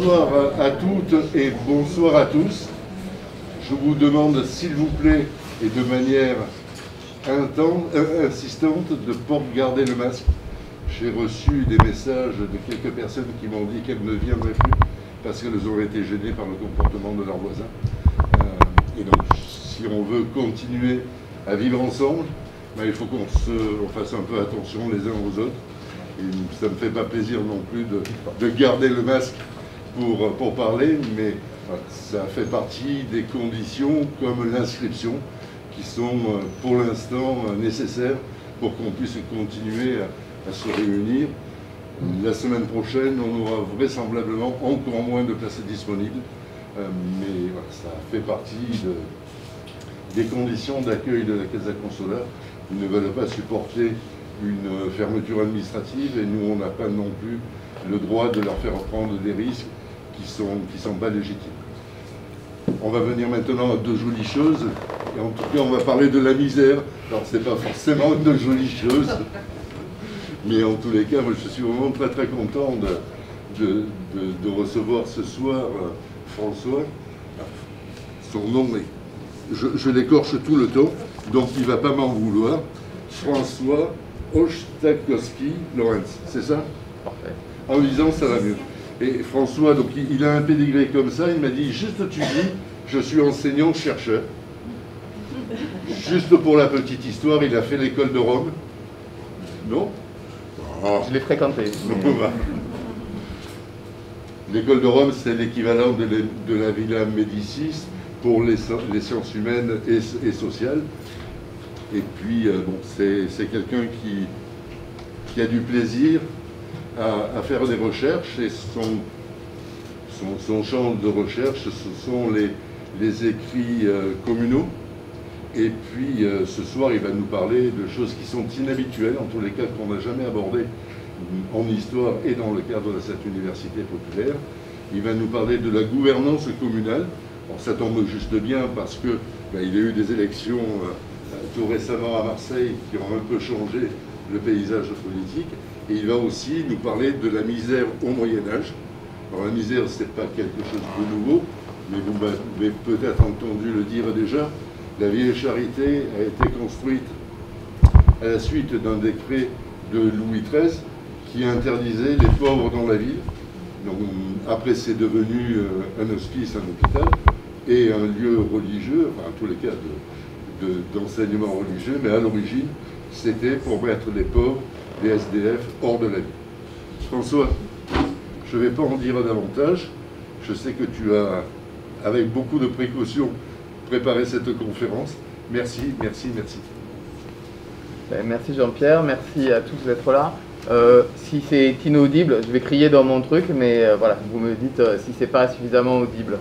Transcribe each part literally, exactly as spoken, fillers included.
Bonsoir à toutes et bonsoir à tous. Je vous demande, s'il vous plaît, et de manière intense, euh, insistante, de pas garder le masque. J'ai reçu des messages de quelques personnes qui m'ont dit qu'elles ne viendraient plus parce qu'elles ont été gênées par le comportement de leurs voisins. Euh, et donc, si on veut continuer à vivre ensemble, ben, il faut qu'on se, on fasse un peu attention les uns aux autres. Et ça ne me fait pas plaisir non plus de, de garder le masque pour, pour parler, mais voilà, ça fait partie des conditions comme l'inscription qui sont pour l'instant nécessaires pour qu'on puisse continuer à, à se réunir. La semaine prochaine, on aura vraisemblablement encore moins de places disponibles, euh, mais voilà, ça fait partie de, des conditions d'accueil de la Casa Consular. Ils ne veulent pas supporter une fermeture administrative et nous, on n'a pas non plus le droit de leur faire prendre des risques qui ne sont, qui sont pas légitimes. On va venir maintenant à deux jolies choses, et en tout cas, on va parler de la misère. Alors, ce n'est pas forcément de jolies choses, mais en tous les cas, moi, je suis vraiment très très content de, de, de, de recevoir ce soir euh, François. Son nom est... Je, je l'écorche tout le temps, donc il ne va pas m'en vouloir. François Ostakowski Lorenz, c'est ça? Parfait. En lisant, ça va mieux. Et François, donc il, il a un pédigré comme ça, il m'a dit, juste tu dis, je suis enseignant-chercheur. Juste pour la petite histoire, il a fait l'école de Rome. Non? Oh. Je l'ai fréquenté. L'école de Rome, c'est l'équivalent de, de la Villa Médicis pour les, les sciences humaines et, et sociales. Et puis, euh, bon, c'est quelqu'un qui, qui a du plaisir à, à faire des recherches, et son, son, son champ de recherche, ce sont les, les écrits euh, communaux. Et puis, euh, ce soir, il va nous parler de choses qui sont inhabituelles, en tous les cas qu'on n'a jamais abordées en histoire et dans le cadre de cette université populaire. Il va nous parler de la gouvernance communale. Bon, ça tombe juste bien parce que ben, il y a eu des élections euh, tout récemment à Marseille qui ont un peu changé le paysage politique. Et il va aussi nous parler de la misère au Moyen-Âge. Alors la misère, ce n'est pas quelque chose de nouveau, mais vous avez peut-être entendu le dire déjà. La Vieille Charité a été construite à la suite d'un décret de Louis treize qui interdisait les pauvres dans la ville. Donc, après, c'est devenu euh, un hospice, un hôpital, et un lieu religieux, enfin, en tous les cas d'enseignement de, de, religieux, mais à l'origine, c'était pour mettre les pauvres, les S D F, hors de la ville. François, je ne vais pas en dire davantage. Je sais que tu as, avec beaucoup de précautions, préparé cette conférence. Merci, merci, merci. Merci Jean-Pierre, merci à tous d'être là. Euh, si c'est inaudible, je vais crier dans mon truc, mais euh, voilà, vous me dites euh, si c'est pas suffisamment audible.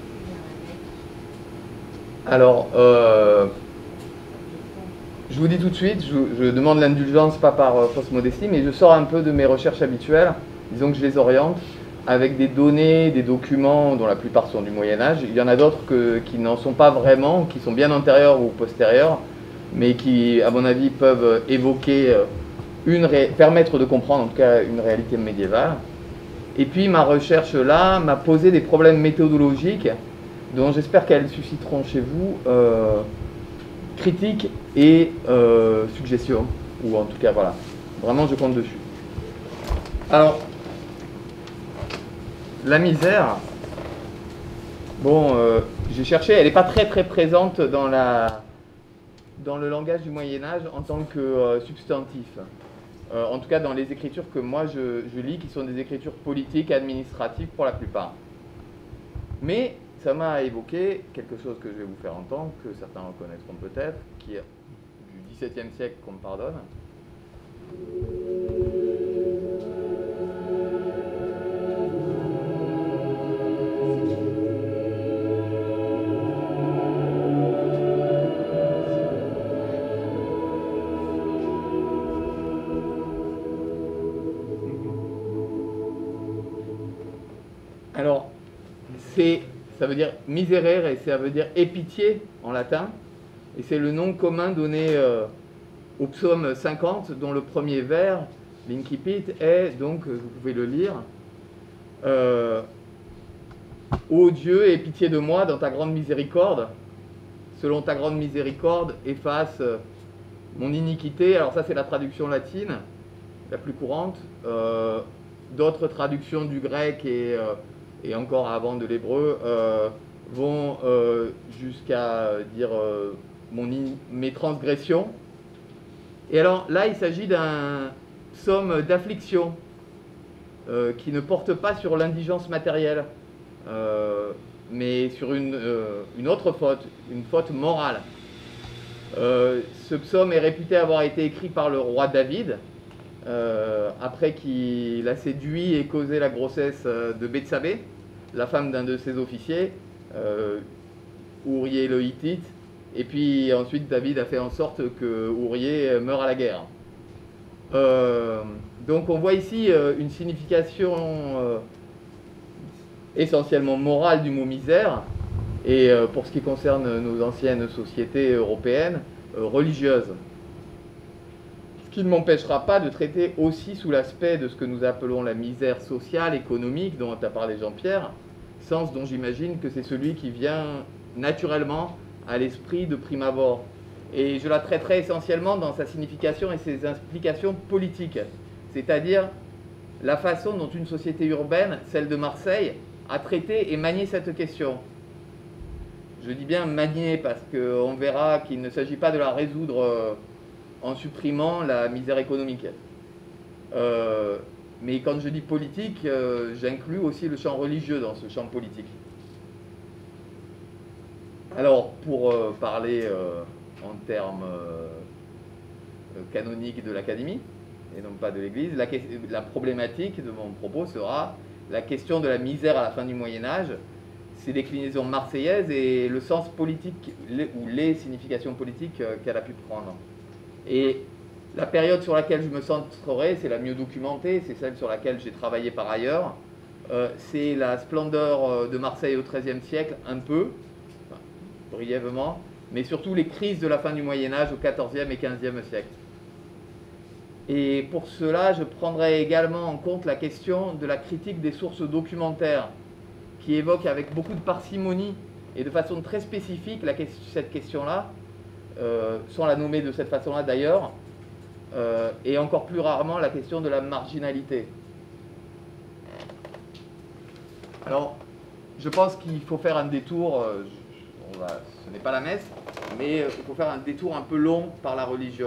Alors, euh, je vous dis tout de suite, je, je demande l'indulgence, pas par euh, fausse modestie, mais je sors un peu de mes recherches habituelles, disons que je les oriente, avec des données, des documents dont la plupart sont du Moyen-Âge. Il y en a d'autres qui n'en sont pas vraiment, qui sont bien antérieurs ou postérieurs, mais qui, à mon avis, peuvent évoquer... Une permettre de comprendre en tout cas une réalité médiévale. Et puis ma recherche là m'a posé des problèmes méthodologiques dont j'espère qu'elles susciteront chez vous euh, critiques et euh, suggestions, ou en tout cas voilà, vraiment je compte dessus. Alors, la misère, bon, euh, j'ai cherché, elle n'est pas très très présente dans, la, dans le langage du Moyen-Âge en tant que euh, substantif. Euh, en tout cas dans les écritures que moi je, je lis, qui sont des écritures politiques, administratives pour la plupart. Mais ça m'a évoqué quelque chose que je vais vous faire entendre, que certains reconnaîtront peut-être, qui est du dix-septième siècle, qu'on me pardonne. Alors, ça veut dire miserere et ça veut dire épitié en latin. Et c'est le nom commun donné euh, au psaume cinquante, dont le premier vers, l'incipit, est, donc, vous pouvez le lire, euh, Ô Dieu, aie pitié de moi dans ta grande miséricorde. Selon ta grande miséricorde, efface mon iniquité. Alors ça, c'est la traduction latine, la plus courante. Euh, D'autres traductions du grec et, euh, et encore avant de l'hébreu euh, vont euh, jusqu'à dire euh, mon mes transgressions. Et alors là, il s'agit d'un psaume d'affliction euh, qui ne porte pas sur l'indigence matérielle, euh, mais sur une, euh, une autre faute, une faute morale. Euh, ce psaume est réputé avoir été écrit par le roi David, euh, après qu'il a séduit et causé la grossesse de Bethsabée, la femme d'un de ses officiers, euh, Ourié le Hittite, et puis ensuite David a fait en sorte que Ourié meure à la guerre. Euh, donc on voit ici euh, une signification euh, essentiellement morale du mot misère, et euh, pour ce qui concerne nos anciennes sociétés européennes, euh, religieuse. Ce qui ne m'empêchera pas de traiter aussi sous l'aspect de ce que nous appelons la misère sociale, économique, dont a parlé Jean-Pierre, sens dont j'imagine que c'est celui qui vient naturellement à l'esprit de prime abord. Et je la traiterai essentiellement dans sa signification et ses implications politiques, c'est-à-dire la façon dont une société urbaine, celle de Marseille, a traité et manié cette question. Je dis bien manier parce qu'on verra qu'il ne s'agit pas de la résoudre en supprimant la misère économique. Euh, mais quand je dis politique, euh, j'inclus aussi le champ religieux dans ce champ politique. Alors, pour euh, parler euh, en termes euh, canoniques de l'Académie, et non pas de l'Église, la, la problématique de mon propos sera la question de la misère à la fin du Moyen-Âge, ses déclinaisons marseillaises et le sens politique, les, ou les significations politiques euh, qu'elle a pu prendre. Et la période sur laquelle je me centrerai, c'est la mieux documentée, c'est celle sur laquelle j'ai travaillé par ailleurs, euh, c'est la splendeur de Marseille au treizième siècle, un peu, enfin, brièvement, mais surtout les crises de la fin du Moyen-Âge au quatorzième et quinzième siècle. Et pour cela, je prendrai également en compte la question de la critique des sources documentaires, qui évoque avec beaucoup de parcimonie et de façon très spécifique la, cette question-là, euh, sans la nommer de cette façon-là d'ailleurs, euh, et encore plus rarement la question de la marginalité. Alors, je pense qu'il faut faire un détour, euh, on va, ce n'est pas la messe, mais euh, il faut faire un détour un peu long par la religion.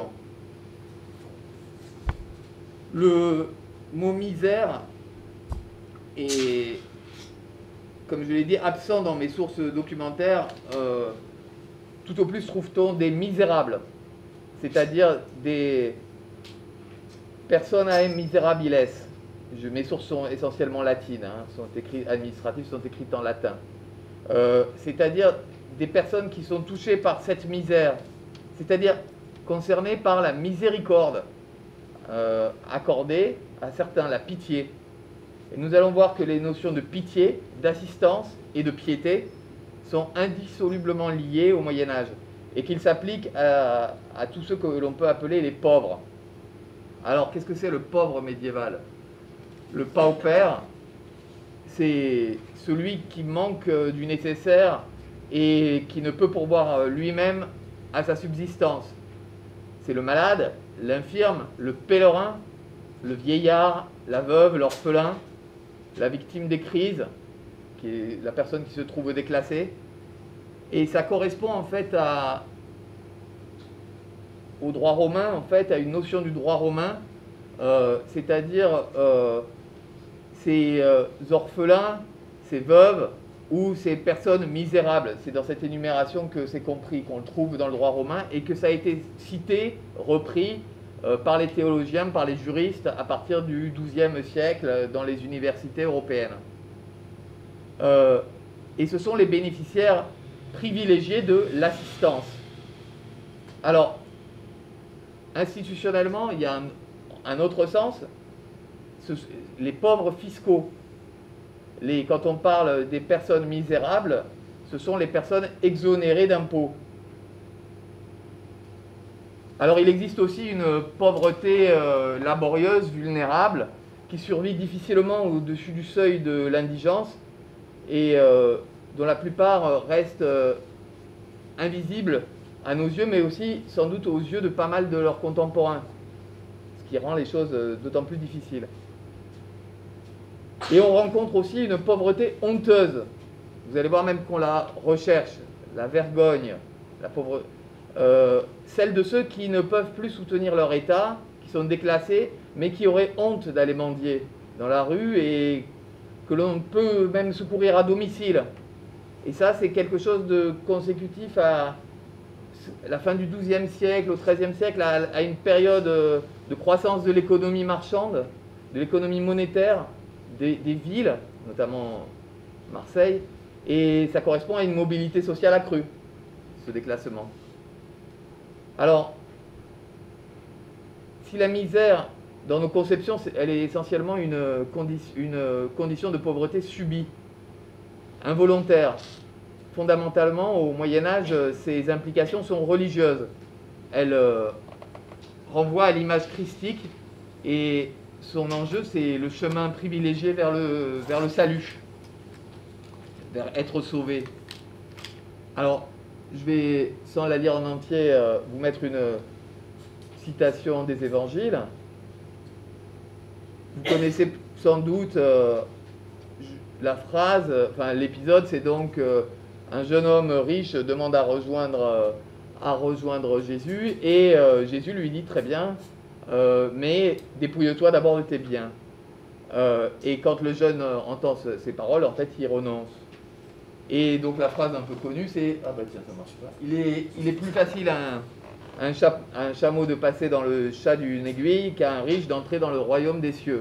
Le mot misère est, comme je l'ai dit, absent dans mes sources documentaires. Euh, tout au plus trouve-t-on des misérables, c'est-à-dire des personae miserabiles. Je, mes sources sont essentiellement latines, hein, sont écrites, administratives sont écrites en latin. Euh, c'est-à-dire des personnes qui sont touchées par cette misère, c'est-à-dire concernées par la miséricorde euh, accordée à certains, la pitié. Et nous allons voir que les notions de pitié, d'assistance et de piété sont indissolublement liées au Moyen-Âge et qu'ils s'appliquent à, à tous ceux que l'on peut appeler les pauvres. Alors, qu'est-ce que c'est le pauvre médiéval? Le pauper, c'est celui qui manque du nécessaire et qui ne peut pourvoir lui-même à sa subsistance. C'est le malade, l'infirme, le pèlerin, le vieillard, la veuve, l'orphelin, la victime des crises, qui est la personne qui se trouve déclassée. Et ça correspond en fait à, au droit romain, en fait, à une notion du droit romain, euh, c'est-à-dire euh, ces euh, orphelins, ces veuves ou ces personnes misérables. C'est dans cette énumération que c'est compris, qu'on le trouve dans le droit romain et que ça a été cité, repris euh, par les théologiens, par les juristes à partir du douzième siècle dans les universités européennes. Euh, et ce sont les bénéficiaires privilégiés de l'assistance. Alors, institutionnellement, il y a un, un autre sens, ce, les pauvres fiscaux. Les, quand on parle des personnes misérables, ce sont les personnes exonérées d'impôts. Alors il existe aussi une pauvreté euh, laborieuse, vulnérable, qui survit difficilement au-dessus du seuil de l'indigence et euh, dont la plupart restent euh, invisibles à nos yeux, mais aussi sans doute aux yeux de pas mal de leurs contemporains, ce qui rend les choses d'autant plus difficiles. Et on rencontre aussi une pauvreté honteuse. Vous allez voir même qu'on la recherche, la vergogne, la pauvreté, euh, celle de ceux qui ne peuvent plus soutenir leur état, qui sont déclassés, mais qui auraient honte d'aller mendier dans la rue et que l'on peut même secourir à domicile. Et ça, c'est quelque chose de consécutif à la fin du douzième siècle, au treizième siècle, à, à une période de croissance de l'économie marchande, de l'économie monétaire, des, des villes, notamment Marseille, et ça correspond à une mobilité sociale accrue, ce déclassement. Alors, si la misère, dans nos conceptions, elle est essentiellement une, condi une condition de pauvreté subie, involontaire. Fondamentalement, au Moyen-Âge, ses implications sont religieuses. Elles euh, renvoient à l'image christique et son enjeu, c'est le chemin privilégié vers le, vers le salut, vers être sauvé. Alors, je vais, sans la lire en entier, euh, vous mettre une citation des évangiles. Vous connaissez sans doute euh, la phrase, enfin l'épisode, c'est donc euh, un jeune homme riche demande à rejoindre, euh, à rejoindre Jésus et euh, Jésus lui dit très bien, euh, mais dépouille-toi d'abord de tes biens. Euh, et quand le jeune entend ce, ces paroles, en fait, il renonce. Et donc la phrase un peu connue, c'est ah bah tiens, ça marche pas. Il est, il est plus facile à un, un, cha, un chameau de passer dans le chat d'une aiguille qu'à un riche d'entrer dans le royaume des cieux.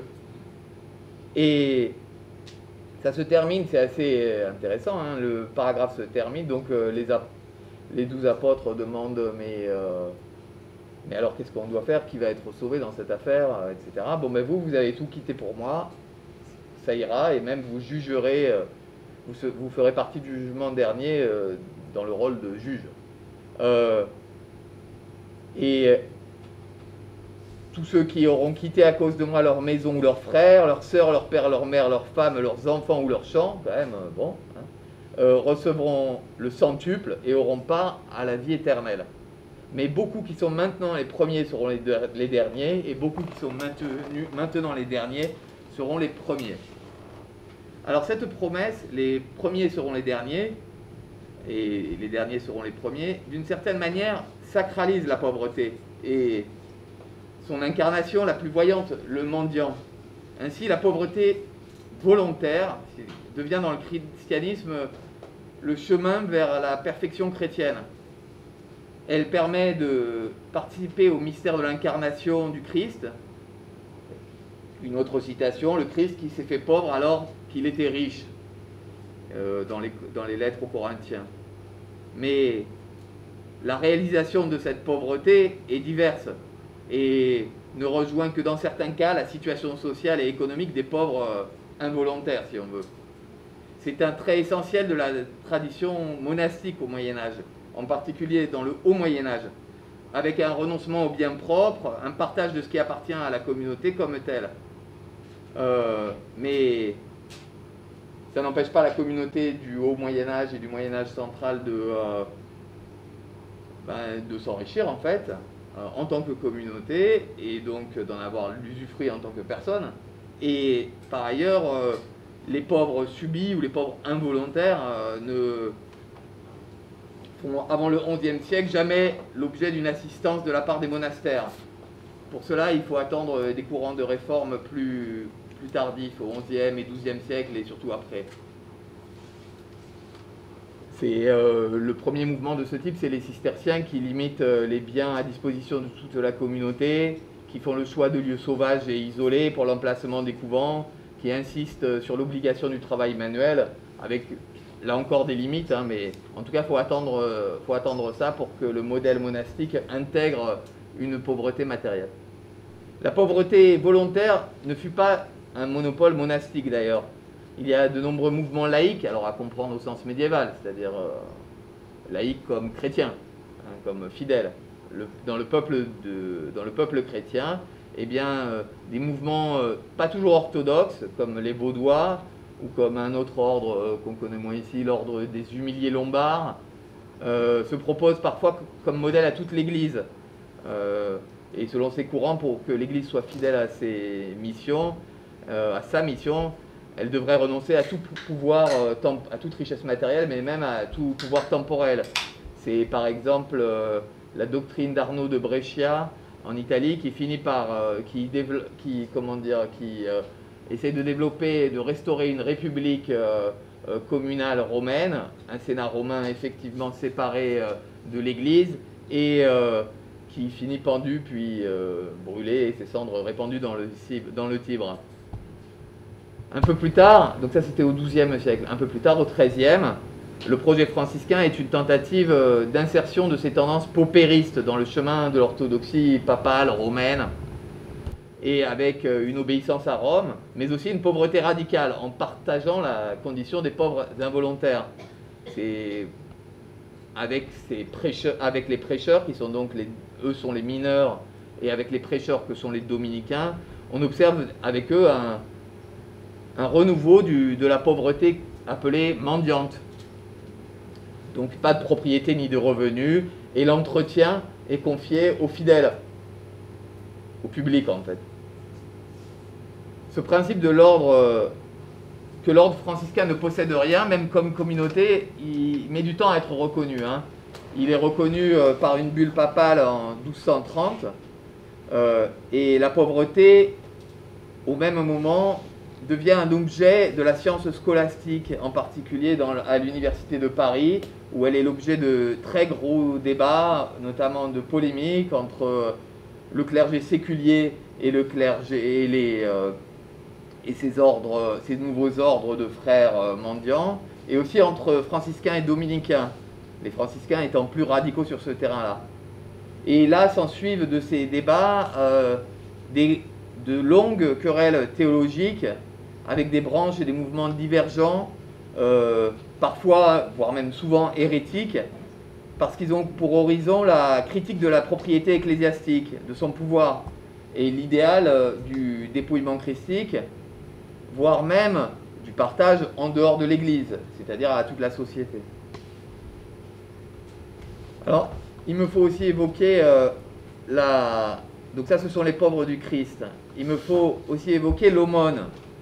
Et ça se termine, c'est assez intéressant, hein, le paragraphe se termine, donc euh, les, les douze apôtres demandent mais, euh, mais alors qu'est-ce qu'on doit faire, qui va être sauvé dans cette affaire, euh, et cetera. Bon ben vous, vous avez tout quitté pour moi, ça ira, et même vous jugerez, euh, vous, vous ferez partie du jugement dernier euh, dans le rôle de juge. Euh, et tous ceux qui auront quitté à cause de moi leur maison ou leurs frères, leurs sœurs, leurs pères, leurs mères, leurs femmes, leurs enfants ou leurs champs, quand même, bon, hein, euh, recevront le centuple et auront part à la vie éternelle. Mais beaucoup qui sont maintenant les premiers seront les, de, les derniers, et beaucoup qui sont maintenus, maintenant les derniers seront les premiers. Alors cette promesse, les premiers seront les derniers, et les derniers seront les premiers, d'une certaine manière, sacralise la pauvreté, et son incarnation la plus voyante, le mendiant. Ainsi, la pauvreté volontaire devient dans le christianisme le chemin vers la perfection chrétienne. Elle permet de participer au mystère de l'incarnation du Christ. Une autre citation, le Christ qui s'est fait pauvre alors qu'il était riche, euh, dans, les, dans les lettres aux Corinthiens. Mais la réalisation de cette pauvreté est diverse et ne rejoint que dans certains cas la situation sociale et économique des pauvres euh, involontaires, si on veut. C'est un trait essentiel de la tradition monastique au Moyen-Âge, en particulier dans le Haut Moyen-Âge, avec un renoncement aux biens propres, un partage de ce qui appartient à la communauté comme tel. Euh, mais ça n'empêche pas la communauté du Haut Moyen-Âge et du Moyen-Âge central de, euh, ben, de s'enrichir en fait, en tant que communauté, et donc d'en avoir l'usufruit en tant que personne. Et par ailleurs, euh, les pauvres subis ou les pauvres involontaires euh, ne font, avant le onzième siècle, jamais l'objet d'une assistance de la part des monastères. Pour cela, il faut attendre des courants de réforme plus, plus tardifs, au onzième et douzième siècle, et surtout après. C'est euh, le premier mouvement de ce type, c'est les cisterciens qui limitent euh, les biens à disposition de toute la communauté, qui font le choix de lieux sauvages et isolés pour l'emplacement des couvents, qui insistent sur l'obligation du travail manuel, avec là encore des limites, hein, mais en tout cas il faut attendre, euh, faut attendre ça pour que le modèle monastique intègre une pauvreté matérielle. La pauvreté volontaire ne fut pas un monopole monastique d'ailleurs. Il y a de nombreux mouvements laïques, alors à comprendre au sens médiéval, c'est-à-dire euh, laïques comme chrétiens, hein, comme fidèles. Le, dans, le peuple de, dans le peuple chrétien, eh bien, euh, des mouvements euh, pas toujours orthodoxes, comme les Vaudois, ou comme un autre ordre euh, qu'on connaît moins ici, l'ordre des humiliés lombards, euh, se propose parfois comme modèle à toute l'Église. Euh, et selon ses courants, pour que l'Église soit fidèle à ses missions, euh, à sa mission, elle devrait renoncer à tout pouvoir, euh, à toute richesse matérielle, mais même à tout pouvoir temporel. C'est par exemple euh, la doctrine d'Arnaud de Brescia en Italie qui finit par, euh, qui, qui, comment dire, qui euh, essaie de développer, de restaurer une république euh, euh, communale romaine, un Sénat romain effectivement séparé euh, de l'Église, et euh, qui finit pendu puis euh, brûlé et ses cendres répandues dans le, dans le Tibre. Un peu plus tard, donc ça c'était au douzième siècle, un peu plus tard, au treizième, le projet franciscain est une tentative d'insertion de ces tendances paupéristes dans le chemin de l'orthodoxie papale romaine, et avec une obéissance à Rome, mais aussi une pauvreté radicale, en partageant la condition des pauvres involontaires. C'est avec, ces prêcheurs, avec les prêcheurs, qui sont donc, les, eux sont les mineurs, et avec les prêcheurs que sont les dominicains, on observe avec eux un, un renouveau du, de la pauvreté appelée mendiante. Donc pas de propriété ni de revenus, et l'entretien est confié aux fidèles, au public en fait. Ce principe de l'ordre, que l'ordre franciscain ne possède rien, même comme communauté, il met du temps à être reconnu. Hein. Il est reconnu par une bulle papale en douze cent trente, euh, et la pauvreté, au même moment, devient un objet de la science scolastique, en particulier dans, à l'université de Paris, où elle est l'objet de très gros débats, notamment de polémiques entre le clergé séculier et le clergé et, les, euh, et ces, ordres, ces nouveaux ordres de frères euh, mendiants, et aussi entre franciscains et dominicains, les franciscains étant plus radicaux sur ce terrain-là. Et là s'ensuivent de ces débats euh, des, de longues querelles théologiques, avec des branches et des mouvements divergents, euh, parfois, voire même souvent hérétiques, parce qu'ils ont pour horizon la critique de la propriété ecclésiastique, de son pouvoir, et l'idéal euh, du dépouillement christique, voire même du partage en dehors de l'Église, c'est-à-dire à toute la société. Alors, il me faut aussi évoquer euh, la... Donc ça, ce sont les pauvres du Christ. Il me faut aussi évoquer l'aumône,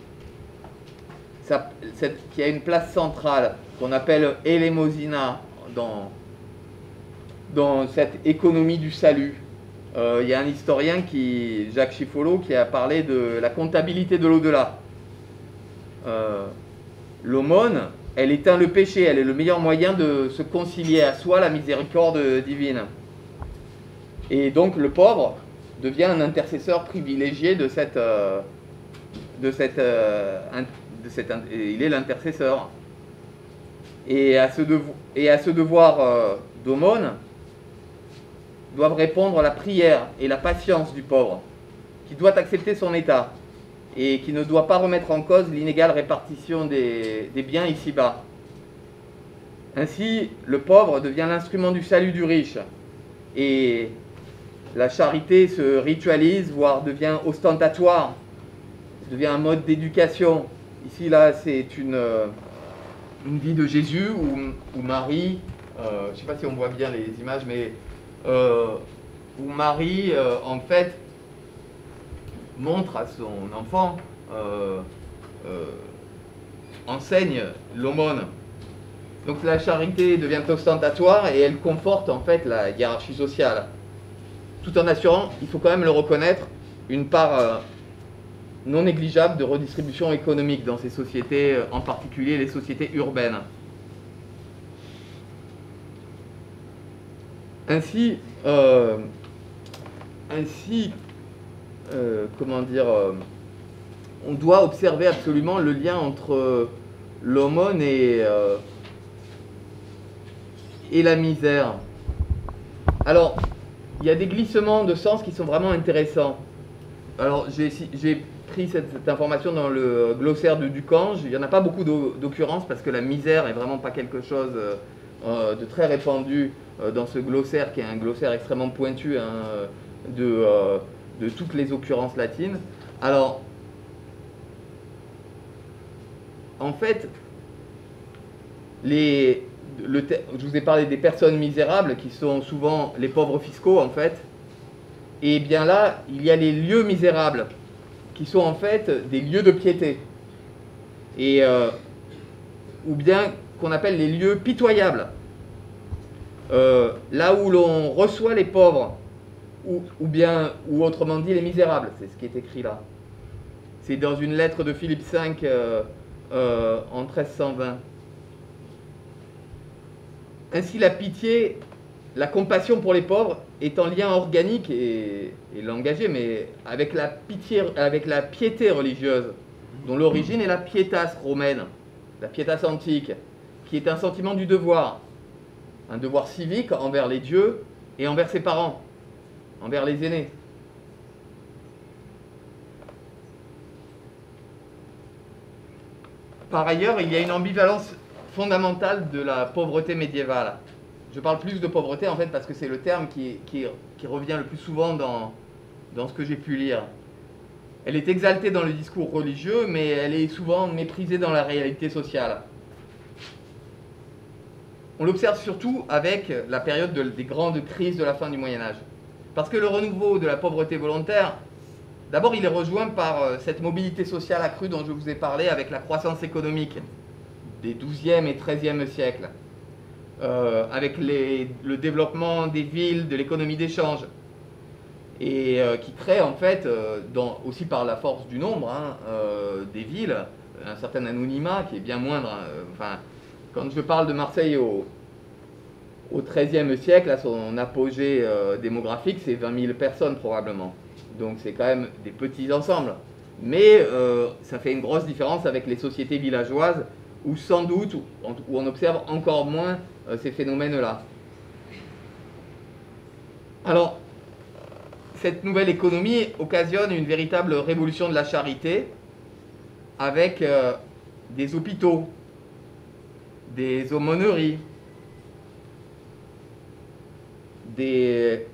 Ça, cette, qui a une place centrale, qu'on appelle élémosina dans, dans cette économie du salut. Euh, il y a un historien, qui, Jacques Chifolo, qui a parlé de la comptabilité de l'au-delà. Euh, L'aumône, elle éteint le péché, elle est le meilleur moyen de se concilier à soi la miséricorde divine. Et donc le pauvre devient un intercesseur privilégié de cette... Euh, de cette euh, De cette, il est l'intercesseur. Et à ce, devo, et à ce devoir euh, d'aumône doivent répondre la prière et la patience du pauvre, qui doit accepter son état et qui ne doit pas remettre en cause l'inégale répartition des, des biens ici-bas. Ainsi, le pauvre devient l'instrument du salut du riche, et la charité se ritualise, voire devient ostentatoire, devient un mode d'éducation. Ici, là, c'est une, une vie de Jésus où, où Marie, euh, je ne sais pas si on voit bien les images, mais euh, où Marie, euh, en fait, montre à son enfant, euh, euh, enseigne l'aumône. Donc la charité devient ostentatoire et elle conforte en fait la hiérarchie sociale, tout en assurant, il faut quand même le reconnaître, une part euh, non négligeable de redistribution économique dans ces sociétés, en particulier les sociétés urbaines. Ainsi, euh, ainsi euh, comment dire, euh, on doit observer absolument le lien entre l'aumône et, euh, et la misère. Alors, il y a des glissements de sens qui sont vraiment intéressants. Alors, j'ai pris cette, cette information dans le glossaire de Ducange. Il n'y en a pas beaucoup d'occurrences parce que la misère est vraiment pas quelque chose euh, de très répandu euh, dans ce glossaire, qui est un glossaire extrêmement pointu, hein, de, euh, de toutes les occurrences latines. Alors, en fait, les, le, je vous ai parlé des personnes misérables qui sont souvent les pauvres fiscaux en fait. Et bien là, il y a les lieux misérables qui sont en fait des lieux de piété. Et, euh, ou bien qu'on appelle les lieux pitoyables. Euh, là où l'on reçoit les pauvres, ou, ou bien, ou autrement dit les misérables, c'est ce qui est écrit là. C'est dans une lettre de Philippe cinq euh, euh, en treize cent vingt. Ainsi la pitié, la compassion pour les pauvres est en lien organique et, et langagé, mais avec la, pitié, avec la piété religieuse, dont l'origine est la pietas romaine, la pietas antique, qui est un sentiment du devoir, un devoir civique envers les dieux et envers ses parents, envers les aînés. Par ailleurs, il y a une ambivalence fondamentale de la pauvreté médiévale. Je parle plus de pauvreté en fait parce que c'est le terme qui, qui, qui revient le plus souvent dans, dans ce que j'ai pu lire. Elle est exaltée dans le discours religieux, mais elle est souvent méprisée dans la réalité sociale. On l'observe surtout avec la période de, des grandes crises de la fin du Moyen-Âge. Parce que le renouveau de la pauvreté volontaire, d'abord il est rejoint par cette mobilité sociale accrue dont je vous ai parlé avec la croissance économique des douzième et treizième siècles, euh, avec les, le développement des villes, de l'économie d'échange, et euh, qui crée en fait, euh, dans, aussi par la force du nombre, hein, euh, des villes, un certain anonymat qui est bien moindre. Hein, euh, enfin, quand je parle de Marseille au, au treizième siècle, à son apogée euh, démographique, c'est vingt mille personnes probablement. Donc c'est quand même des petits ensembles. Mais euh, ça fait une grosse différence avec les sociétés villageoises, où sans doute, où on observe encore moins euh, ces phénomènes-là. Alors, cette nouvelle économie occasionne une véritable révolution de la charité, avec euh, des hôpitaux, des aumôneries, des,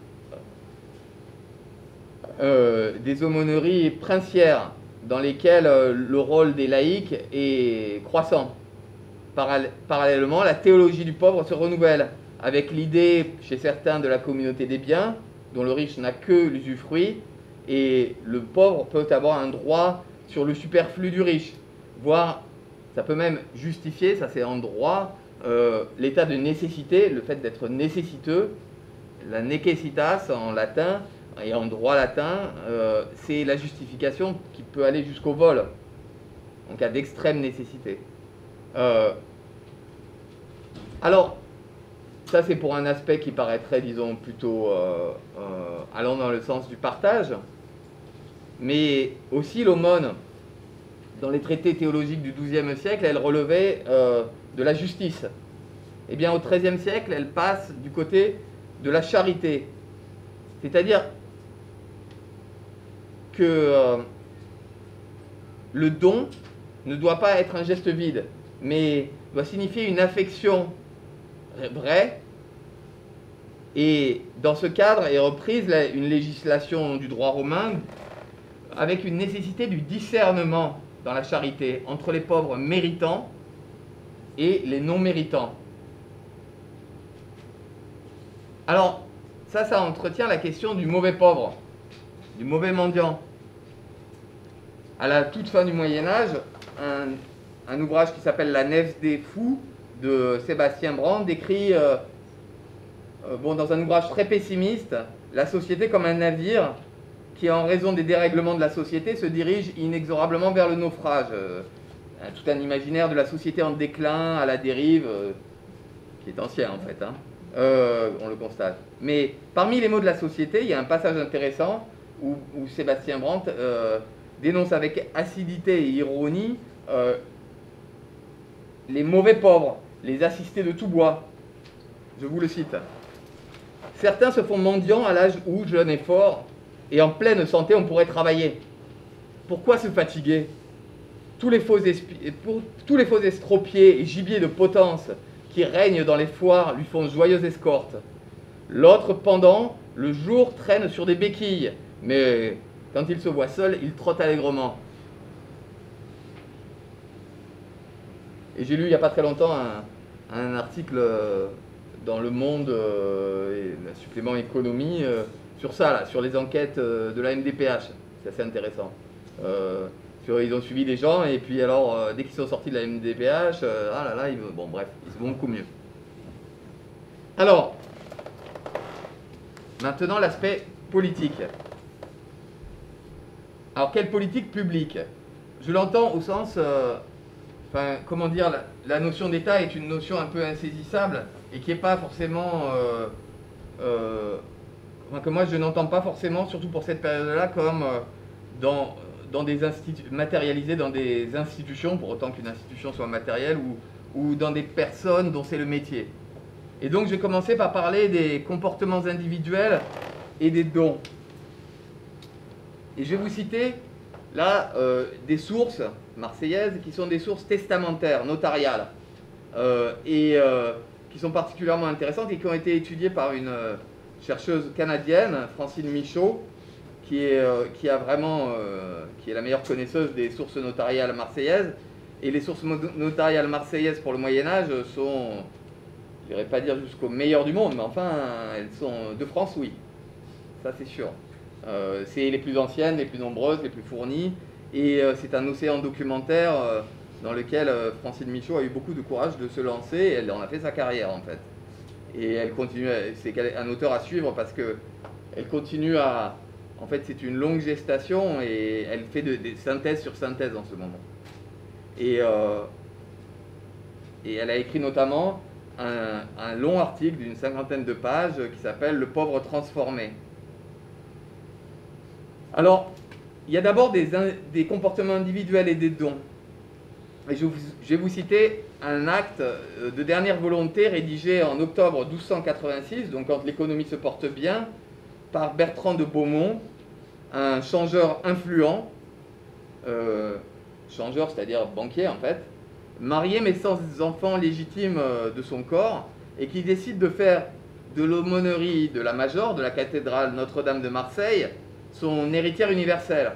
euh, des aumôneries princières dans lesquelles euh, le rôle des laïcs est croissant. Paral- parallèlement, la théologie du pauvre se renouvelle, avec l'idée chez certains de la communauté des biens, dont le riche n'a que l'usufruit, et le pauvre peut avoir un droit sur le superflu du riche, voire ça peut même justifier, ça c'est en droit, euh, l'état de nécessité, le fait d'être nécessiteux, la necessitas en latin, et en droit latin, euh, c'est la justification qui peut aller jusqu'au vol, en cas d'extrême nécessité. Euh, alors, ça c'est pour un aspect qui paraîtrait, disons, plutôt euh, euh, allant dans le sens du partage, mais aussi l'aumône, dans les traités théologiques du douzième siècle, elle relevait euh, de la justice. Eh bien, au treizième siècle, elle passe du côté de la charité, c'est-à-dire que euh, le don ne doit pas être un geste vide, mais doit signifier une affection vraie. Et dans ce cadre est reprise une législation du droit romain avec une nécessité du discernement dans la charité entre les pauvres méritants et les non méritants. Alors, ça, ça entretient la question du mauvais pauvre, du mauvais mendiant. À la toute fin du Moyen-Âge, un, un ouvrage qui s'appelle La Nef des fous de Sébastien Brand décrit, euh, euh, bon, dans un ouvrage très pessimiste, la société comme un navire qui, en raison des dérèglements de la société, se dirige inexorablement vers le naufrage. Euh, tout un imaginaire de la société en déclin, à la dérive, euh, qui est ancien en fait, hein. Euh, on le constate. Mais parmi les mots de la société, il y a un passage intéressant où, où Sébastien Brandt euh, dénonce avec acidité et ironie euh, les mauvais pauvres, les assistés de tout bois. Je vous le cite. Certains se font mendiants à l'âge où, jeunes et forts, et en pleine santé, on pourrait travailler. Pourquoi se fatiguer ? Tous les faux, espi- pour, tous les faux estropiés et gibiers de potence qui règnent dans les foires lui font joyeuse escorte. L'autre, pendant, le jour traîne sur des béquilles, mais quand il se voit seul, il trotte allègrement. Et j'ai lu il n'y a pas très longtemps un, un article dans Le Monde, euh, et un supplément économie, euh, sur ça, là, sur les enquêtes euh, de la M D P H. C'est assez intéressant. Euh, sur, ils ont suivi les gens, et puis alors, euh, dès qu'ils sont sortis de la M D P H, euh, ah là là, ils, bon bref, ils vont beaucoup mieux. Alors, maintenant l'aspect politique. Alors, quelle politique publique? Je l'entends au sens, euh, enfin, comment dire, la, la notion d'État est une notion un peu insaisissable et qui n'est pas forcément, euh, euh, enfin, que moi je n'entends pas forcément, surtout pour cette période-là, comme euh, dans, dans des instituts, matérialisé dans des institutions, pour autant qu'une institution soit matérielle, ou, ou dans des personnes dont c'est le métier. Et donc, je vais commencer par parler des comportements individuels et des dons. Et je vais vous citer là euh, des sources marseillaises qui sont des sources testamentaires, notariales, euh, et euh, qui sont particulièrement intéressantes et qui ont été étudiées par une euh, chercheuse canadienne, Francine Michaud, qui est, euh, qui a vraiment, euh, qui est la meilleure connaisseuse des sources notariales marseillaises. Et les sources notariales marseillaises pour le Moyen-Âge sont, je n'irais pas dire jusqu'au meilleur du monde, mais enfin, elles sont de France, oui, ça c'est sûr. Euh, c'est les plus anciennes, les plus nombreuses, les plus fournies, et euh, c'est un océan documentaire euh, dans lequel euh, Francine Michaud a eu beaucoup de courage de se lancer, et elle en a fait sa carrière en fait. Et elle continue, c'est un auteur à suivre parce que elle continue à, en fait c'est une longue gestation et elle fait de, des synthèses sur synthèses en ce moment. Et, euh, et elle a écrit notamment un, un long article d'une cinquantaine de pages qui s'appelle « Le pauvre transformé ». Alors, il y a d'abord des, des comportements individuels et des dons. Et je, vous, je vais vous citer un acte de dernière volonté rédigé en octobre douze cent quatre-vingt-six, donc quand l'économie se porte bien, par Bertrand de Beaumont, un changeur influent, euh, changeur c'est-à-dire banquier en fait, marié mais sans enfant légitime de son corps, et qui décide de faire de l'aumônerie de la Major, de la cathédrale Notre-Dame de Marseille, son héritière universelle.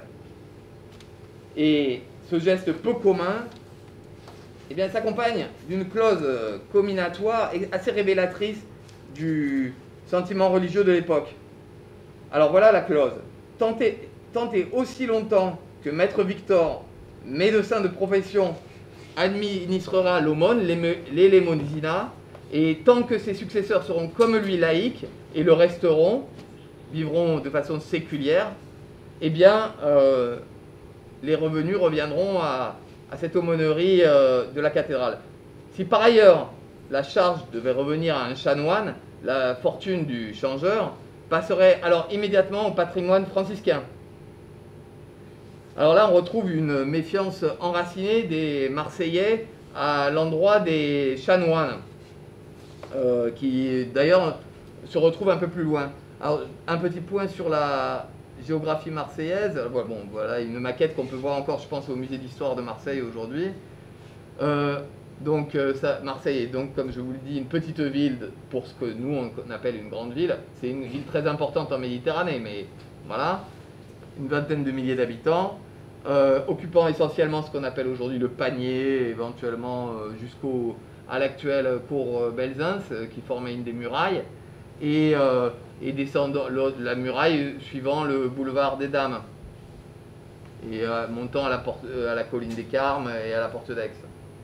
Et ce geste peu commun, eh bien, s'accompagne d'une clause comminatoire assez révélatrice du sentiment religieux de l'époque. Alors voilà la clause. Tentez, tentez aussi longtemps que Maître Victor, médecin de profession, administrera l'aumône, l'élémosina, et tant que ses successeurs seront comme lui laïcs et le resteront, vivront de façon séculière, eh bien, euh, les revenus reviendront à, à cette aumônerie euh, de la cathédrale. Si par ailleurs la charge devait revenir à un chanoine, la fortune du changeur passerait alors immédiatement au patrimoine franciscain. Alors là, on retrouve une méfiance enracinée des Marseillais à l'endroit des chanoines, euh, qui d'ailleurs se retrouvent un peu plus loin. Alors, un petit point sur la géographie marseillaise. Bon, voilà une maquette qu'on peut voir encore, je pense, au musée d'histoire de Marseille aujourd'hui. Euh, donc, euh, ça, Marseille est donc, comme je vous le dis, une petite ville pour ce que nous on appelle une grande ville. C'est une ville très importante en Méditerranée, mais voilà, une vingtaine de milliers d'habitants, euh, occupant essentiellement ce qu'on appelle aujourd'hui le Panier, éventuellement euh, jusqu'au à l'actuelle cour Belzins, euh, qui formait une des murailles. Et, euh, et descendant la muraille suivant le boulevard des Dames et euh, montant à la, porte, à la colline des Carmes et à la porte d'Aix.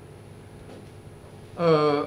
Euh,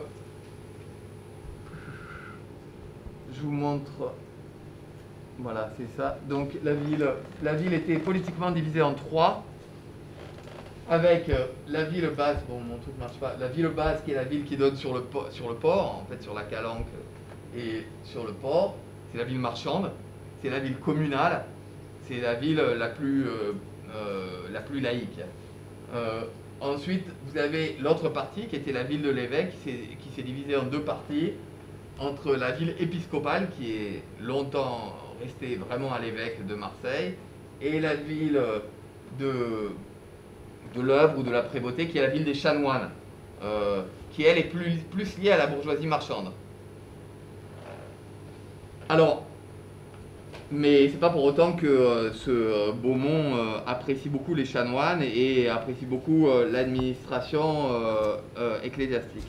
je vous montre, voilà, c'est ça. Donc la ville, la ville était politiquement divisée en trois, avec euh, la ville basse, bon mon truc ne marche pas, la ville basse qui est la ville qui donne sur le, sur le port, en fait sur la Calanque et sur le port, c'est la ville marchande, c'est la ville communale, c'est la ville la plus, euh, euh, la plus laïque. Euh, ensuite, vous avez l'autre partie qui était la ville de l'évêque, qui s'est divisée en deux parties, entre la ville épiscopale, qui est longtemps restée vraiment à l'évêque de Marseille, et la ville de, de l'Œuvre ou de la Prévôté, qui est la ville des chanoines, euh, qui elle est plus, plus liée à la bourgeoisie marchande. Alors, mais c'est pas pour autant que euh, ce euh, Beaumont euh, apprécie beaucoup les chanoines et, et apprécie beaucoup euh, l'administration euh, euh, ecclésiastique.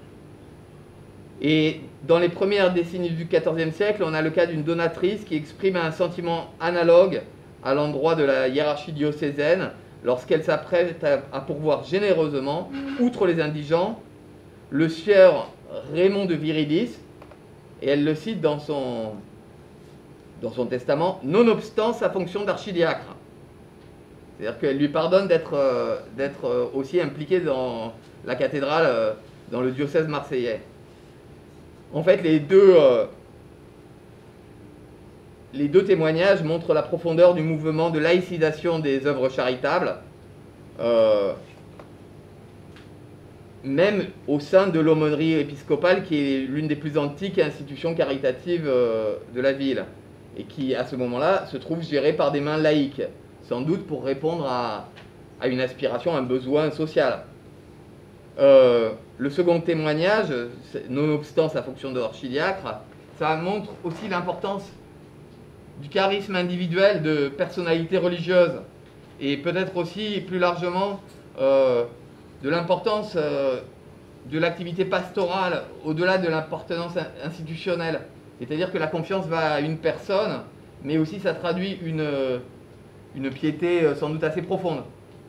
Et dans les premières décennies du quatorzième siècle, on a le cas d'une donatrice qui exprime un sentiment analogue à l'endroit de la hiérarchie diocésaine lorsqu'elle s'apprête à, à pourvoir généreusement, outre les indigents, le sieur Raymond de Viridis, et elle le cite dans son, dans son testament, nonobstant sa fonction d'archidiacre. C'est-à-dire qu'elle lui pardonne d'être euh, d'être euh, aussi impliqué dans la cathédrale, euh, dans le diocèse marseillais. En fait, les deux, euh, les deux témoignages montrent la profondeur du mouvement de laïcisation des œuvres charitables, euh, même au sein de l'aumônerie épiscopale, qui est l'une des plus antiques institutions caritatives euh, de la ville, et qui, à ce moment-là, se trouve gérée par des mains laïques, sans doute pour répondre à, à une aspiration, à un besoin social. Euh, le second témoignage, nonobstant sa fonction d'archidiacre, ça montre aussi l'importance du charisme individuel de personnalités religieuses, et peut-être aussi plus largement euh, de l'importance euh, de l'activité pastorale au-delà de l'importance institutionnelle. C'est-à-dire que la confiance va à une personne, mais aussi ça traduit une, une piété sans doute assez profonde.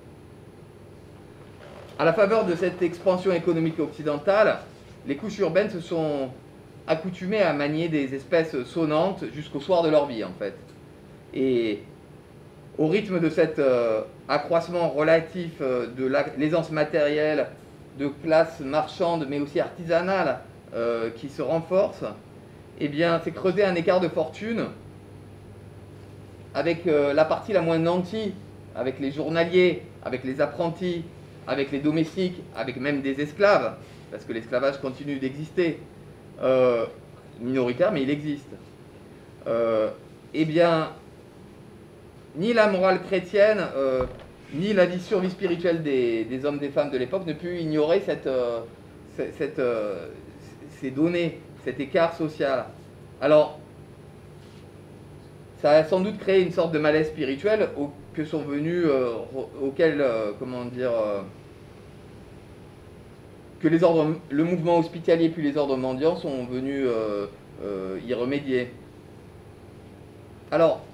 À la faveur de cette expansion économique occidentale, les couches urbaines se sont accoutumées à manier des espèces sonnantes jusqu'au soir de leur vie, en fait. Et au rythme de cet euh, accroissement relatif euh, de l'aisance matérielle, de classe marchande, mais aussi artisanale, euh, qui se renforce, eh bien, c'est creuser un écart de fortune avec euh, la partie la moins nantie, avec les journaliers, avec les apprentis, avec les domestiques, avec même des esclaves, parce que l'esclavage continue d'exister, euh, minoritaire, mais il existe. Euh, eh bien, ni la morale chrétienne, euh, ni la vie survie spirituelle des, des hommes et des femmes de l'époque ne put ignorer cette, euh, cette, euh, ces données, cet écart social. Alors, ça a sans doute créé une sorte de malaise spirituel au, que sont venus, euh, auquel, euh, comment dire, euh, que les ordres, le mouvement hospitalier puis les ordres mendiants sont venus euh, euh, y remédier. Alors,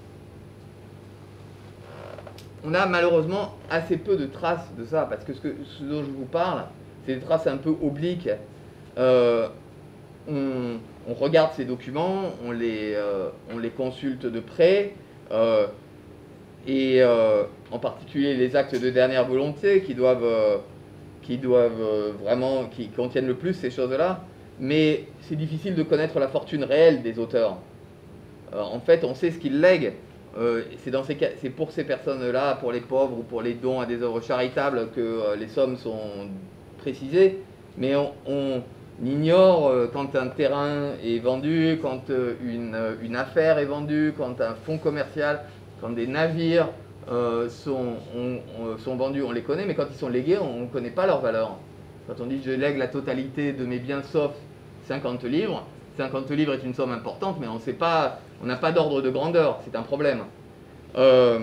on a malheureusement assez peu de traces de ça, parce que ce, que, ce dont je vous parle, c'est des traces un peu obliques. Euh, on, on regarde ces documents, on les, euh, on les consulte de près, euh, et euh, en particulier les actes de dernière volonté qui doivent, euh, qui doivent euh, vraiment, qui contiennent le plus ces choses-là, mais c'est difficile de connaître la fortune réelle des auteurs. Euh, en fait, on sait ce qu'ils lèguent. Euh, c'est, dans ces cas, c'est pour ces personnes-là, pour les pauvres ou pour les dons à des œuvres charitables que euh, les sommes sont précisées, mais on, on ignore euh, quand un terrain est vendu, quand euh, une, une affaire est vendue, quand un fonds commercial, quand des navires euh, sont, on, on, sont vendus, on les connaît, mais quand ils sont légués, on ne connaît pas leur valeur. Quand on dit je lègue la totalité de mes biens sauf cinquante livres, cinquante livres est une somme importante, mais on ne sait pas, on n'a pas d'ordre de grandeur, c'est un problème. Euh,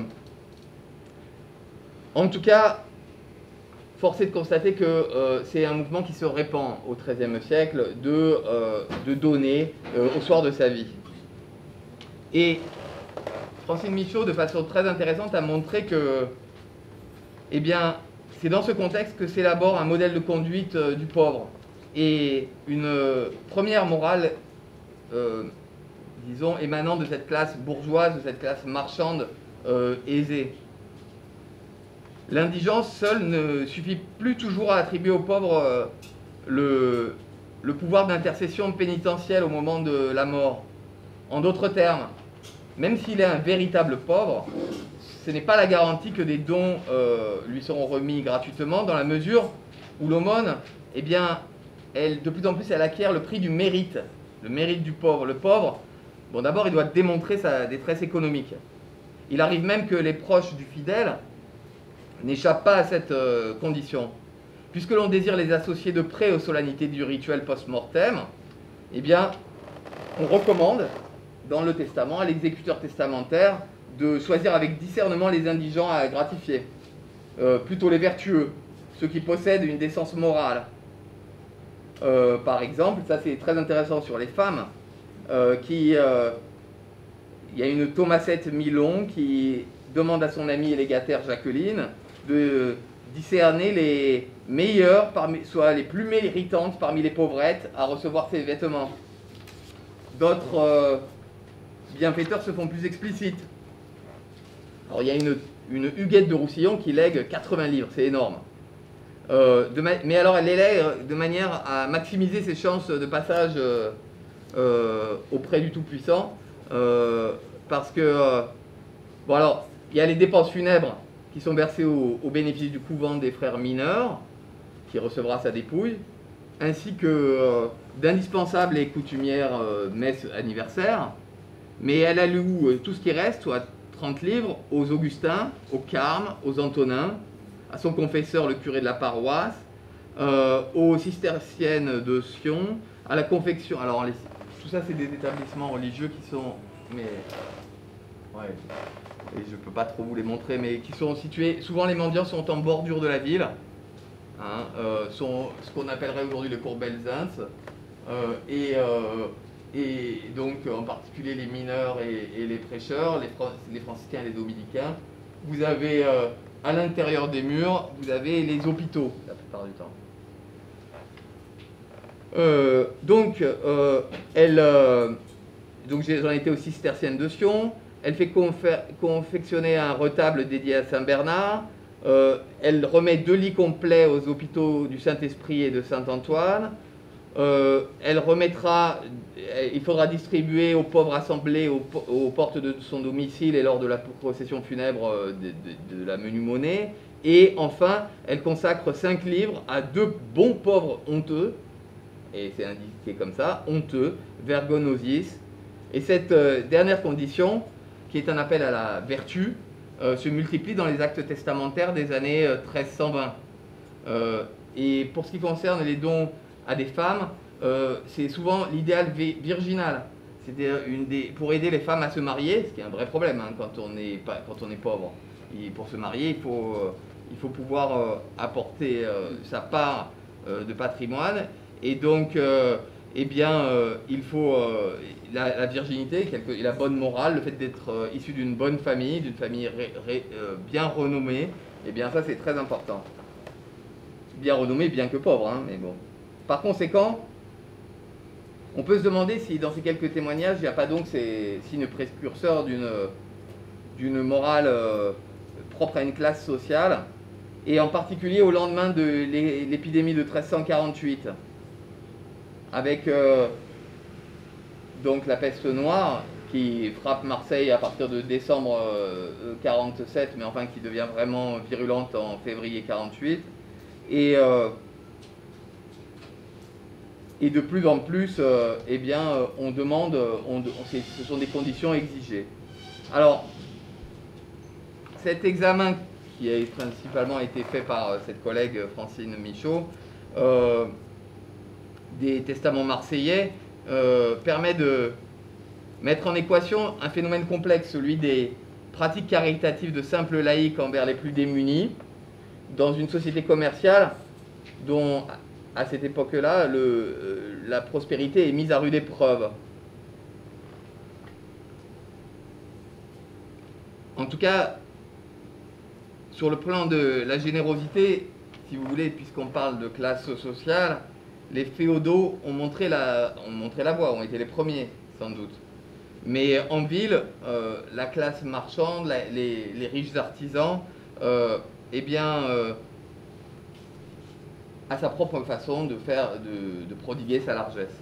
en tout cas, force est de constater que euh, c'est un mouvement qui se répand au treizième siècle de, euh, de donner euh, au soir de sa vie. Et Francine Michaud, de façon très intéressante, a montré que, eh bien, c'est dans ce contexte que s'élabore un modèle de conduite euh, du pauvre et une euh, première morale Euh, disons, émanant de cette classe bourgeoise, de cette classe marchande euh, aisée. L'indigence seule ne suffit plus toujours à attribuer aux pauvres euh, le, le pouvoir d'intercession pénitentielle au moment de la mort. En d'autres termes, même s'il est un véritable pauvre, ce n'est pas la garantie que des dons euh, lui seront remis gratuitement, dans la mesure où l'aumône, eh bien, elle, de plus en plus, elle acquiert le prix du mérite. Le mérite du pauvre. Le pauvre, bon, d'abord, il doit démontrer sa détresse économique. Il arrive même que les proches du fidèle n'échappent pas à cette euh, condition. Puisque l'on désire les associer de près aux solennités du rituel post-mortem, eh bien, on recommande dans le testament à l'exécuteur testamentaire de choisir avec discernement les indigents à gratifier, euh, plutôt les vertueux, ceux qui possèdent une décence morale. Euh, par exemple, ça c'est très intéressant sur les femmes, euh, qui, euh, il y a une Thomasette Milon qui demande à son amie et légataire Jacqueline de discerner les meilleures, parmi, soit les plus méritantes parmi les pauvrettes à recevoir ses vêtements. D'autres euh, bienfaiteurs se font plus explicites. Alors il y a une, une Huguette de Roussillon qui lègue quatre-vingts livres, c'est énorme. Euh, de mais alors elle les lègue de manière à maximiser ses chances de passage euh, euh, auprès du Tout-Puissant, euh, parce que, euh, bon alors, il y a les dépenses funèbres qui sont versées au, au bénéfice du couvent des frères mineurs, qui recevra sa dépouille, ainsi que euh, d'indispensables et coutumières euh, messes anniversaires, mais elle alloue euh, tout ce qui reste, soit trente livres, aux Augustins, aux Carmes, aux Antonins, à son confesseur le curé de la paroisse, euh, aux cisterciennes de Sion, à la confection. Alors les, tout ça c'est des établissements religieux qui sont, mais ouais, et je peux pas trop vous les montrer, mais qui sont situés. Souvent les mendiants sont en bordure de la ville, hein, euh, sont ce qu'on appellerait aujourd'hui le Courbelzins, euh, et euh, et donc en particulier les mineurs et, et les prêcheurs, les, les franciscains et les dominicains. Vous avez euh, à l'intérieur des murs, vous avez les hôpitaux, la plupart du temps. Euh, donc, euh, elle, euh, donc j'en étais aux cisterciennes de Sion. Elle fait confectionner un retable dédié à Saint Bernard. Euh, elle remet deux lits complets aux hôpitaux du Saint-Esprit et de Saint-Antoine. Euh, elle remettra, il faudra distribuer aux pauvres assemblés aux, aux portes de son domicile et lors de la procession funèbre de, de, de la Menue Monnaie. Et enfin, elle consacre cinq livres à deux bons pauvres honteux, et c'est indiqué comme ça, honteux, vergonosis. Et cette euh, dernière condition, qui est un appel à la vertu, euh, se multiplie dans les actes testamentaires des années euh, treize cent vingt. Euh, et pour ce qui concerne les dons à des femmes, euh, c'est souvent l'idéal virginal. C'est-à-dire une des, pour aider les femmes à se marier, ce qui est un vrai problème hein, quand, on est pas, quand on est pauvre. Et pour se marier, il faut, euh, il faut pouvoir euh, apporter euh, sa part euh, de patrimoine. Et donc, euh, eh bien, euh, il faut euh, la, la virginité quelque, et la bonne morale, le fait d'être euh, issu d'une bonne famille, d'une famille ré, ré, euh, bien renommée, eh bien ça c'est très important. Bien renommée, bien que pauvre, hein, mais bon. Par conséquent, on peut se demander si dans ces quelques témoignages, il n'y a pas donc ces signes précurseurs d'une d'une morale euh, propre à une classe sociale, et en particulier au lendemain de l'épidémie de treize cent quarante-huit, avec euh, donc la peste noire qui frappe Marseille à partir de décembre euh, quarante-sept, mais enfin qui devient vraiment virulente en février quarante-huit, et euh, Et de plus en plus, euh, eh bien, euh, on demande, on, on, ce sont des conditions exigées. Alors, cet examen qui a principalement été fait par euh, cette collègue Francine Michaud, euh, des testaments marseillais, euh, permet de mettre en équation un phénomène complexe, celui des pratiques caritatives de simples laïcs envers les plus démunis, dans une société commerciale dont, à cette époque-là, le, euh, la prospérité est mise à rude épreuve. En tout cas, sur le plan de la générosité, si vous voulez, puisqu'on parle de classe sociale, les féodaux ont montré la, ont montré la voie, ont été les premiers, sans doute. Mais en ville, euh, la classe marchande, la, les, les riches artisans, euh, eh bien... Euh, à sa propre façon de faire, de, de prodiguer sa largesse.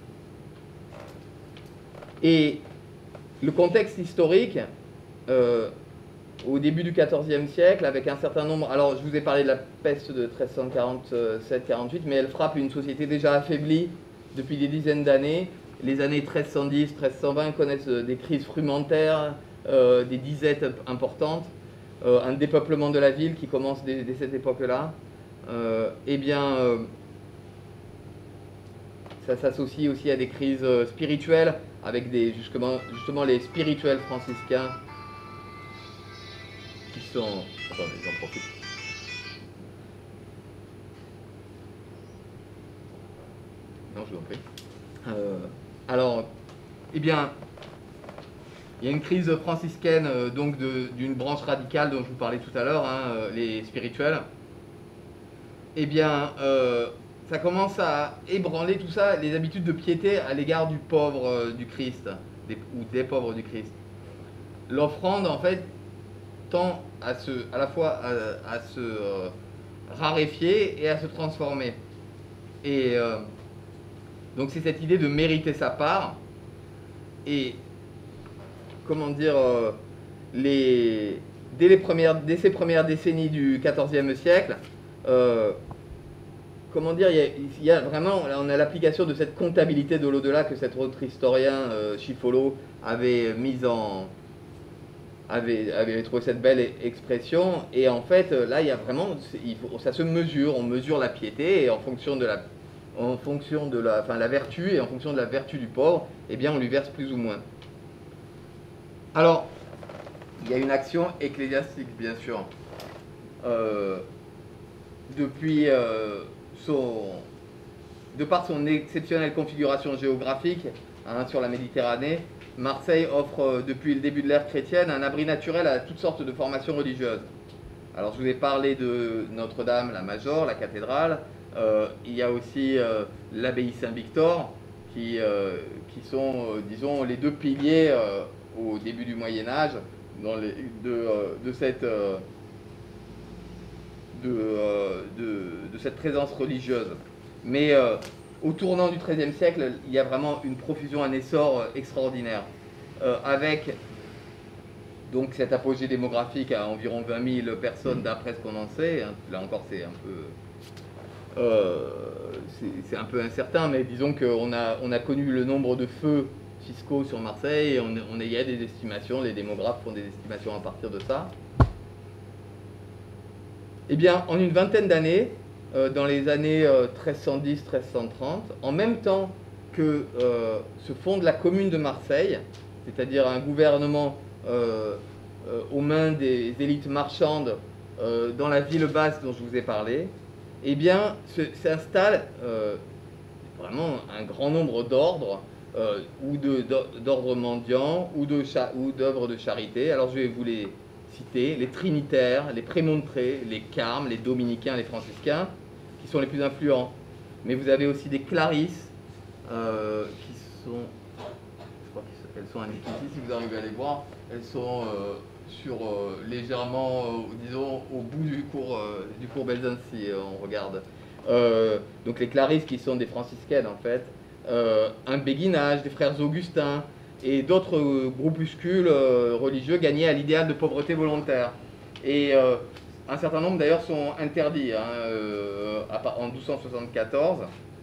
Et le contexte historique, euh, au début du quatorzième siècle, avec un certain nombre... Alors, je vous ai parlé de la peste de treize cent quarante-sept quarante-huit, mais elle frappe une société déjà affaiblie depuis des dizaines d'années. Les années treize cent dix, treize cent vingt connaissent des crises frumentaires, euh, des disettes importantes, euh, un dépeuplement de la ville qui commence dès, dès cette époque-là. Euh, eh bien, euh, ça s'associe aussi à des crises spirituelles avec des, justement, justement les spirituels franciscains qui sont... Attendez, j'en profite. Non, je vous en prie. Euh, alors, eh bien, il y a une crise franciscaine euh, donc d'une branche radicale dont je vous parlais tout à l'heure, hein, euh, les spirituels. Eh bien, euh, ça commence à ébranler tout ça, les habitudes de piété à l'égard du pauvre euh, du Christ, des, ou des pauvres du Christ. L'offrande, en fait, tend à, se, à la fois à, à se euh, raréfier et à se transformer. Et euh, donc c'est cette idée de mériter sa part. Et comment dire, euh, les, dès, les premières, dès ces premières décennies du quatorzième siècle, euh, comment dire, il y, a, il y a vraiment, là, on a l'application de cette comptabilité de l'au-delà que cet autre historien, euh, Schifolo, avait mise en, avait, avait trouvé cette belle expression. Et en fait, là, il y a vraiment, il faut, ça se mesure, on mesure la piété et en fonction de la, en fonction de la, enfin, la vertu et en fonction de la vertu du pauvre, eh bien, on lui verse plus ou moins. Alors, il y a une action ecclésiastique, bien sûr. Euh, depuis euh, son, de par son exceptionnelle configuration géographique hein, sur la Méditerranée, Marseille offre euh, depuis le début de l'ère chrétienne un abri naturel à toutes sortes de formations religieuses. Alors, je vous ai parlé de Notre-Dame, la Major, la cathédrale. Euh, il y a aussi euh, l'abbaye Saint-Victor, qui, euh, qui sont, euh, disons, les deux piliers euh, au début du Moyen-Âge dans les, de, euh, de, cette, euh, de, euh, de, de cette présence religieuse. Mais euh, au tournant du treizième siècle, il y a vraiment une profusion, un essor euh, extraordinaire, euh, avec donc cet apogée démographique à environ vingt mille personnes d'après ce qu'on en sait. Hein. Là encore, c'est un peu... Euh, c'est un peu incertain, mais disons qu'on a, on a connu le nombre de feux fiscaux sur Marseille, et on, on il y a des estimations, les démographes font des estimations à partir de ça. Eh bien, en une vingtaine d'années, euh, dans les années euh, treize cent dix treize cent trente, en même temps que euh, se fonde la commune de Marseille, c'est-à-dire un gouvernement euh, euh, aux mains des élites marchandes euh, dans la ville basse dont je vous ai parlé, eh bien, s'installe euh, vraiment un grand nombre d'ordres, euh, ou d'ordres mendiants, ou d'œuvres de, de charité. Alors, je vais vous les citer, les Trinitaires, les Prémontrés, les Carmes, les Dominicains, les Franciscains, qui sont les plus influents. Mais vous avez aussi des Clarisses, euh, qui sont, je crois qu'elles sont indiquées ici, si vous arrivez à les voir, elles sont euh, sur, euh, légèrement, euh, disons, au bout du cours, euh, du cours Belzunce, si euh, on regarde. Euh, donc les Clarisses qui sont des franciscaines en fait, euh, un béguinage, des frères Augustins et d'autres euh, groupuscules euh, religieux gagnés à l'idéal de pauvreté volontaire. Et euh, un certain nombre d'ailleurs sont interdits hein, euh, en douze cent soixante-quatorze.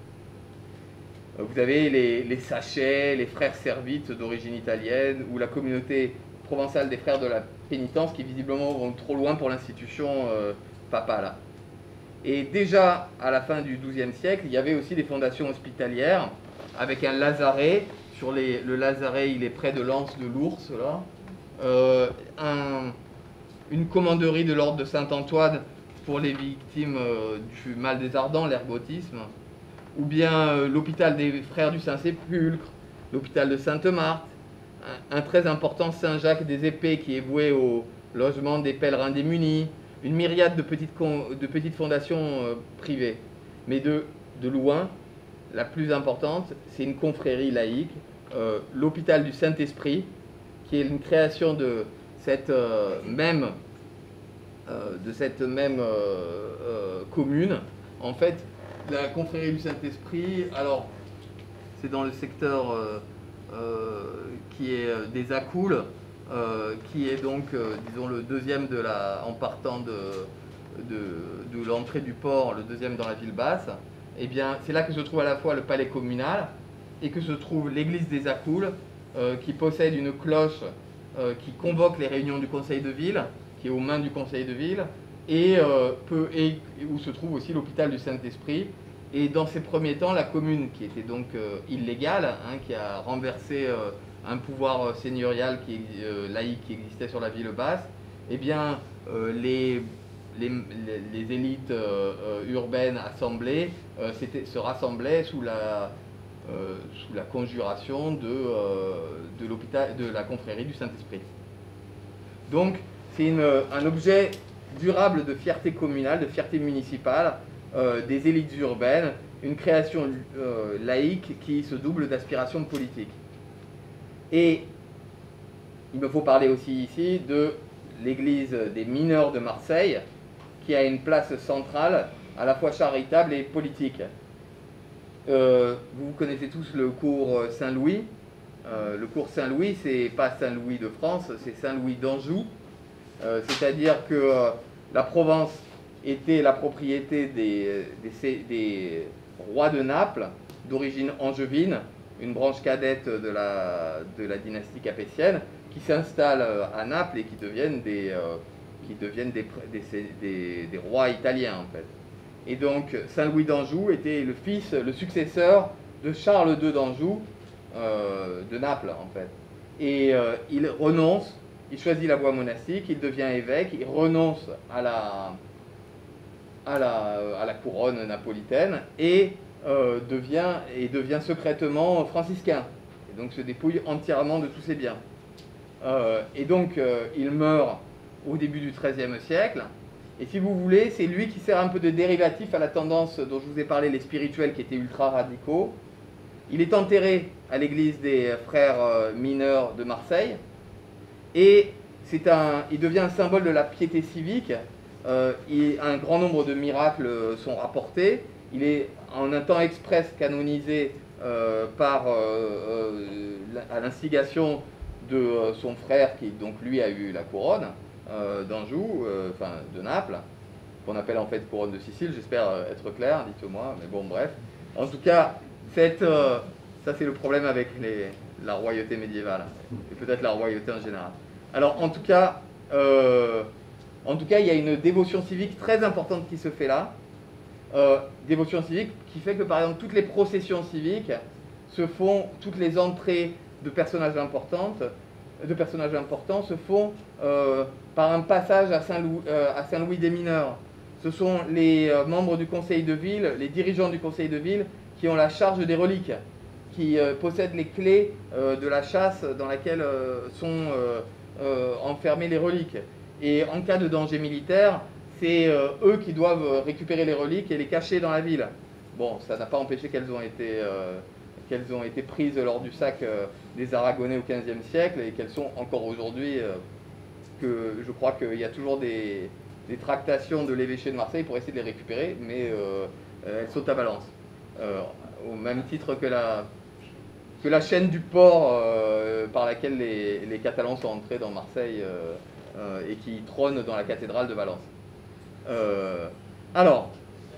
Vous avez les, les Sachets, les frères Servites d'origine italienne, ou la communauté provençale des frères de la pénitence qui visiblement vont trop loin pour l'institution euh, papale. Et déjà à la fin du douzième siècle, il y avait aussi des fondations hospitalières avec un lazaret. Sur les, le lazaret, il est près de l'anse de l'Ours, là. Euh, un, une commanderie de l'ordre de Saint-Antoine pour les victimes euh, du mal des ardents, l'ergotisme. Ou bien euh, l'hôpital des frères du Saint-Sépulcre, l'hôpital de Sainte-Marthe, un, un très important Saint-Jacques des Épées qui est voué au logement des pèlerins démunis, une myriade de petites, de petites fondations euh, privées. Mais de, de loin, la plus importante, c'est une confrérie laïque, euh, l'hôpital du Saint-Esprit, qui est une création de cette euh, même, euh, de cette même euh, euh, commune. En fait, la confrérie du Saint-Esprit, alors, c'est dans le secteur euh, euh, qui est des Accoules, Euh, qui est donc, euh, disons, le deuxième de la, en partant de, de, de l'entrée du port, le deuxième dans la ville basse. Eh bien, c'est là que se trouve à la fois le palais communal et que se trouve l'église des Accoules, euh, qui possède une cloche euh, qui convoque les réunions du conseil de ville, qui est aux mains du conseil de ville, et, euh, peut, et où se trouve aussi l'hôpital du Saint-Esprit, et dans ces premiers temps, la commune, qui était donc euh, illégale, hein, qui a renversé euh, un pouvoir euh, seigneurial qui, euh, laïque qui existait sur la ville basse, eh bien, euh, les, les, les, les élites euh, euh, urbaines assemblées euh, se rassemblaient sous la, euh, sous la conjuration de, euh, de, l'hôpital, de la confrérie du Saint-Esprit. Donc, c'est un objet durable de fierté communale, de fierté municipale, euh, des élites urbaines, une création euh, laïque qui se double d'aspirations politiques. Et il me faut parler aussi ici de l'église des mineurs de Marseille, qui a une place centrale, à la fois charitable et politique. Euh, vous connaissez tous le cours Saint-Louis. Euh, le cours Saint-Louis, c'est pas Saint-Louis de France, c'est Saint-Louis d'Anjou. Euh, C'est-à-dire que euh, la Provence était la propriété des, des, des rois de Naples, d'origine angevine, une branche cadette de la, de la dynastie capétienne, qui s'installe à Naples et qui deviennent des, euh, qui deviennent des, des, des, des rois italiens en fait. Et donc Saint-Louis d'Anjou était le fils, le successeur de Charles deux d'Anjou, euh, de Naples en fait. Et euh, il renonce, il choisit la voie monastique, il devient évêque, il renonce à la, à la, à la couronne napolitaine et, euh, devient, et devient secrètement franciscain. Et donc se dépouille entièrement de tous ses biens. Euh, et donc euh, il meurt au début du treizième siècle. Et si vous voulez, c'est lui qui sert un peu de dérivatif à la tendance dont je vous ai parlé, les spirituels qui étaient ultra radicaux. Il est enterré à l'église des frères euh, mineurs de Marseille. Et c'est un, il devient un symbole de la piété civique. Euh, il, un grand nombre de miracles sont rapportés. Il est en un temps express canonisé euh, par, euh, euh, à l'instigation de euh, son frère, qui donc lui a eu la couronne euh, d'Anjou, euh, enfin de Naples, qu'on appelle en fait couronne de Sicile. J'espère être clair, dites-moi, mais bon, bref. En tout cas, cette, euh, ça c'est le problème avec les, la royauté médiévale, et peut-être la royauté en général. Alors en tout cas, euh, en tout cas, il y a une dévotion civique très importante qui se fait là. Euh, dévotion civique qui fait que par exemple toutes les processions civiques se font, toutes les entrées de personnages importantes, de personnages importants se font euh, par un passage à Saint-Louis, euh, à Saint-Louis des mineurs. Ce sont les euh, membres du conseil de ville, les dirigeants du conseil de ville qui ont la charge des reliques, qui euh, possèdent les clés euh, de la chasse dans laquelle euh, sont euh, euh, enfermées les reliques. Et en cas de danger militaire, c'est euh, eux qui doivent récupérer les reliques et les cacher dans la ville. Bon, ça n'a pas empêché qu'elles ont été, euh, qu'elles ont été prises lors du sac euh, des Aragonais au quinzième siècle et qu'elles sont encore aujourd'hui, euh, que je crois qu'il y a toujours des, des tractations de l'évêché de Marseille pour essayer de les récupérer, mais euh, elles sont à Valence. Euh, au même titre que la, que la chaîne du port euh, par laquelle les, les Catalans sont entrés dans Marseille euh, euh, et qui trône dans la cathédrale de Valence. Euh, alors,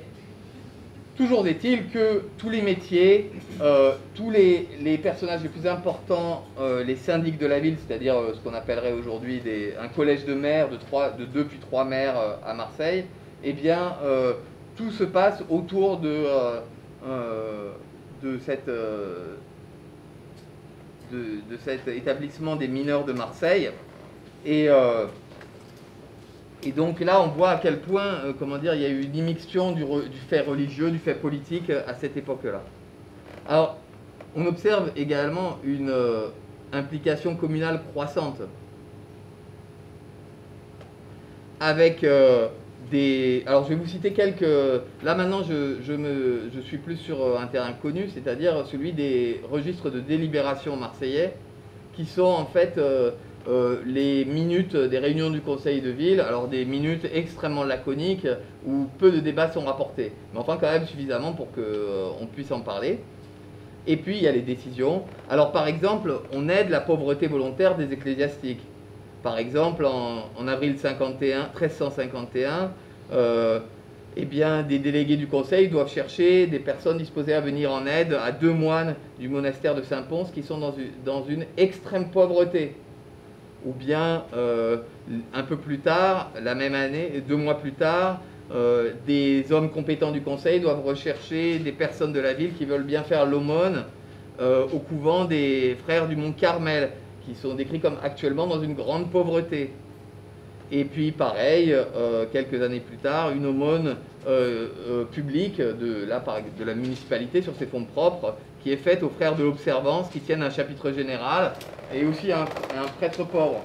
toujours est-il que tous les métiers, euh, tous les, les personnages les plus importants, euh, les syndics de la ville, c'est-à-dire euh, ce qu'on appellerait aujourd'hui un collège de maires, de, trois, de deux puis trois maires euh, à Marseille, eh bien, euh, tout se passe autour de, euh, euh, de, cette, euh, de, de cet établissement des mineurs de Marseille. Et... Euh, Et donc là, on voit à quel point, euh, comment dire, il y a eu une immixtion du, re, du fait religieux, du fait politique euh, à cette époque-là. Alors, on observe également une euh, implication communale croissante, avec euh, des... Alors, je vais vous citer quelques... Là, maintenant, je, je, me, je suis plus sur un terrain connu, c'est-à-dire celui des registres de délibération marseillais, qui sont en fait... Euh, Euh, les minutes des réunions du conseil de ville, alors des minutes extrêmement laconiques où peu de débats sont rapportés, mais enfin quand même suffisamment pour qu'on euh, puisse en parler. Et puis il y a les décisions. Alors par exemple, on aide la pauvreté volontaire des ecclésiastiques. Par exemple, en, en avril treize cent cinquante et un, euh, eh bien, des délégués du conseil doivent chercher des personnes disposées à venir en aide à deux moines du monastère de Saint-Pons qui sont dans une, dans une extrême pauvreté. Ou bien, euh, un peu plus tard, la même année, deux mois plus tard, euh, des hommes compétents du conseil doivent rechercher des personnes de la ville qui veulent bien faire l'aumône euh, au couvent des frères du Mont Carmel, qui sont décrits comme actuellement dans une grande pauvreté. Et puis pareil, euh, quelques années plus tard, une aumône euh, euh, publique de, là, par, de la municipalité sur ses fonds propres, qui est faite aux frères de l'Observance, qui tiennent un chapitre général, et aussi un, un prêtre pauvre.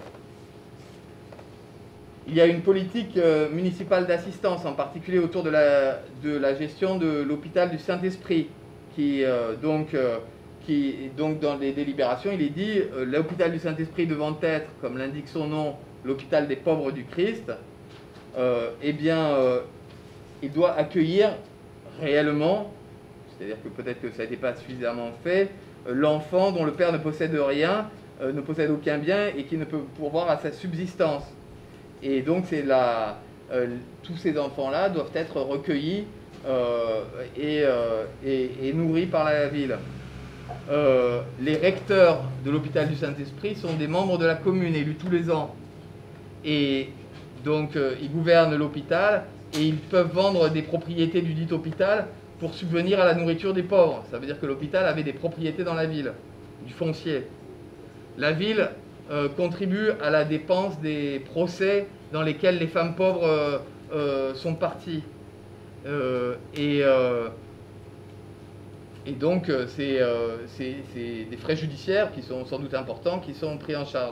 Il y a une politique euh, municipale d'assistance, en particulier autour de la, de la gestion de l'hôpital du Saint-Esprit, qui, euh, donc, euh, qui donc dans les délibérations, il est dit euh, l'hôpital du Saint-Esprit devant être, comme l'indique son nom, l'hôpital des pauvres du Christ, euh, eh bien, euh, il doit accueillir réellement, c'est-à-dire que peut-être que ça n'était pas suffisamment fait, euh, l'enfant dont le père ne possède rien, euh, ne possède aucun bien et qui ne peut pourvoir à sa subsistance. Et donc, c'est la, euh, tous ces enfants-là doivent être recueillis euh, et, euh, et, et nourris par la ville. Euh, les recteurs de l'hôpital du Saint-Esprit sont des membres de la commune élus tous les ans. Et donc, euh, ils gouvernent l'hôpital et ils peuvent vendre des propriétés du dit hôpital pour subvenir à la nourriture des pauvres. Ça veut dire que l'hôpital avait des propriétés dans la ville, du foncier. La ville euh, contribue à la dépense des procès dans lesquels les femmes pauvres euh, euh, sont parties. Euh, et, euh, et donc, c'est euh, des frais judiciaires qui sont sans doute importants, qui sont pris en charge.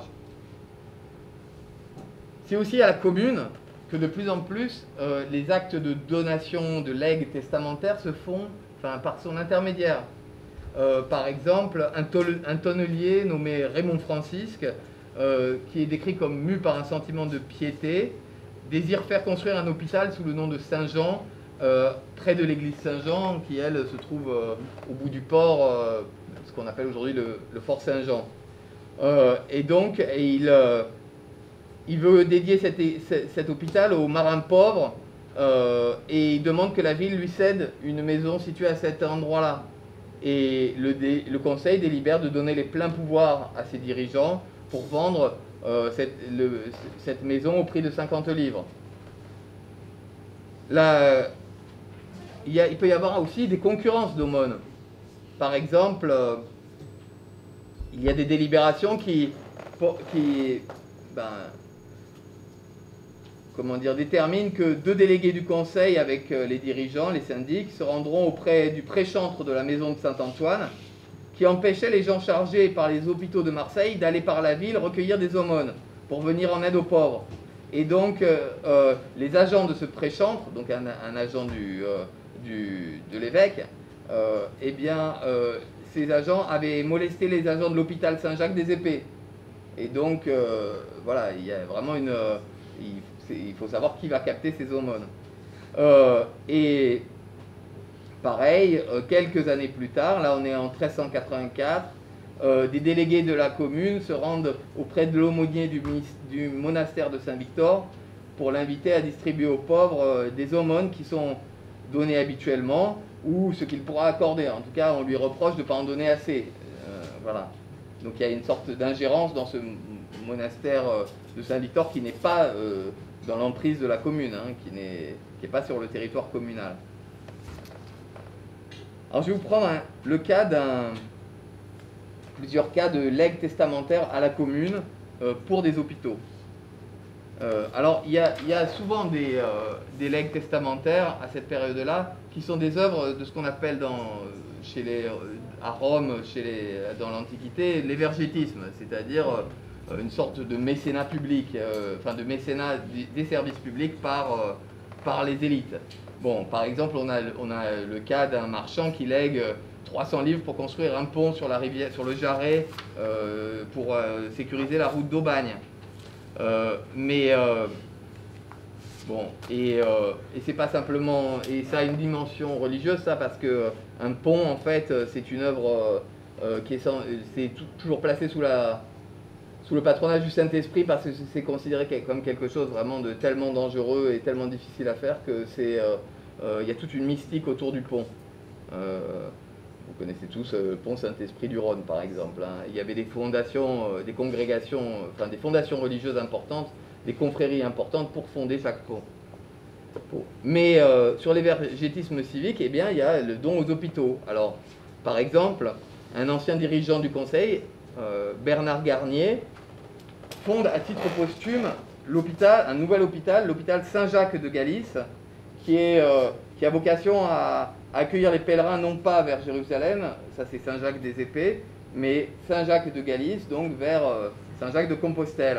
C'est aussi à la commune que de plus en plus, euh, les actes de donation, de legs testamentaires se font enfin, par son intermédiaire. Euh, par exemple, un, un tonnelier nommé Raymond Francisque, euh, qui est décrit comme mu par un sentiment de piété, désire faire construire un hôpital sous le nom de Saint-Jean, euh, près de l'église Saint-Jean, qui elle se trouve euh, au bout du port, euh, ce qu'on appelle aujourd'hui le, le fort Saint-Jean. Euh, et donc, et il, euh, il veut dédier cet, cet hôpital aux marins pauvres, euh, et il demande que la ville lui cède une maison située à cet endroit-là. Et le, dé, le conseil délibère de donner les pleins pouvoirs à ses dirigeants pour vendre euh, cette, le, cette maison au prix de cinquante livres. Là, il, y a, il peut y avoir aussi des concurrences d'aumônes. Par exemple, euh, il y a des délibérations qui, qui ben, comment dire, déterminent que deux délégués du conseil avec les dirigeants, les syndics, se rendront auprès du préchantre de la maison de Saint-Antoine, qui empêchait les gens chargés par les hôpitaux de Marseille d'aller par la ville recueillir des aumônes pour venir en aide aux pauvres. Et donc, euh, euh, les agents de ce préchantre, donc un, un agent du, euh, du, de l'évêque, euh, eh bien, euh, ces agents avaient molesté les agents de l'hôpital Saint-Jacques-des-Épées. Et donc, euh, voilà, il y a vraiment une... Euh, il, il faut savoir qui va capter ces aumônes. Euh, et pareil, euh, quelques années plus tard, là on est en treize cent quatre-vingt-quatre, euh, des délégués de la commune se rendent auprès de l'aumônier du, du monastère de Saint-Victor pour l'inviter à distribuer aux pauvres euh, des aumônes qui sont données habituellement ou ce qu'il pourra accorder. En tout cas, on lui reproche de ne pas en donner assez. Euh, voilà. Donc il y a une sorte d'ingérence dans ce monastère de Saint-Victor qui n'est pas euh, dans l'emprise de la commune, hein, qui n'est pas sur le territoire communal. Alors je vais vous prendre un, le cas d'un, plusieurs cas de legs testamentaires à la commune euh, pour des hôpitaux. Euh, alors il y, a, il y a souvent des, euh, des legs testamentaires à cette période-là qui sont des œuvres de ce qu'on appelle dans, chez les, à Rome, chez les, dans l'Antiquité, l'évergétisme, c'est-à-dire euh, une sorte de mécénat public, euh, enfin de mécénat des services publics par, euh, par les élites. Bon, par exemple, on a, on a le cas d'un marchand qui lègue trois cents livres pour construire un pont sur, la rivière, sur le Jarret euh, pour euh, sécuriser la route d'Aubagne. Euh, mais euh, bon, et, euh, et c'est pas simplement, et ça a une dimension religieuse, ça, parce que un pont, en fait, c'est une œuvre euh, qui est, sans, c'est toujours placé sous la sous le patronage du Saint-Esprit, parce que c'est considéré comme quelque chose vraiment de tellement dangereux et tellement difficile à faire que c'est, euh, euh, il y a toute une mystique autour du pont. Euh, vous connaissez tous euh, le pont Saint-Esprit du Rhône, par exemple. Hein. Il y avait des fondations, euh, des congrégations, enfin des fondations religieuses importantes, des confréries importantes pour fonder chaque pont. Mais euh, sur l'évergétisme civique, eh bien, il y a le don aux hôpitaux. Alors, par exemple, un ancien dirigeant du conseil, euh, Bernard Garnier, fonde à titre posthume l'hôpital, un nouvel hôpital, l'hôpital Saint-Jacques de Galice, qui, est, euh, qui a vocation à, à accueillir les pèlerins non pas vers Jérusalem, ça c'est Saint-Jacques des Épées, mais Saint-Jacques de Galice, donc vers euh, Saint-Jacques de Compostelle.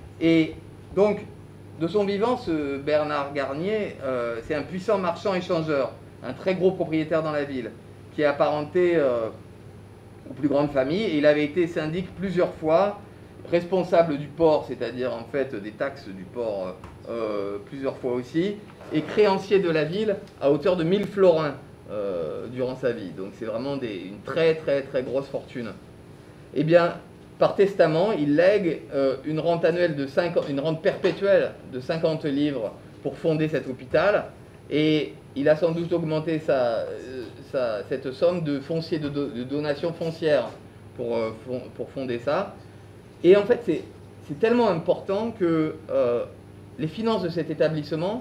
Et donc, de son vivant, ce Bernard Garnier, euh, c'est un puissant marchand échangeur, un très gros propriétaire dans la ville, qui est apparenté euh, aux plus grandes familles, et il avait été syndic plusieurs fois, responsable du port, c'est-à-dire en fait des taxes du port euh, plusieurs fois aussi, et créancier de la ville à hauteur de mille florins euh, durant sa vie. Donc c'est vraiment des, une très très très grosse fortune. Eh bien, par testament, il lègue euh, une rente annuelle de cinquante, une rente perpétuelle de cinquante livres pour fonder cet hôpital, et il a sans doute augmenté sa, sa, cette somme de foncier de, do, de donation foncière pour, euh, pour fonder ça. Et en fait, c'est tellement important que euh, les finances de cet établissement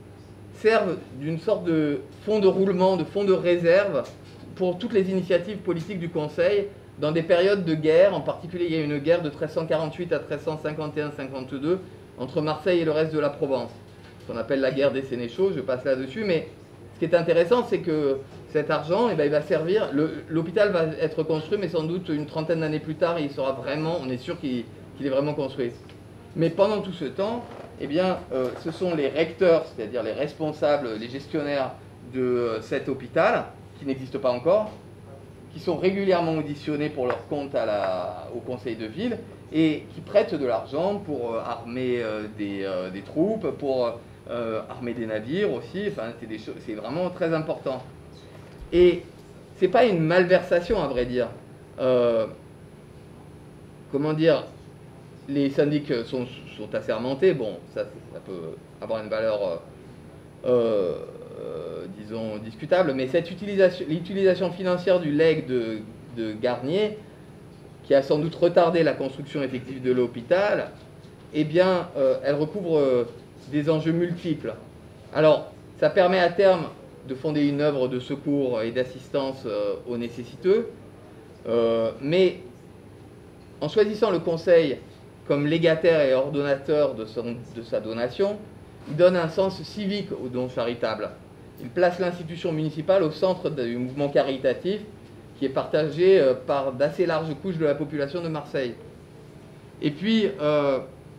servent d'une sorte de fonds de roulement, de fonds de réserve pour toutes les initiatives politiques du Conseil dans des périodes de guerre. En particulier, il y a une guerre de mille trois cent quarante-huit à mille trois cent cinquante et un cinquante-deux entre Marseille et le reste de la Provence, qu'on appelle la guerre des Sénéchaux, je passe là-dessus. Mais ce qui est intéressant, c'est que cet argent, eh bien, il va servir, l'hôpital va être construit, mais sans doute une trentaine d'années plus tard, il sera vraiment, on est sûr qu'il qu'il est vraiment construit. Mais pendant tout ce temps, eh bien, euh, ce sont les recteurs, c'est-à-dire les responsables, les gestionnaires de euh, cet hôpital, qui n'existe pas encore, qui sont régulièrement auditionnés pour leur compte à la, au conseil de ville, et qui prêtent de l'argent pour euh, armer euh, des, euh, des troupes, pour euh, armer des navires aussi, enfin, c'est vraiment très important. Et c'est pas une malversation, à vrai dire. Euh, comment dire, les syndics sont, sont assermentés, bon, ça, ça peut avoir une valeur, euh, euh, disons, discutable, mais cette utilisation, l'utilisation financière du legs de, de Garnier, qui a sans doute retardé la construction effective de l'hôpital, eh bien, euh, elle recouvre euh, des enjeux multiples. Alors, ça permet à terme de fonder une œuvre de secours et d'assistance euh, aux nécessiteux, euh, mais en choisissant le conseil comme légataire et ordonnateur de, son, de sa donation, il donne un sens civique au don charitable. Il place l'institution municipale au centre du mouvement caritatif qui est partagé euh, par d'assez larges couches de la population de Marseille. Et puis, euh,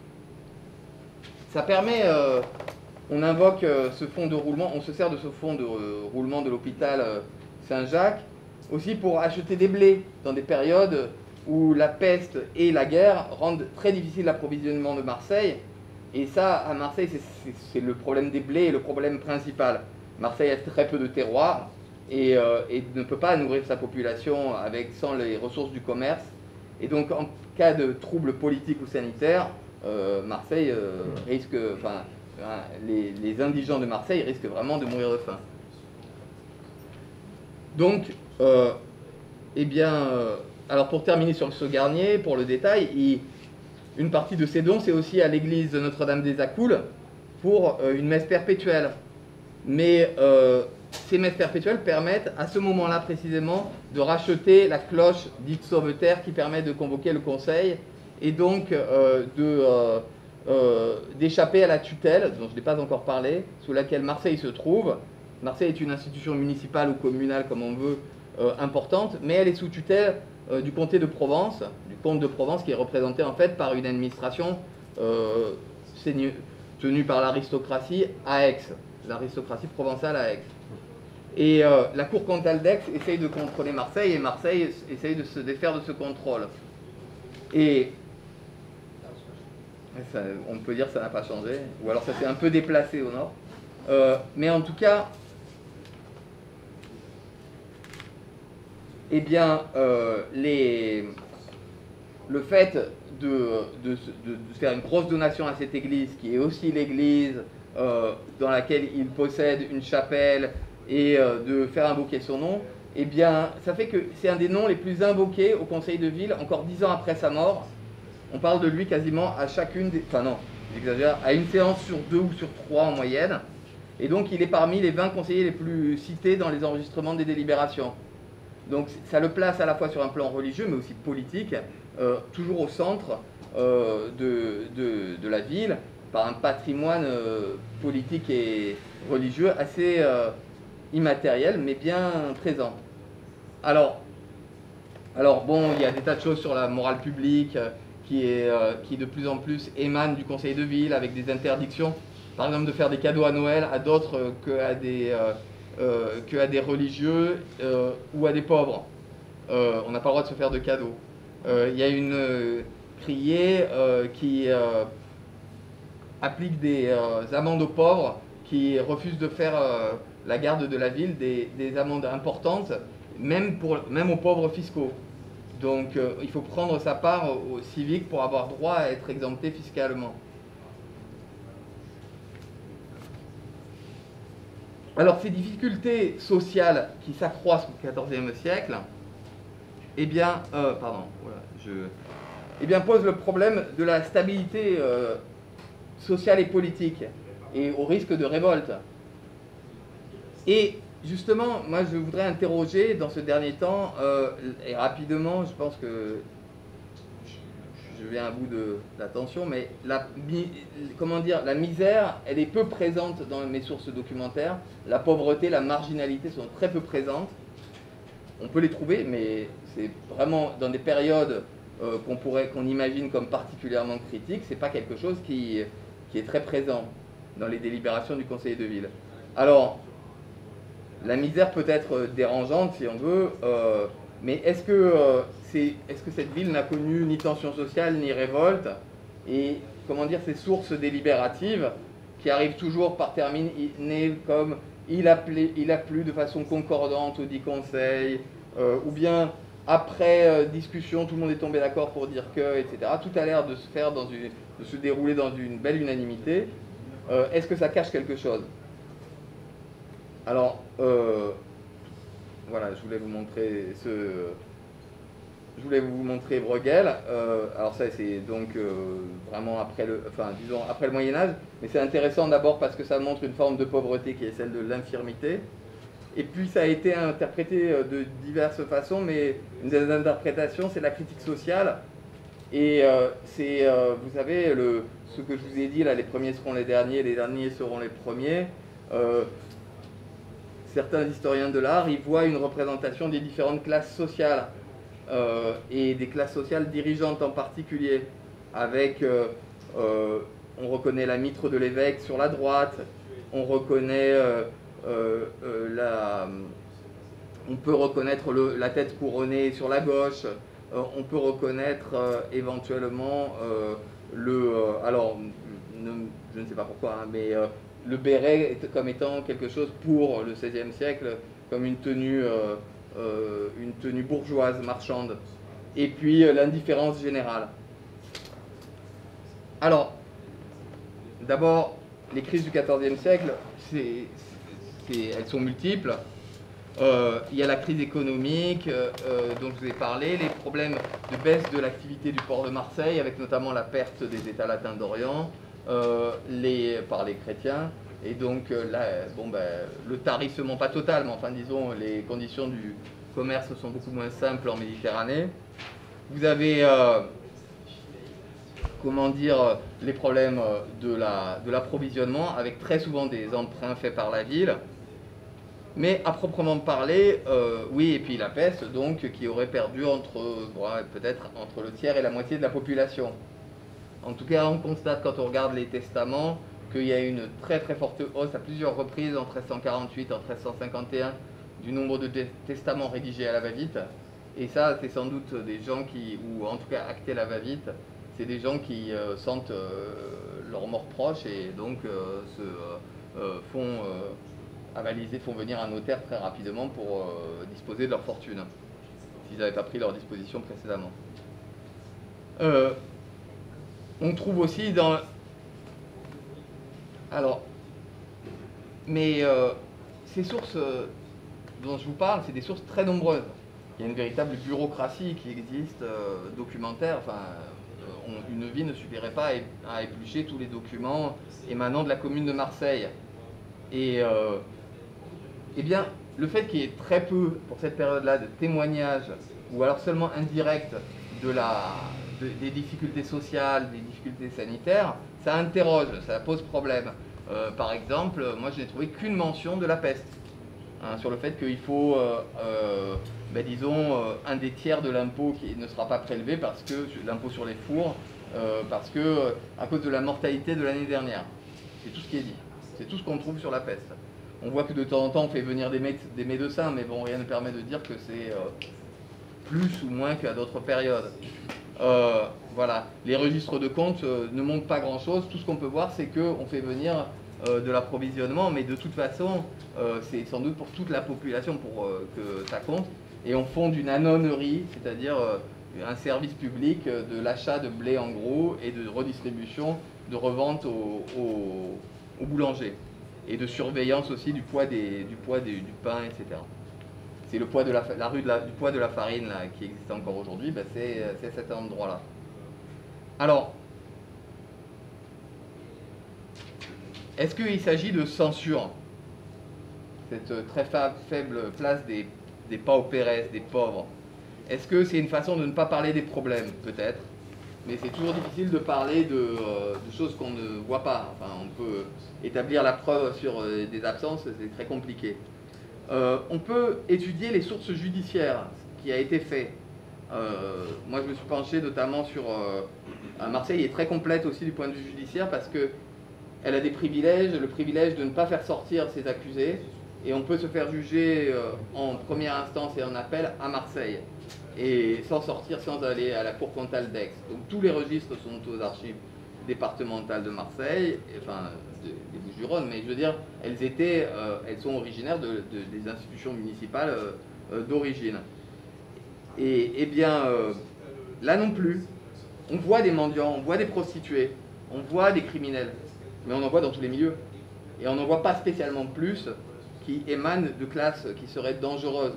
ça permet... Euh, on invoque euh, ce fonds de roulement, on se sert de ce fonds de euh, roulement de l'hôpital euh, Saint-Jacques aussi pour acheter des blés dans des périodes où la peste et la guerre rendent très difficile l'approvisionnement de Marseille. Et ça, à Marseille, c'est le problème des blés et le problème principal. Marseille a très peu de terroir et, euh, et ne peut pas nourrir sa population avec, sans les ressources du commerce. Et donc, en cas de troubles politiques ou sanitaires, euh, Marseille euh, risque... Enfin, Les, les indigents de Marseille risquent vraiment de mourir de faim. Donc, euh, eh bien, euh, alors pour terminer sur ce Garnier, pour le détail, il, une partie de ses dons, c'est aussi à l'église de Notre-Dame des Accoules pour euh, une messe perpétuelle. Mais euh, ces messes perpétuelles permettent à ce moment-là précisément de racheter la cloche dite sauveterre qui permet de convoquer le conseil et donc euh, de... Euh, Euh, d'échapper à la tutelle, dont je n'ai pas encore parlé, sous laquelle Marseille se trouve. Marseille est une institution municipale ou communale, comme on veut, euh, importante, mais elle est sous tutelle euh, du comté de Provence, du comte de Provence, qui est représenté en fait par une administration euh, tenue par l'aristocratie à Aix, l'aristocratie provençale à Aix. Et euh, la cour comtale d'Aix essaye de contrôler Marseille, et Marseille essaye de se défaire de ce contrôle. Et Ça, on peut dire que ça n'a pas changé, ou alors ça s'est un peu déplacé au nord. Euh, mais en tout cas, eh bien, euh, les, le fait de, de, de, de faire une grosse donation à cette église, qui est aussi l'église euh, dans laquelle il possède une chapelle, et euh, de faire invoquer son nom, eh bien, ça fait que c'est un des noms les plus invoqués au conseil de ville, encore dix ans après sa mort. On parle de lui quasiment à chacune des... Enfin non, j'exagère, à une séance sur deux ou sur trois en moyenne. Et donc il est parmi les vingt conseillers les plus cités dans les enregistrements des délibérations. Donc ça le place à la fois sur un plan religieux mais aussi politique, euh, toujours au centre euh, de, de, de la ville, par un patrimoine euh, politique et religieux assez euh, immatériel mais bien présent. Alors, alors bon, il y a des tas de choses sur la morale publique euh, qui, est, euh, qui de plus en plus émanent du conseil de ville avec des interdictions, par exemple de faire des cadeaux à Noël à d'autres euh, qu'à des, euh, euh, qu'à des religieux euh, ou à des pauvres. Euh, on n'a pas le droit de se faire de cadeaux. Euh, il y a une euh, criée euh, qui euh, applique des euh, amendes aux pauvres qui refusent de faire euh, la garde de la ville, des, des amendes importantes, même, pour, même aux pauvres fiscaux. Donc euh, il faut prendre sa part au, au civique pour avoir droit à être exempté fiscalement. Alors ces difficultés sociales qui s'accroissent au quatorzième siècle, eh bien, euh, pardon, voilà, je, eh bien, posent le problème de la stabilité euh, sociale et politique et au risque de révolte. Et justement, moi je voudrais interroger dans ce dernier temps, euh, et rapidement, je pense que je viens à bout de l'attention, mais la, comment dire, la misère, elle est peu présente dans mes sources documentaires. La pauvreté, la marginalité sont très peu présentes. On peut les trouver, mais c'est vraiment dans des périodes euh, qu'on pourrait, qu'on imagine comme particulièrement critiques. C'est pas quelque chose qui, qui est très présent dans les délibérations du conseil de ville. Alors, la misère peut être dérangeante si on veut, euh, mais est-ce que, euh, c'est, est-ce que cette ville n'a connu ni tension sociale ni révolte? Et comment dire, ces sources délibératives qui arrivent toujours par terminer comme il a, plu, il a plu de façon concordante au dit conseil, euh, ou bien après euh, discussion, tout le monde est tombé d'accord pour dire que, et cetera. Tout a l'air de se faire dans une, de se dérouler dans une belle unanimité. Euh, est-ce que ça cache quelque chose? Alors, euh, voilà, je voulais vous montrer ce, je voulais vous montrer Bruegel. Euh, alors ça, c'est donc euh, vraiment après le, enfin, disons après le Moyen Âge, mais c'est intéressant d'abord parce que ça montre une forme de pauvreté qui est celle de l'infirmité. Et puis ça a été interprété de diverses façons, mais une des interprétations, c'est la critique sociale. Et euh, c'est, euh, vous savez, le, ce que je vous ai dit là, les premiers seront les derniers, les derniers seront les premiers. Euh, Certains historiens de l'art y voient une représentation des différentes classes sociales euh, et des classes sociales dirigeantes en particulier. Avec, euh, euh, on reconnaît la mitre de l'évêque sur la droite, on reconnaît euh, euh, euh, la, on peut reconnaître le, la tête couronnée sur la gauche. Euh, on peut reconnaître euh, éventuellement euh, le, euh, alors ne, je ne sais pas pourquoi, hein, mais euh, le béret comme étant quelque chose pour le seizième siècle, comme une tenue, euh, euh, une tenue bourgeoise, marchande. Et puis euh, l'indifférence générale. Alors, d'abord, les crises du quatorzième siècle, c'est, c'est, elles sont multiples. Euh, il y a la crise économique euh, dont je vous ai parlé, les problèmes de baisse de l'activité du port de Marseille, avec notamment la perte des États latins d'Orient, Euh, les, par les chrétiens, et donc euh, là, bon, ben, le tarissement pas total, mais enfin disons les conditions du commerce sont beaucoup moins simples en Méditerranée. Vous avez euh, comment dire, les problèmes de, la, de l'approvisionnement, avec très souvent des emprunts faits par la ville. Mais à proprement parler, euh, oui, et puis la peste, donc, qui aurait perdu entre, bon, peut-être entre le tiers et la moitié de la population. En tout cas, on constate quand on regarde les testaments qu'il y a une très très forte hausse à plusieurs reprises en treize cent quarante-huit, en treize cent cinquante et un, du nombre de testaments rédigés à la va-vite. Et ça, c'est sans doute des gens qui, ou en tout cas actés à la va-vite, c'est des gens qui euh, sentent euh, leur mort proche et donc euh, se euh, font euh, avaliser, font venir un notaire très rapidement pour euh, disposer de leur fortune, s'ils n'avaient pas pris leur disposition précédemment. Euh, On trouve aussi dans... Alors, mais euh, ces sources euh, dont je vous parle, c'est des sources très nombreuses. Il y a une véritable bureaucratie qui existe, euh, documentaire. Enfin, euh, on, une vie ne suffirait pas à, à éplucher tous les documents émanant de la commune de Marseille. Et euh, eh bien, le fait qu'il y ait très peu, pour cette période-là, de témoignages, ou alors seulement indirects, de la, de, des difficultés sociales, des difficultés sanitaires, ça interroge, ça pose problème. Euh, par exemple, moi je n'ai trouvé qu'une mention de la peste, hein, sur le fait qu'il faut, euh, euh, ben, disons, euh, un des tiers de l'impôt qui ne sera pas prélevé, parce que l'impôt sur les fours, euh, parce que, euh, à cause de la mortalité de l'année dernière. C'est tout ce qui est dit. C'est tout ce qu'on trouve sur la peste. On voit que de temps en temps on fait venir des, mé des médecins, mais bon, rien ne permet de dire que c'est euh, plus ou moins qu'à d'autres périodes. Euh, voilà, les registres de comptes euh, ne montrent pas grand-chose. Tout ce qu'on peut voir, c'est qu'on fait venir euh, de l'approvisionnement, mais de toute façon, euh, c'est sans doute pour toute la population pour euh, que ça compte. Et on fonde une anonnerie, c'est-à-dire euh, un service public de l'achat de blé en gros et de redistribution, de revente aux au, au boulangers. Et de surveillance aussi du poids, des, du, poids des, du pain, et cetera. C'est le poids de la, la rue de la, du poids de la farine là, qui existe encore aujourd'hui, ben c'est cet endroit-là. Alors, est-ce qu'il s'agit de censure? Cette très fa faible place des, des paupérès, des pauvres. Est-ce que c'est une façon de ne pas parler des problèmes? Peut-être. Mais c'est toujours difficile de parler de, euh, de choses qu'on ne voit pas. Enfin, on peut établir la preuve sur euh, des absences, c'est très compliqué. Euh, on peut étudier les sources judiciaires, ce qui a été fait. Euh, moi, je me suis penché notamment sur... Euh, à Marseille est très complète aussi du point de vue judiciaire parce qu'elle a des privilèges, le privilège de ne pas faire sortir ses accusés, et on peut se faire juger euh, en première instance et en appel à Marseille, et sans sortir, sans aller à la cour comtale d'Aix. Donc tous les registres sont aux archives départementales de Marseille, enfin de, des Bouches-du-Rhône, mais je veux dire, elles étaient, euh, elles sont originaires de, de, des institutions municipales euh, euh, d'origine. Et, et bien, euh, là non plus, on voit des mendiants, on voit des prostituées, on voit des criminels, mais on en voit dans tous les milieux. Et on n'en voit pas spécialement plus qui émanent de classes qui seraient dangereuses.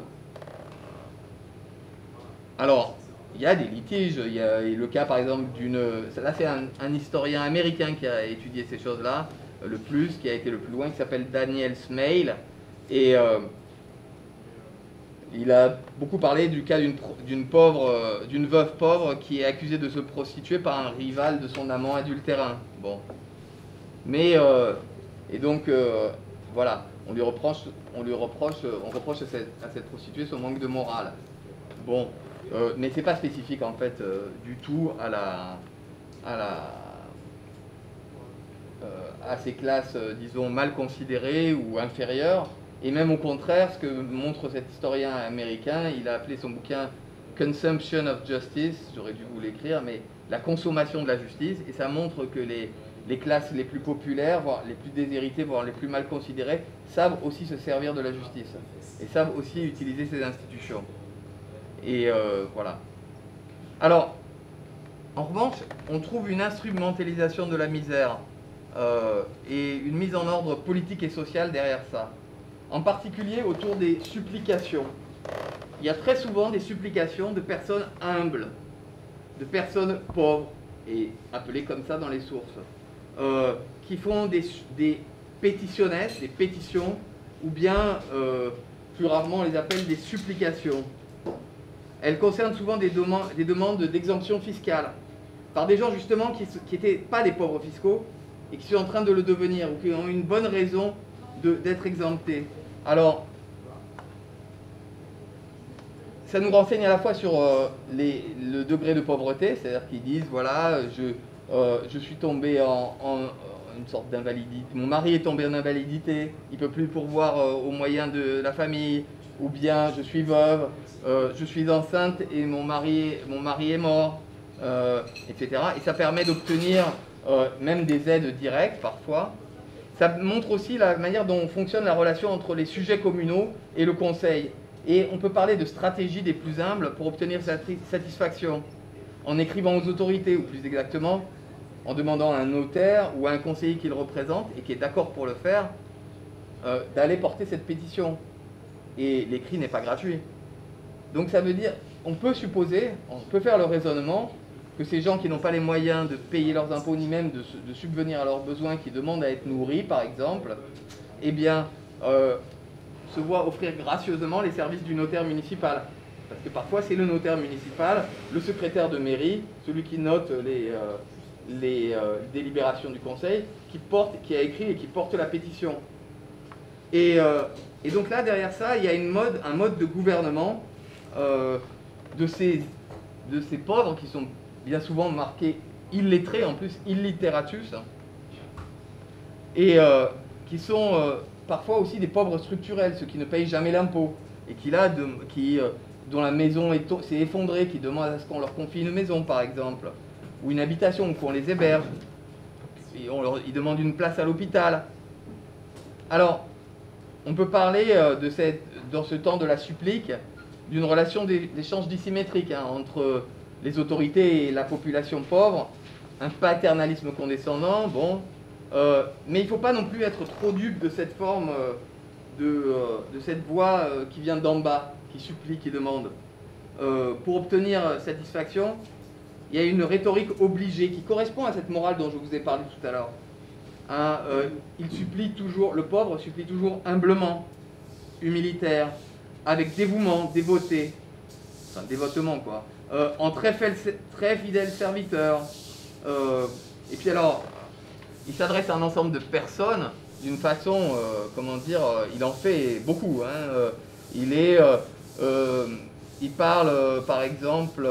Alors, il y a des litiges, il y a le cas par exemple d'une... Là c'est un, un historien américain qui a étudié ces choses-là, le plus, qui a été le plus loin, qui s'appelle Daniel Smail, et euh, il a beaucoup parlé du cas d'une pauvre, d'une veuve pauvre qui est accusée de se prostituer par un rival de son amant adultérin. Bon. Mais, euh, et donc, euh, voilà, on lui reproche, on lui reproche, on reproche à cette, à cette prostituée son manque de morale. Bon. Euh, mais c'est pas spécifique en fait euh, du tout à la, à la, euh, à ces classes, euh, disons, mal considérées ou inférieures. Et même au contraire, ce que montre cet historien américain, il a appelé son bouquin Consumption of Justice, j'aurais dû vous l'écrire, mais la consommation de la justice. Et ça montre que les, les classes les plus populaires, voire les plus déshéritées, voire les plus mal considérées, savent aussi se servir de la justice et savent aussi utiliser ces institutions. Et euh, voilà. Alors, en revanche, on trouve une instrumentalisation de la misère euh, et une mise en ordre politique et sociale derrière ça. En particulier autour des supplications. Il y a très souvent des supplications de personnes humbles, de personnes pauvres, et appelées comme ça dans les sources, euh, qui font des, des pétitionnesses, des pétitions, ou bien, euh, plus rarement, on les appelle des supplications. Elles concernent souvent des, des demandes d'exemption fiscale par des gens justement qui n'étaient pas des pauvres fiscaux et qui sont en train de le devenir ou qui ont une bonne raison d'être exemptés. Alors, ça nous renseigne à la fois sur euh, les, le degré de pauvreté, c'est-à-dire qu'ils disent, voilà, je, euh, je suis tombé en, en une sorte d'invalidité, mon mari est tombé en invalidité, il ne peut plus pourvoir euh, aux moyens de la famille, ou bien je suis veuve, euh, je suis enceinte et mon mari, mon mari est mort, euh, et cetera. Et ça permet d'obtenir euh, même des aides directes parfois. Ça montre aussi la manière dont fonctionne la relation entre les sujets communaux et le conseil. Et on peut parler de stratégie des plus humbles pour obtenir satisfaction, en écrivant aux autorités, ou plus exactement, en demandant à un notaire ou à un conseiller qui le représente et qui est d'accord pour le faire, euh, d'aller porter cette pétition. Et l'écrit n'est pas gratuit. Donc ça veut dire, on peut supposer, on peut faire le raisonnement que ces gens qui n'ont pas les moyens de payer leurs impôts ni même de, de subvenir à leurs besoins, qui demandent à être nourris par exemple, eh bien, euh, se voit offrir gracieusement les services du notaire municipal. Parce que parfois, c'est le notaire municipal, le secrétaire de mairie, celui qui note les, euh, les euh, délibérations du conseil, qui, porte, qui a écrit et qui porte la pétition. Et, euh, et donc là, derrière ça, il y a une mode, un mode de gouvernement euh, de, ces, de ces pauvres qui sont bien souvent marqués illettrés, en plus illiteratus, et euh, qui sont euh, parfois aussi des pauvres structurels, ceux qui ne payent jamais l'impôt, et qui, là, de, qui, euh, dont la maison s'est effondrée, qui demandent à ce qu'on leur confie une maison, par exemple, ou une habitation, ou qu'on les héberge. Et on leur, ils demandent une place à l'hôpital. Alors, on peut parler euh, de cette, dans ce temps de la supplique, d'une relation d'échange dissymétrique hein, entre les autorités et la population pauvre, un paternalisme condescendant, bon, euh, mais il ne faut pas non plus être trop dupe de cette forme, euh, de, euh, de cette voix euh, qui vient d'en bas, qui supplie, qui demande. Euh, pour obtenir satisfaction, il y a une rhétorique obligée qui correspond à cette morale dont je vous ai parlé tout à l'heure. Hein, euh, il supplie toujours, le pauvre supplie toujours humblement, humilitaire, avec dévouement, dévoté, enfin dévotement quoi, euh, en très, très fidèle serviteur. Euh, et puis alors, il s'adresse à un ensemble de personnes d'une façon, euh, comment dire, euh, il en fait beaucoup. Hein, euh, il est, euh, euh, il parle euh, par exemple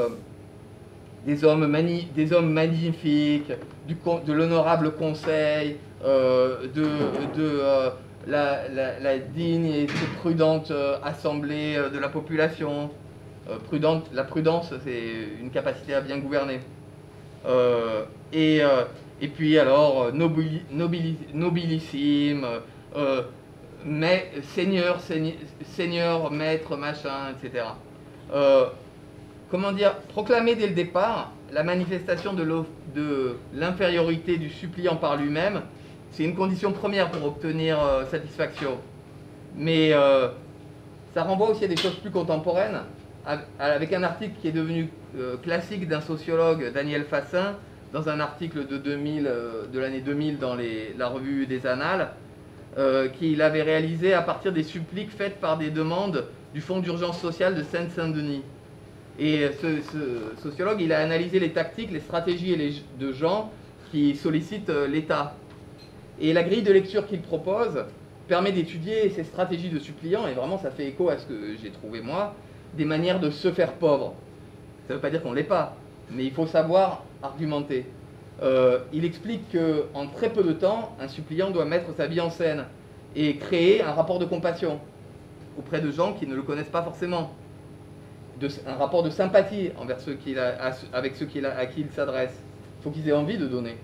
des hommes, mani des hommes magnifiques, du, de l'honorable conseil, euh, de, de euh, la, la, la digne et prudente euh, assemblée euh, de la population. Euh, prudente, la prudence, c'est une capacité à bien gouverner. Euh, et, euh, et puis alors, nobili, nobili, nobilissime, euh, mais, seigneur, seigneur, seigneur, maître, machin, et cetera. Euh, comment dire, proclamer dès le départ la manifestation de l'infériorité du suppliant par lui-même, c'est une condition première pour obtenir euh, satisfaction. Mais euh, ça renvoie aussi à des choses plus contemporaines, avec un article qui est devenu euh, classique d'un sociologue, Daniel Fassin, dans un article de, deux mille, euh, de l'année deux mille dans les, la revue des Annales, euh, qu'il avait réalisé à partir des suppliques faites par des demandes du Fonds d'urgence sociale de Seine-Saint-Denis. Et ce, ce sociologue, il a analysé les tactiques, les stratégies et les, de gens qui sollicitent euh, l'État. Et la grille de lecture qu'il propose permet d'étudier ces stratégies de suppliants, et vraiment ça fait écho à ce que j'ai trouvé moi, des manières de se faire pauvre. Ça ne veut pas dire qu'on ne l'est pas, mais il faut savoir argumenter. Euh, il explique qu'en très peu de temps, un suppliant doit mettre sa vie en scène et créer un rapport de compassion auprès de gens qui ne le connaissent pas forcément. De, un rapport de sympathie envers ceux qu'il a, avec ceux qu'il a, à qui il s'adresse. Il faut qu'ils aient envie de donner.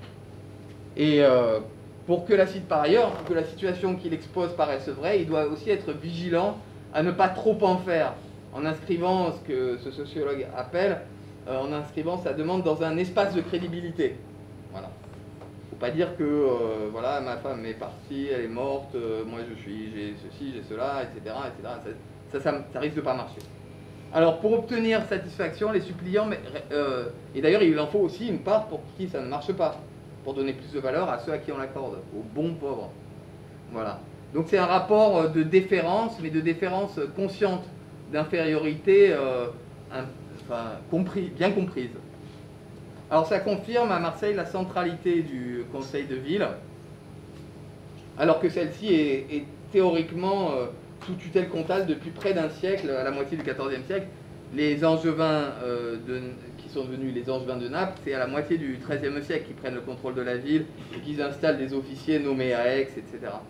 Et euh, pour que la, par ailleurs, pour que la situation qu'il expose paraisse vraie, il doit aussi être vigilant à ne pas trop en faire, en inscrivant ce que ce sociologue appelle, euh, en inscrivant sa demande dans un espace de crédibilité. Voilà. Il ne faut pas dire que, euh, voilà, ma femme est partie, elle est morte, euh, moi je suis, j'ai ceci, j'ai cela, et cetera, et cetera. Ça, ça, ça, ça risque de pas marcher. Alors, pour obtenir satisfaction, les suppliants, euh, et d'ailleurs il en faut aussi une part pour qui ça ne marche pas, pour donner plus de valeur à ceux à qui on l'accorde, aux bons pauvres. Voilà. Donc c'est un rapport de déférence, mais de déférence consciente, d'infériorité euh, enfin, compris, bien comprise. Alors ça confirme à Marseille la centralité du conseil de ville, alors que celle-ci est, est théoriquement euh, sous tutelle comtale depuis près d'un siècle, à la moitié du quatorzième siècle. Les Angevins, euh, de, qui sont devenus les Angevins de Naples, c'est à la moitié du treizième siècle qu'ils prennent le contrôle de la ville et qu'ils installent des officiers nommés à Aix, et cetera.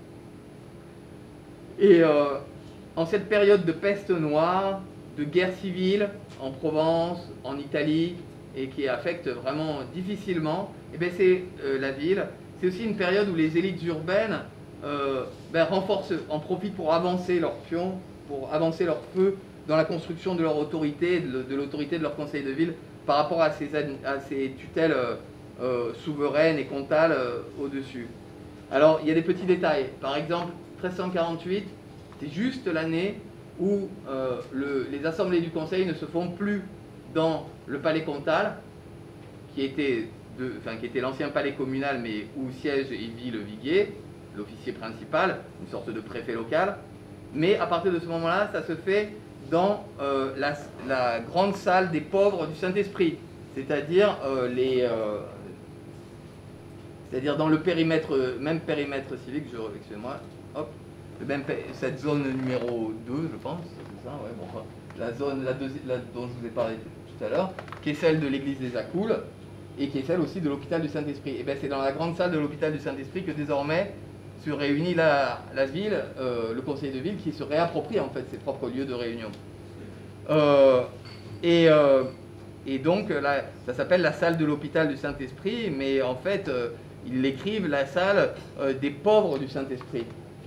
Et euh, en cette période de peste noire, de guerre civile en Provence, en Italie, et qui affecte vraiment difficilement, et bien c'est euh, la ville. C'est aussi une période où les élites urbaines euh, ben renforcent, en profitent pour avancer leurs pions, pour avancer leur feu dans la construction de leur autorité, de, de l'autorité de leur conseil de ville, par rapport à ces, à ces tutelles euh, euh, souveraines et comtales euh, au-dessus. Alors, il y a des petits détails. Par exemple, treize cent quarante-huit, c'est juste l'année où euh, le, les assemblées du conseil ne se font plus dans le palais comtal, qui était, de, enfin, qui était l'ancien palais communal, mais où siège et vit le viguier, l'officier principal, une sorte de préfet local. Mais à partir de ce moment-là, ça se fait dans euh, la, la grande salle des pauvres du Saint-Esprit, c'est-à-dire euh, les, euh, c'est-à-dire dans le périmètre, même périmètre civique, je, excusez-moi, hop, le même, cette zone numéro deux, je pense, c'est ça, ouais, bon, enfin, la zone la deuxi- la, dont je vous ai parlé tout à l'heure, qui est celle de l'église des Accoules, et qui est celle aussi de l'hôpital du Saint-Esprit. Et bien c'est dans la grande salle de l'hôpital du Saint-Esprit que désormais se réunit la, la ville, euh, le conseil de ville, qui se réapproprie en fait ses propres lieux de réunion. Euh, et, euh, et donc là, ça s'appelle la salle de l'hôpital du Saint-Esprit, mais en fait euh, ils l'écrivent la salle euh, des pauvres du Saint-Esprit,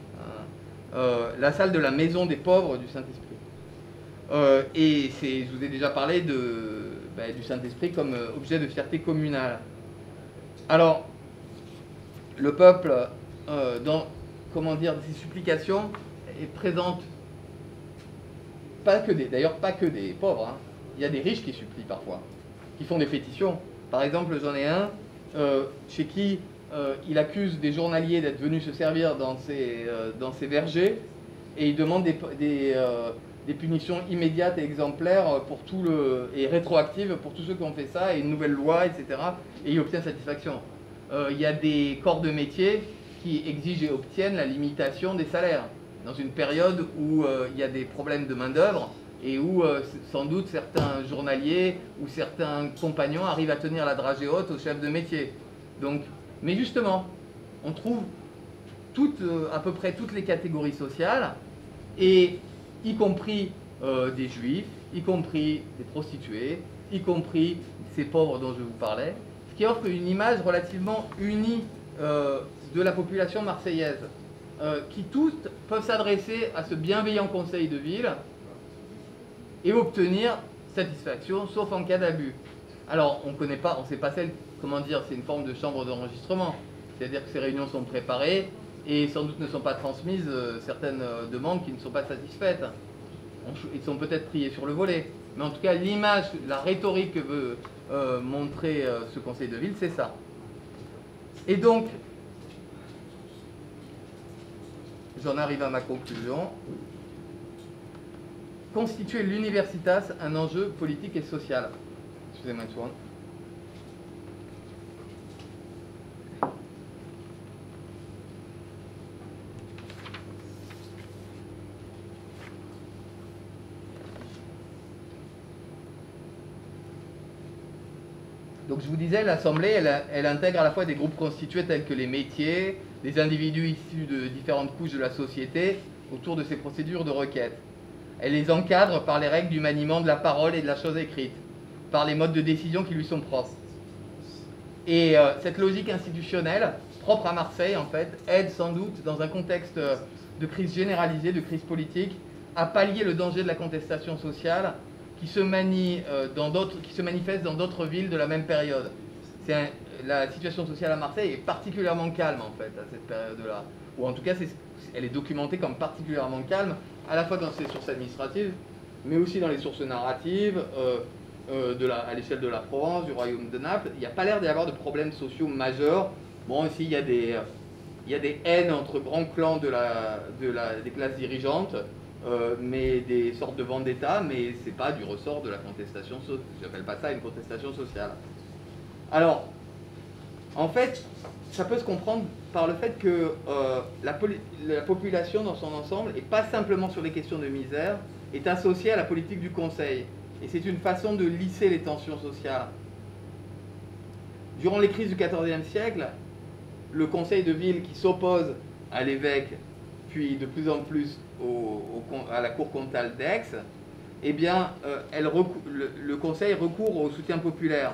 euh, la salle de la maison des pauvres du Saint-Esprit. Euh, et je vous ai déjà parlé de, ben, du Saint-Esprit comme euh, objet de fierté communale. Alors, le peuple, euh, dans, comment dire, ses supplications, est présente pas que des, d'ailleurs pas que des pauvres, hein. Il y a des riches qui supplient parfois, qui font des pétitions. Par exemple, j'en ai un euh, chez qui euh, il accuse des journaliers d'être venus se servir dans ses, euh, dans ses vergers, et il demande des, des, euh, des punitions immédiates et exemplaires pour tout le, et rétroactives pour tous ceux qui ont fait ça, et une nouvelle loi, et cetera. Et il obtient satisfaction. Euh, il y a des corps de métier qui exigent et obtiennent la limitation des salaires, dans une période où euh, il y a des problèmes de main-d'œuvre, et où euh, sans doute certains journaliers ou certains compagnons arrivent à tenir la dragée haute au chef de métier. Donc, mais justement, on trouve toutes, euh, à peu près toutes les catégories sociales, et y compris euh, des juifs, y compris des prostituées, y compris ces pauvres dont je vous parlais, ce qui offre une image relativement unie euh, de la population marseillaise, euh, qui tous peuvent s'adresser à ce bienveillant conseil de ville et obtenir satisfaction, sauf en cas d'abus. Alors, on ne connaît pas, on ne sait pas celle, comment dire, c'est une forme de chambre d'enregistrement, c'est-à-dire que ces réunions sont préparées et sans doute ne sont pas transmises euh, certaines euh, demandes qui ne sont pas satisfaites. On, ils sont peut-être priés sur le volet, mais en tout cas, l'image, la rhétorique que veut euh, montrer euh, ce conseil de ville, c'est ça. Et donc, j'en arrive à ma conclusion. Constituer l'universitas un enjeu politique et social. Excusez-moi une seconde. Donc je vous disais, l'Assemblée, elle, elle intègre à la fois des groupes constitués tels que les métiers, des individus issus de différentes couches de la société autour de ces procédures de requête. Elle les encadre par les règles du maniement de la parole et de la chose écrite, par les modes de décision qui lui sont propres. Et euh, cette logique institutionnelle, propre à Marseille en fait, aide sans doute, dans un contexte de crise généralisée, de crise politique, à pallier le danger de la contestation sociale qui se, manie, euh, dans d'autres, qui se manifeste dans d'autres villes de la même période. C'est un, la situation sociale à Marseille est particulièrement calme en fait à cette période-là, ou en tout cas c'est, elle est documentée comme particulièrement calme, à la fois dans ses sources administratives, mais aussi dans les sources narratives, euh, euh, de la, à l'échelle de la Provence, du royaume de Naples. Il n'y a pas l'air d'y avoir de problèmes sociaux majeurs. Bon, ici il y a des, il y a des haines entre grands clans de la, de la, des classes dirigeantes, euh, mais des sortes de vendetta, mais c'est pas du ressort de la contestation sociale. J'appelle pas ça une contestation sociale. Alors, en fait, ça peut se comprendre par le fait que euh, la, la population dans son ensemble, et pas simplement sur les questions de misère, est associée à la politique du Conseil. Et c'est une façon de lisser les tensions sociales. Durant les crises du quatorzième siècle, le Conseil de ville qui s'oppose à l'évêque, puis de plus en plus au, au, à la cour comtale d'Aix, eh bien, euh, elle le, le Conseil recourt au soutien populaire.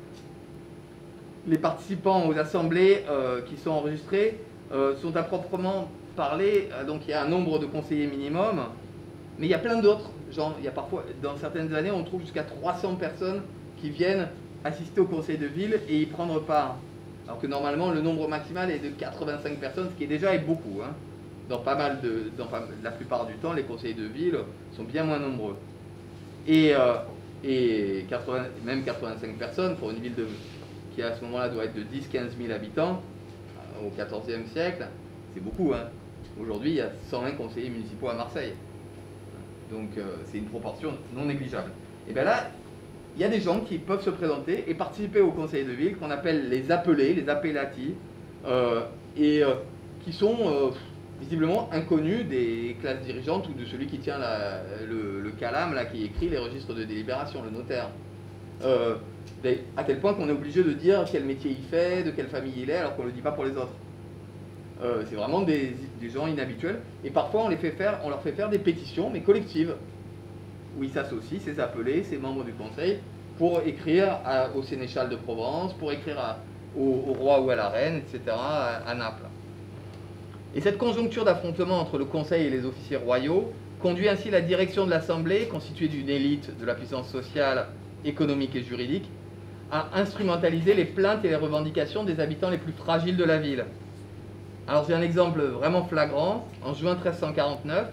Les participants aux assemblées euh, qui sont enregistrés euh, sont à proprement parler, euh, donc il y a un nombre de conseillers minimum, mais il y a plein d'autres, genre il y a parfois, dans certaines années, on trouve jusqu'à trois cents personnes qui viennent assister au conseil de ville et y prendre part. Alors que normalement le nombre maximal est de quatre-vingt-cinq personnes, ce qui est déjà est beaucoup. Hein. Dans pas mal de, dans pas, la plupart du temps, les conseils de ville sont bien moins nombreux. Et, euh, et quatre-vingts, même quatre-vingt-cinq personnes pour une ville de qui à ce moment-là doit être de dix à quinze mille habitants, au quatorzième siècle, c'est beaucoup, hein. Aujourd'hui, il y a cent vingt conseillers municipaux à Marseille. Donc, euh, c'est une proportion non négligeable. Et bien là, il y a des gens qui peuvent se présenter et participer au conseil de ville, qu'on appelle les appelés, les appellati, euh, et euh, qui sont euh, visiblement inconnus des classes dirigeantes ou de celui qui tient la, le, le calame, là, qui écrit les registres de délibération, le notaire. Euh, à tel point qu'on est obligé de dire quel métier il fait, de quelle famille il est, alors qu'on ne le dit pas pour les autres. Euh, c'est vraiment des, des gens inhabituels. Et parfois, on, les fait faire, on leur fait faire des pétitions, mais collectives, où ils s'associent, ces appelés, ces membres du conseil, pour écrire à, au sénéchal de Provence, pour écrire à, au, au roi ou à la reine, et cetera, à, à Naples. Et cette conjoncture d'affrontement entre le conseil et les officiers royaux conduit ainsi la direction de l'Assemblée, constituée d'une élite de la puissance sociale, économique et juridique, à instrumentaliser les plaintes et les revendications des habitants les plus fragiles de la ville. Alors j'ai un exemple vraiment flagrant. En juin mille trois cent quarante-neuf,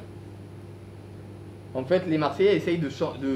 en fait, les Marseillais essayent de, de,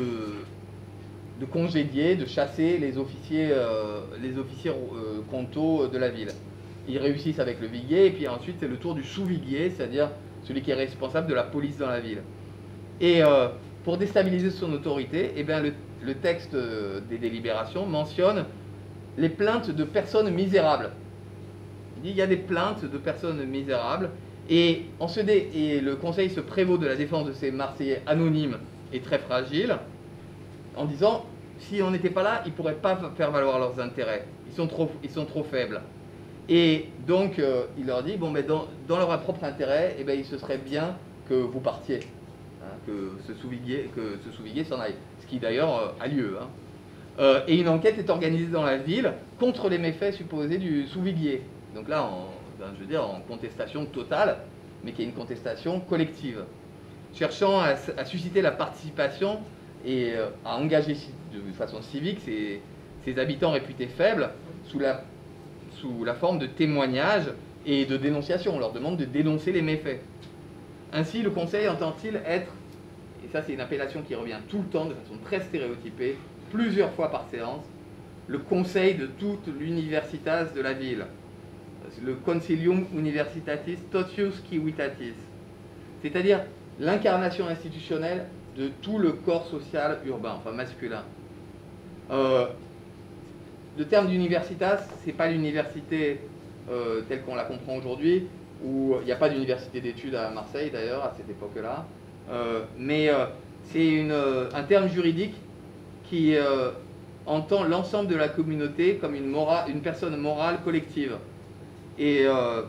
de congédier, de chasser les officiers, euh, les officiers euh, comtaux de la ville. Ils réussissent avec le viguier, et puis ensuite c'est le tour du sous-viguier, c'est-à-dire celui qui est responsable de la police dans la ville. Et euh, pour déstabiliser son autorité, eh bien, le, le texte des délibérations mentionne les plaintes de personnes misérables. Il dit il y a des plaintes de personnes misérables, et, on se dé, et le conseil se prévaut de la défense de ces Marseillais anonymes et très fragiles, en disant si on n'était pas là, ils ne pourraient pas faire valoir leurs intérêts, ils sont trop, ils sont trop faibles. Et donc euh, il leur dit bon, mais dans, dans leur propre intérêt, eh ben, il se serait bien que vous partiez, hein, que ce sous-viguier que ce sous-viguier s'en aille, ce qui d'ailleurs euh, a lieu. Hein. Euh, et une enquête est organisée dans la ville contre les méfaits supposés du sous-viguier. Donc là, en, ben, je veux dire, en contestation totale, mais qui est une contestation collective, cherchant à, à susciter la participation et euh, à engager de façon civique ces, ces habitants réputés faibles sous la, sous la forme de témoignages et de dénonciation. On leur demande de dénoncer les méfaits. Ainsi, le conseil entend-il être, et ça c'est une appellation qui revient tout le temps de façon très stéréotypée, plusieurs fois par séance, le conseil de toute l'universitas de la ville, le Consilium Universitatis Totius Civitatis, c'est-à-dire l'incarnation institutionnelle de tout le corps social urbain, enfin masculin. Euh, le terme d'universitas, c'est pas l'université euh, telle qu'on la comprend aujourd'hui, où il n'y a pas d'université d'études à Marseille d'ailleurs à cette époque-là, euh, mais euh, c'est un terme juridique qui euh, entend l'ensemble de la communauté comme une, mora, une personne morale collective. Et, euh,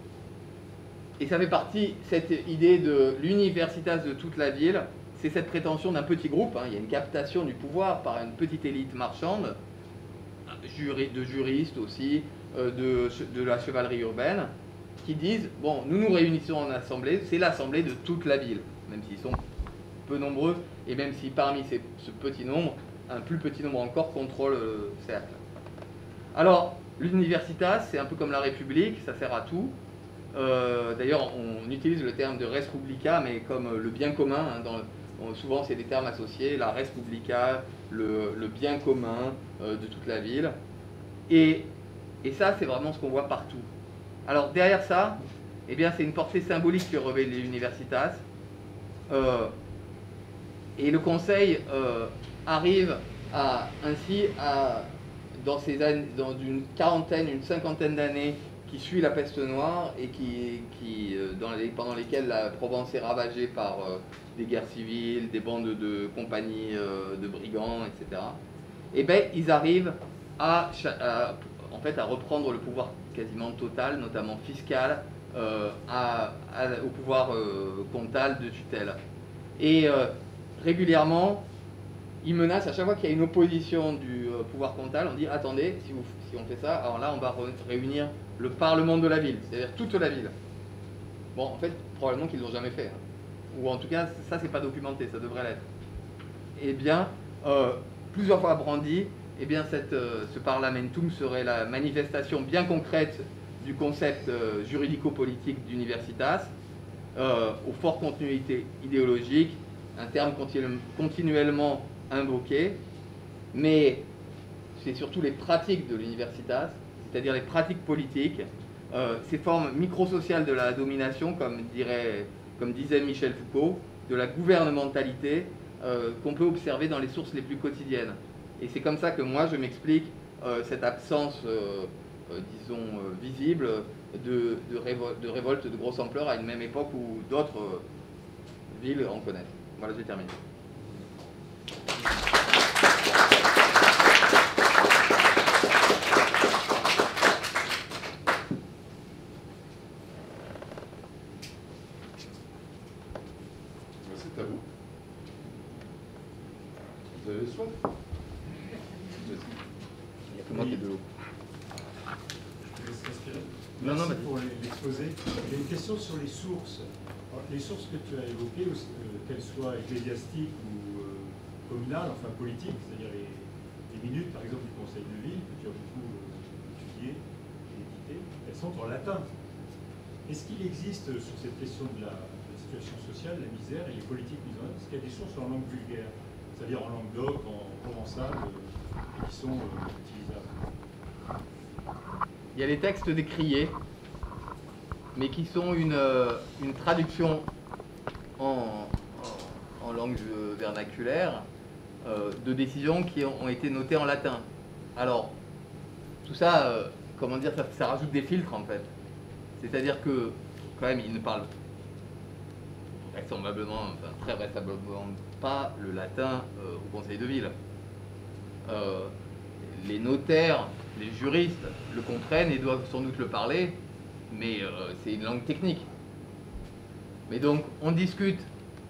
et ça fait partie, cette idée de l'universitas de toute la ville, c'est cette prétention d'un petit groupe, hein, il y a une captation du pouvoir par une petite élite marchande, juri, de juristes aussi, euh, de, de la chevalerie urbaine, qui disent, bon, nous nous réunissons en assemblée, c'est l'assemblée de toute la ville, même s'ils sont peu nombreux, et même si parmi ces, ce petit nombre, un plus petit nombre encore contrôle le cercle. Alors, l'universitas, c'est un peu comme la République, ça sert à tout. Euh, D'ailleurs, on utilise le terme de res publica, mais comme le bien commun, hein, dans, on, souvent c'est des termes associés, la res publica, le, le bien commun euh, de toute la ville. Et, et ça, c'est vraiment ce qu'on voit partout. Alors, derrière ça, eh bien, c'est une portée symbolique que revêt l'universitas. Euh, et le conseil euh, arrive à, ainsi à... Dans, ces années, dans une quarantaine, une cinquantaine d'années qui suit la peste noire et qui, qui, dans les, pendant lesquelles la Provence est ravagée par euh, des guerres civiles, des bandes de compagnies euh, de brigands, et cetera. Et bien, ils arrivent à, à, en fait, à reprendre le pouvoir quasiment total, notamment fiscal, euh, à, à, au pouvoir euh, comtal de tutelle. Et euh, régulièrement, ils menacent, à chaque fois qu'il y a une opposition du euh, pouvoir comtal, on dit attendez, si, vous, si on fait ça, alors là on va réunir le parlement de la ville, c'est-à-dire toute la ville. Bon, en fait, probablement qu'ils ne l'ont jamais fait, hein. Ou en tout cas, ça c'est pas documenté, ça devrait l'être. Eh bien, euh, plusieurs fois brandi, eh bien cette, euh, ce parlamentum serait la manifestation bien concrète du concept euh, juridico-politique d'universitas, euh, au fort contenu idéologique, un terme continu continuellement invoqué, mais c'est surtout les pratiques de l'universitas, c'est-à-dire les pratiques politiques, euh, ces formes microsociales de la domination, comme, dirait, comme disait Michel Foucault, de la gouvernementalité euh, qu'on peut observer dans les sources les plus quotidiennes. Et c'est comme ça que moi je m'explique euh, cette absence, euh, euh, disons, euh, visible de, de, révol de révolte de grosse ampleur à une même époque où d'autres euh, villes en connaissent. Voilà, j'ai terminé. C'est à vous. Vous avez soif? Il n'y a que moi qui ai de l'eau. Non, non, merci pour l'exposé. Il y a une question sur les sources. Alors, les sources que tu as évoquées, euh, qu'elles soient ecclésiastiques ou euh, communales, enfin politiques, c'est-à-dire les, les minutes, par exemple, du Conseil de ville, que tu as beaucoup euh, étudié et édité, elles sont en latin. Est-ce qu'il existe, sur cette question de la, de la situation sociale, la misère et les politiques mises en œuvre, est-ce qu'il y a des sources en langue vulgaire, c'est-à-dire en langue d'oc, en provençal, euh, qui sont euh, utilisables? Il y a les textes décriés, mais qui sont une, euh, une traduction en, en, en langue vernaculaire euh, de décisions qui ont, ont été notées en latin. Alors, tout ça, euh, comment dire, ça, ça rajoute des filtres en fait. C'est-à-dire que, quand même, ils ne parlent vraisemblablement, enfin, très vraisemblablement pas le latin euh, au conseil de ville. Euh, les notaires, les juristes le comprennent et doivent sans doute le parler, mais euh, c'est une langue technique. Mais donc, on discute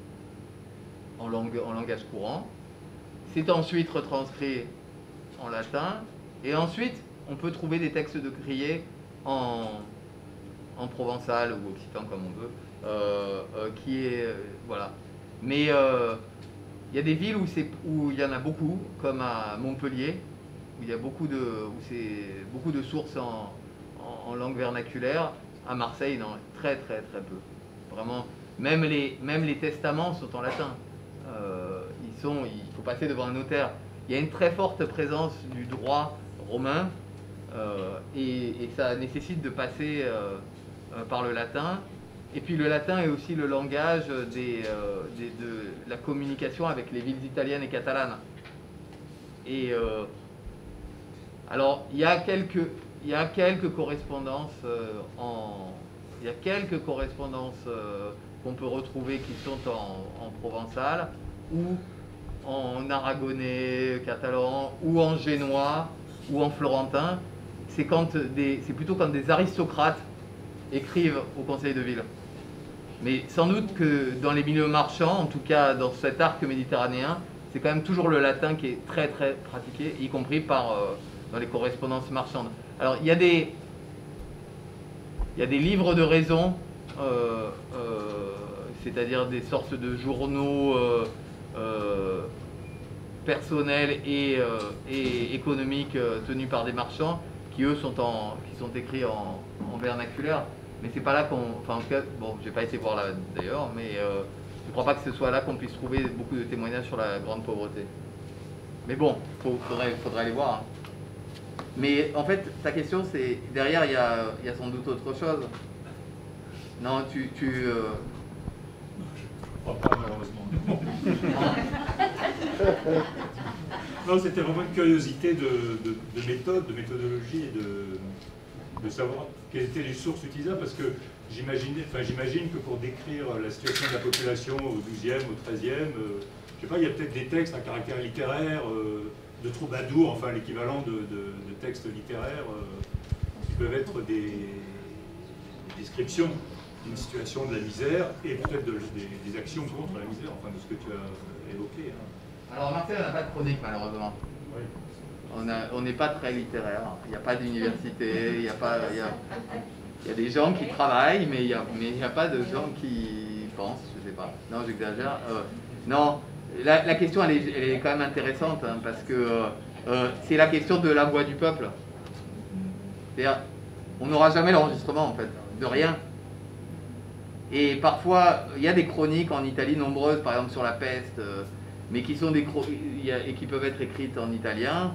en, langue, en langage courant, c'est ensuite retranscrit en latin, et ensuite, on peut trouver des textes de crier en, en provençal ou occitan, comme on veut, euh, euh, qui est... Euh, voilà. Mais euh, il y a des villes où, où il y en a beaucoup, comme à Montpellier, où il y a beaucoup de, où c'est beaucoup de sources en, en, en langue vernaculaire. À Marseille, non, très très très peu. Vraiment, même les, même les testaments sont en latin. Euh, ils sont, il faut passer devant un notaire. Il y a une très forte présence du droit romain euh, et, et ça nécessite de passer euh, euh, par le latin. Et puis le latin est aussi le langage des, euh, des, de la communication avec les villes italiennes et catalanes. Et euh, alors, il y a quelques, il y a quelques correspondances euh, en, il y a quelques correspondances euh, qu'on peut retrouver qui sont en, en provençal ou en aragonais, catalan ou en génois ou en florentin. C'est quand des, c'est plutôt quand des aristocrates écrivent au conseil de ville. Mais sans doute que dans les milieux marchands, en tout cas dans cet arc méditerranéen, c'est quand même toujours le latin qui est très très pratiqué, y compris par euh, dans les correspondances marchandes. Alors, il y a des, il y a des livres de raison, euh, euh, c'est-à-dire des sortes de journaux euh, euh, personnels et, euh, et économiques euh, tenus par des marchands, qui eux sont, en, qui sont écrits en, en vernaculaire. Mais c'est pas là qu'on... Enfin, en tout cas, bon, j'ai pas été voir là d'ailleurs, mais euh, je crois pas que ce soit là qu'on puisse trouver beaucoup de témoignages sur la grande pauvreté. Mais bon, il faudrait, faudrait aller voir. Hein. Mais en fait, ta question, c'est... Derrière, il y a, il y a sans doute autre chose. Non, tu... tu euh... Je crois pas, malheureusement. Non, c'était vraiment une curiosité de, de, de méthode, de méthodologie et de, de savoir quelles étaient les sources utilisables, parce que j'imagine enfin, j'imagine que pour décrire la situation de la population au douzième, au treizième, euh, je sais pas, il y a peut-être des textes à caractère littéraire, euh, de troubadour, enfin l'équivalent de, de, de textes littéraires, euh, qui peuvent être des, des descriptions d'une situation de la misère et peut-être de, des, des actions contre la misère, enfin de ce que tu as évoqué. Hein. Alors Marseille, on n'a pas de chronique malheureusement. Oui. On n'est pas très littéraire, il n'y a pas d'université, il y a pas... Il y a, il y a des gens qui travaillent, mais il n'y a, a pas de gens qui pensent, je sais pas. Non, j'exagère. Euh, non, la, la question, elle est, elle est quand même intéressante, hein, parce que euh, c'est la question de la voix du peuple. C'est-à-dire, on n'aura jamais l'enregistrement, en fait, de rien. Et parfois, il y a des chroniques en Italie nombreuses, par exemple sur la peste, euh, mais qui sont des et qui peuvent être écrites en italien,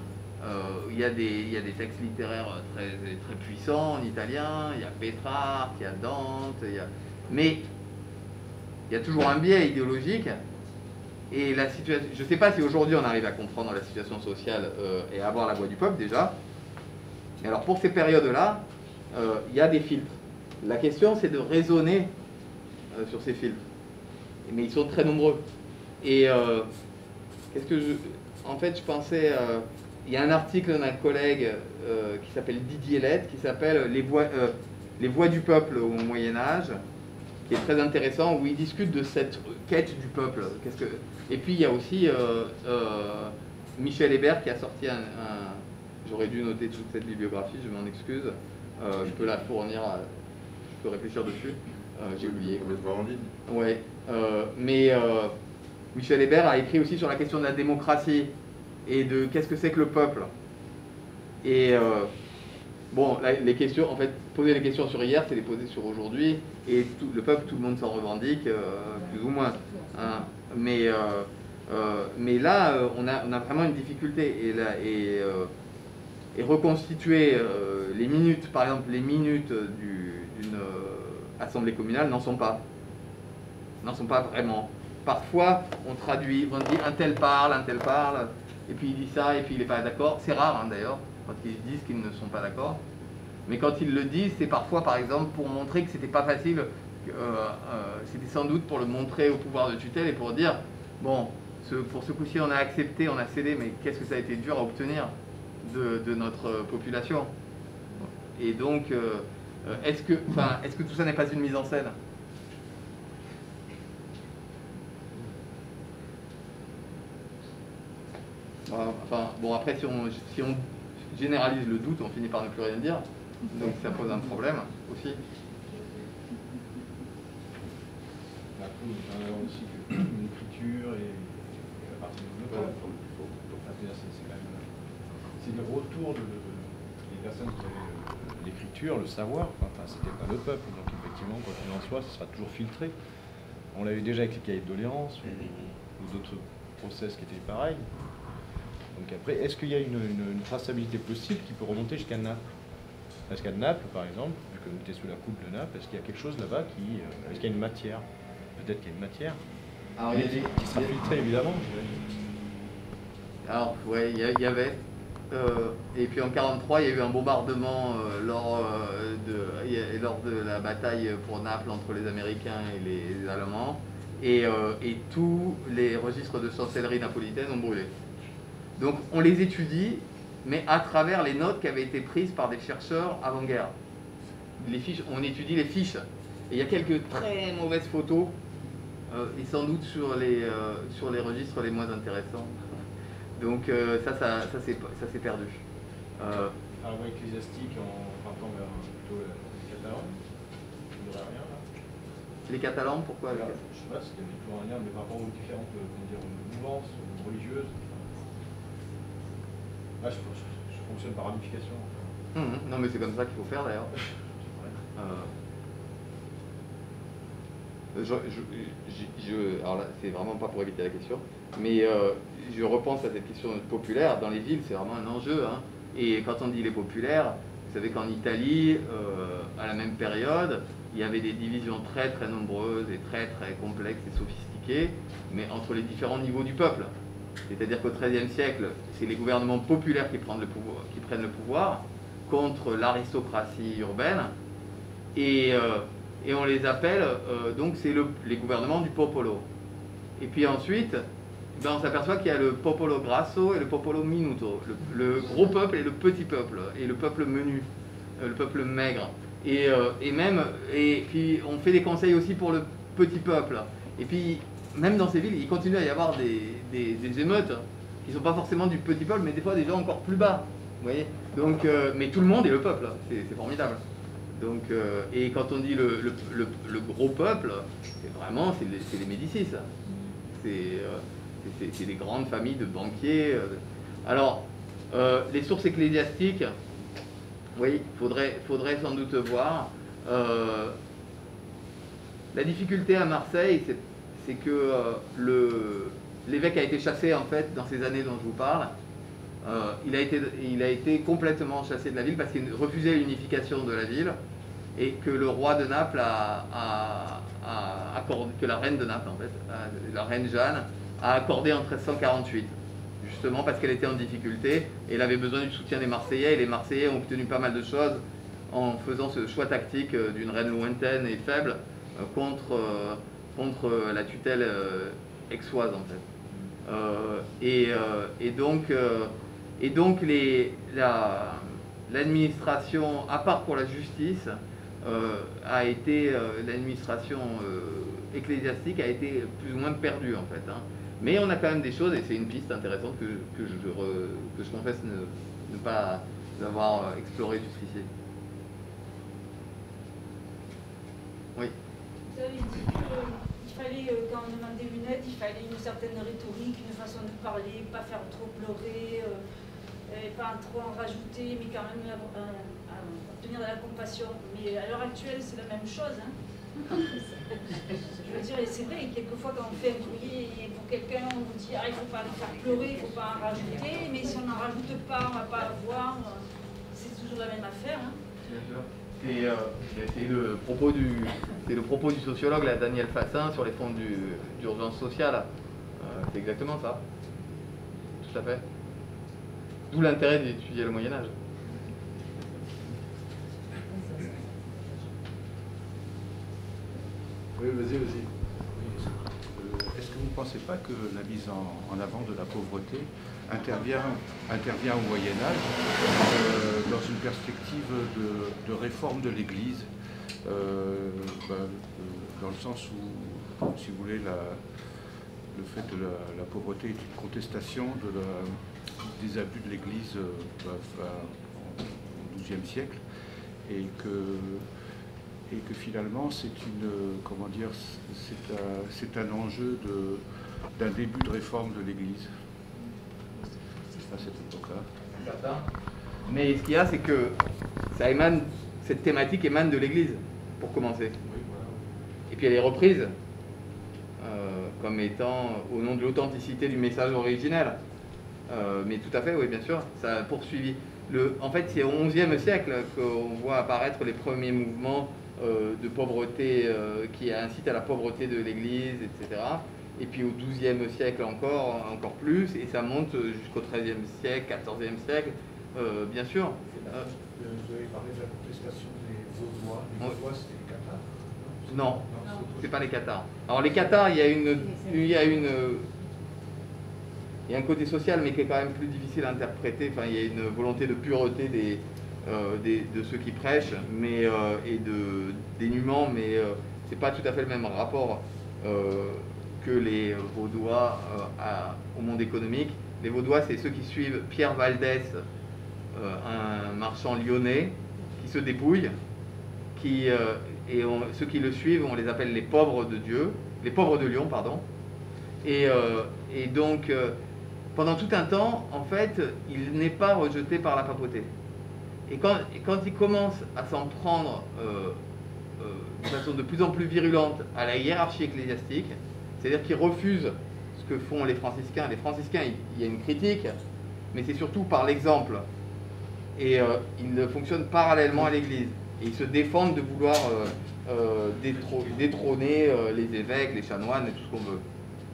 Euh, il, y a des, il y a des textes littéraires très, très puissants en italien, il y a Pétrarque, il y a Dante, il y a... mais il y a toujours un biais idéologique. Et la situation, je ne sais pas si aujourd'hui on arrive à comprendre la situation sociale euh, et à avoir la voix du peuple déjà. Mais alors pour ces périodes-là, euh, il y a des filtres. La question c'est de raisonner euh, sur ces filtres. Mais ils sont très nombreux. Et euh, qu'est-ce que je... En fait, je pensais... Euh, il y a un article d'un collègue euh, qui s'appelle Didier Lett, qui s'appelle les voix, euh, les voix du peuple au Moyen-Âge, qui est très intéressant, où il discute de cette quête du peuple. Qu'est-ce que... Et puis il y a aussi euh, euh, Michel Hébert qui a sorti un... un... J'aurais dû noter toute cette bibliographie, je m'en excuse. Euh, je peux la fournir, à... je peux réfléchir dessus. Euh, J'ai oublié. On le voir en ligne. Ouais, euh, mais euh, Michel Hébert a écrit aussi sur la question de la démocratie et de qu'est-ce que c'est que le peuple. Et euh, bon, là, les questions, en fait, poser les questions sur hier, c'est les poser sur aujourd'hui. Et tout, le peuple, tout le monde s'en revendique, euh, plus ou moins. Hein. Mais, euh, euh, mais là, euh, on, a, on a vraiment une difficulté. Et, là, et, euh, et reconstituer euh, les minutes, par exemple, les minutes d'une euh, assemblée communale n'en sont pas. N'en sont pas vraiment. Parfois, on traduit, on dit un tel parle, un tel parle. Et puis il dit ça, et puis il n'est pas d'accord. C'est rare hein, d'ailleurs, quand ils disent qu'ils ne sont pas d'accord. Mais quand ils le disent, c'est parfois par exemple pour montrer que c'était pas facile, euh, euh, c'était sans doute pour le montrer au pouvoir de tutelle et pour dire, bon, ce, pour ce coup-ci on a accepté, on a cédé, mais qu'est-ce que ça a été dur à obtenir de, de notre population. Et donc, euh, est-ce que, enfin, est-ce que tout ça n'est pas une mise en scène ? Enfin, bon, après, si on, si on généralise le doute, on finit par ne plus rien dire. Donc ça pose un problème aussi. Après, on a aussi que l'écriture et la partie de l'auteur, c'est quand même c'est le retour de, de, des personnes qui avaient l'écriture, le savoir. Enfin, c'était pas le peuple. Donc effectivement, quoi qu'il en soit, ce sera toujours filtré. On l'a eu déjà avec les cahiers de doléances ou, ou d'autres process qui étaient pareils. Donc après, est-ce qu'il y a une, une, une traçabilité possible qui peut remonter jusqu'à Naples? Parce qu'à Naples, par exemple, vu que vous êtes sous la coupe de Naples, est-ce qu'il y a quelque chose là-bas qui... Euh, est-ce qu'il y a une matière? Peut-être qu'il y a une matière. Alors, il y a des, qui sera filtrée, évidemment. Alors, ouais, il y, y avait... Euh, et puis en quarante-trois, il y a eu un bombardement euh, lors, euh, de, a, lors de la bataille pour Naples entre les Américains et les Allemands. Et, euh, et tous les registres de sorcellerie napolitaine ont brûlé. Donc on les étudie, mais à travers les notes qui avaient été prises par des chercheurs avant-guerre. Les fiches, on étudie les fiches. Et il y a quelques très mauvaises photos, euh, et sans doute sur les, euh, sur les registres les moins intéressants. Donc euh, ça, ça, ça s'est perdu. Euh, Un voie ecclésiastique en partant vers plutôt les Catalans, il n'y aurait rien là. Les Catalans, pourquoi? Là, je sais pas, s'il y avait toujours un lien, mais par rapport aux différentes comment dire, mouvances religieuses. Là, je, je, je fonctionne par ramification. Mmh, non, mais c'est comme ça qu'il faut faire d'ailleurs. euh, je, je, je, je, alors là, c'est vraiment pas pour éviter la question, mais euh, je repense à cette question populaire. Dans les villes, c'est vraiment un enjeu. Hein. Et quand on dit les populaires, vous savez qu'en Italie, euh, à la même période, il y avait des divisions très très nombreuses et très très complexes et sophistiquées, mais entre les différents niveaux du peuple. C'est-à-dire qu'au treizième siècle, c'est les gouvernements populaires qui prennent le pouvoir, qui prennent le pouvoir contre l'aristocratie urbaine, et, euh, et on les appelle, euh, donc c'est le, les gouvernements du popolo. Et puis ensuite, ben on s'aperçoit qu'il y a le popolo grasso et le popolo minuto, le, le gros peuple et le petit peuple, et le peuple menu, euh, le peuple maigre. Et, euh, et même, et puis on fait des conseils aussi pour le petit peuple. Et puis, même dans ces villes, il continue à y avoir des, des, des émeutes qui ne sont pas forcément du petit peuple, mais des fois des gens encore plus bas. Vous voyez. Donc, euh, mais tout le monde est le peuple, c'est formidable. Donc, euh, et quand on dit le, le, le, le gros peuple, c'est vraiment c'est les, les Médicis. C'est euh, des grandes familles de banquiers. Alors, euh, les sources ecclésiastiques, oui, il faudrait, faudrait sans doute voir. Euh, la difficulté à Marseille, c'est c'est que euh, l'évêque a été chassé en fait dans ces années dont je vous parle, euh, il, a été, il a été complètement chassé de la ville parce qu'il refusait l'unification de la ville et que le roi de Naples a, a, a accordé, que la reine de Naples en fait, a, la reine Jeanne, a accordé en treize cent quarante-huit, justement parce qu'elle était en difficulté et elle avait besoin du soutien des Marseillais et les Marseillais ont obtenu pas mal de choses en faisant ce choix tactique d'une reine lointaine et faible contre, euh, contre la tutelle euh, aixoise en fait. Euh, et, euh, et donc, euh, et donc les, la, l'administration, à part pour la justice, euh, a été euh, l'administration euh, ecclésiastique a été plus ou moins perdue en fait. Hein. Mais on a quand même des choses, et c'est une piste intéressante que, que, je, re, que je confesse ne, ne pas avoir exploré jusqu'ici. Oui. Vous avez dit qu'il fallait, quand on demandait une aide, il fallait une certaine rhétorique, une façon de parler, pas faire trop pleurer, euh, et pas trop en rajouter, mais quand même euh, euh, obtenir de la compassion. Mais à l'heure actuelle, c'est la même chose. Hein. Je veux dire, et c'est vrai, quelquefois quand on fait un courrier pour quelqu'un, on vous dit ah, il ne faut pas le faire pleurer, il ne faut pas en rajouter, mais si on n'en rajoute pas, on ne va pas le voir. C'est toujours la même affaire. Hein. Bien sûr. C'est euh, le, propos du, le propos du sociologue là, Daniel Fassin sur les fonds d'urgence sociale. Euh, c'est exactement ça. Tout à fait. D'où l'intérêt d'étudier le Moyen-Âge. Oui, vas-y, vas-y. Est-ce que vous ne pensez pas que la mise en, en avant de la pauvreté intervient, intervient au Moyen-Âge euh, dans une perspective de, de réforme de l'Église, euh, bah, euh, dans le sens où, si vous voulez, la, le fait que la, la pauvreté est une contestation de la, des abus de l'Église euh, bah, au douzième siècle, et que, et que finalement c'est une, comment dire, c'est un, c'est un enjeu de, d'un début de réforme de l'Église. À cette époque-là. Mais ce qu'il y a, c'est que ça émane, cette thématique émane de l'Église, pour commencer. Oui, voilà. Et puis elle est reprise euh, comme étant au nom de l'authenticité du message originel. Euh, mais tout à fait, oui, bien sûr, ça a poursuivi. Le, en fait, c'est au onzième siècle qu'on voit apparaître les premiers mouvements euh, de pauvreté euh, qui incitent à la pauvreté de l'Église, et cetera. Et puis au douzième siècle encore, encore plus, et ça monte jusqu'au treizième siècle, quatorzième siècle, euh, bien sûr. Euh, Vous avez parlé de la contestation des Vaudois. Les Vaudois, c'était les Cathares? Non, non, c'est pas les Cathares. Alors les Cathares, il y a une, il y a une, il y a un côté social, mais qui est quand même plus difficile à interpréter. Enfin, il y a une volonté de pureté des, euh, des de ceux qui prêchent, mais euh, et de dénuement, mais euh, c'est pas tout à fait le même rapport. Euh, que les Vaudois euh, à, au monde économique. Les Vaudois, c'est ceux qui suivent Pierre Valdès, euh, un marchand lyonnais, qui se dépouille, qui, euh, et on, ceux qui le suivent, on les appelle les pauvres de Dieu, les pauvres de Lyon, pardon. Et, euh, et donc, euh, pendant tout un temps, en fait, il n'est pas rejeté par la papauté. Et quand, et quand il commence à s'en prendre euh, euh, de façon de plus en plus virulente à la hiérarchie ecclésiastique, c'est-à-dire qu'ils refusent ce que font les franciscains. Les franciscains, il y a une critique, mais c'est surtout par l'exemple. Et euh, ils fonctionnent parallèlement à l'Église. Et ils se défendent de vouloir euh, euh, détro détrôner euh, les évêques, les chanoines et tout ce qu'on veut.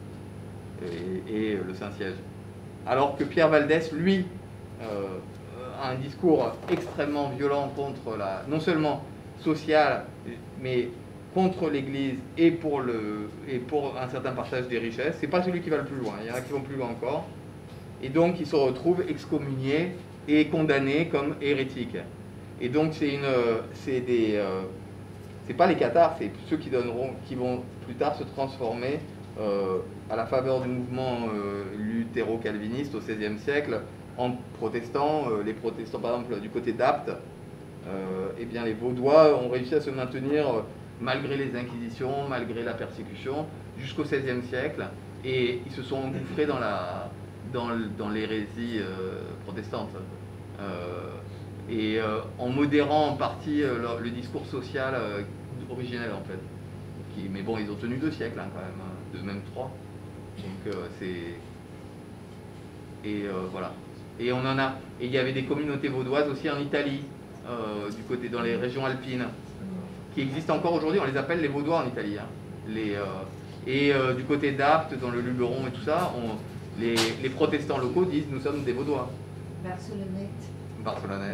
Et, et euh, le Saint-Siège. Alors que Pierre Valdès, lui, euh, a un discours extrêmement violent contre la, non seulement sociale, mais contre l'Église et pour, le, et pour un certain partage des richesses. C'est pas celui qui va le plus loin, il y en a qui vont plus loin encore. Et donc, il se retrouve excommunié et condamné comme hérétique. Et donc, c'est une, c'est des, euh, c'est pas les cathares, c'est ceux qui donneront, qui vont plus tard se transformer euh, à la faveur du mouvement euh, luthéro-calviniste au seizième siècle en protestants. Euh, les protestants, par exemple, du côté d'Apt, euh, eh bien, les Vaudois ont réussi à se maintenir euh, malgré les inquisitions, malgré la persécution, jusqu'au seizième siècle, et ils se sont engouffrés dans la, dans, dans l'hérésie euh, protestante. Euh, et euh, en modérant en partie euh, le, le discours social euh, originel, en fait. Qui, mais bon, ils ont tenu deux siècles, hein, quand même, hein, deux, même trois. Donc, euh, c'est... Et euh, voilà. Et on en a. Et il y avait des communautés vaudoises aussi en Italie, euh, du côté dans les régions alpines, qui existent encore aujourd'hui. On les appelle les Vaudois en Italie. Hein. Les, euh, et euh, du côté d'Apt, dans le Luberon et tout ça, on, les, les protestants locaux disent nous sommes des Vaudois. Barcelonnette. Barcelonnette.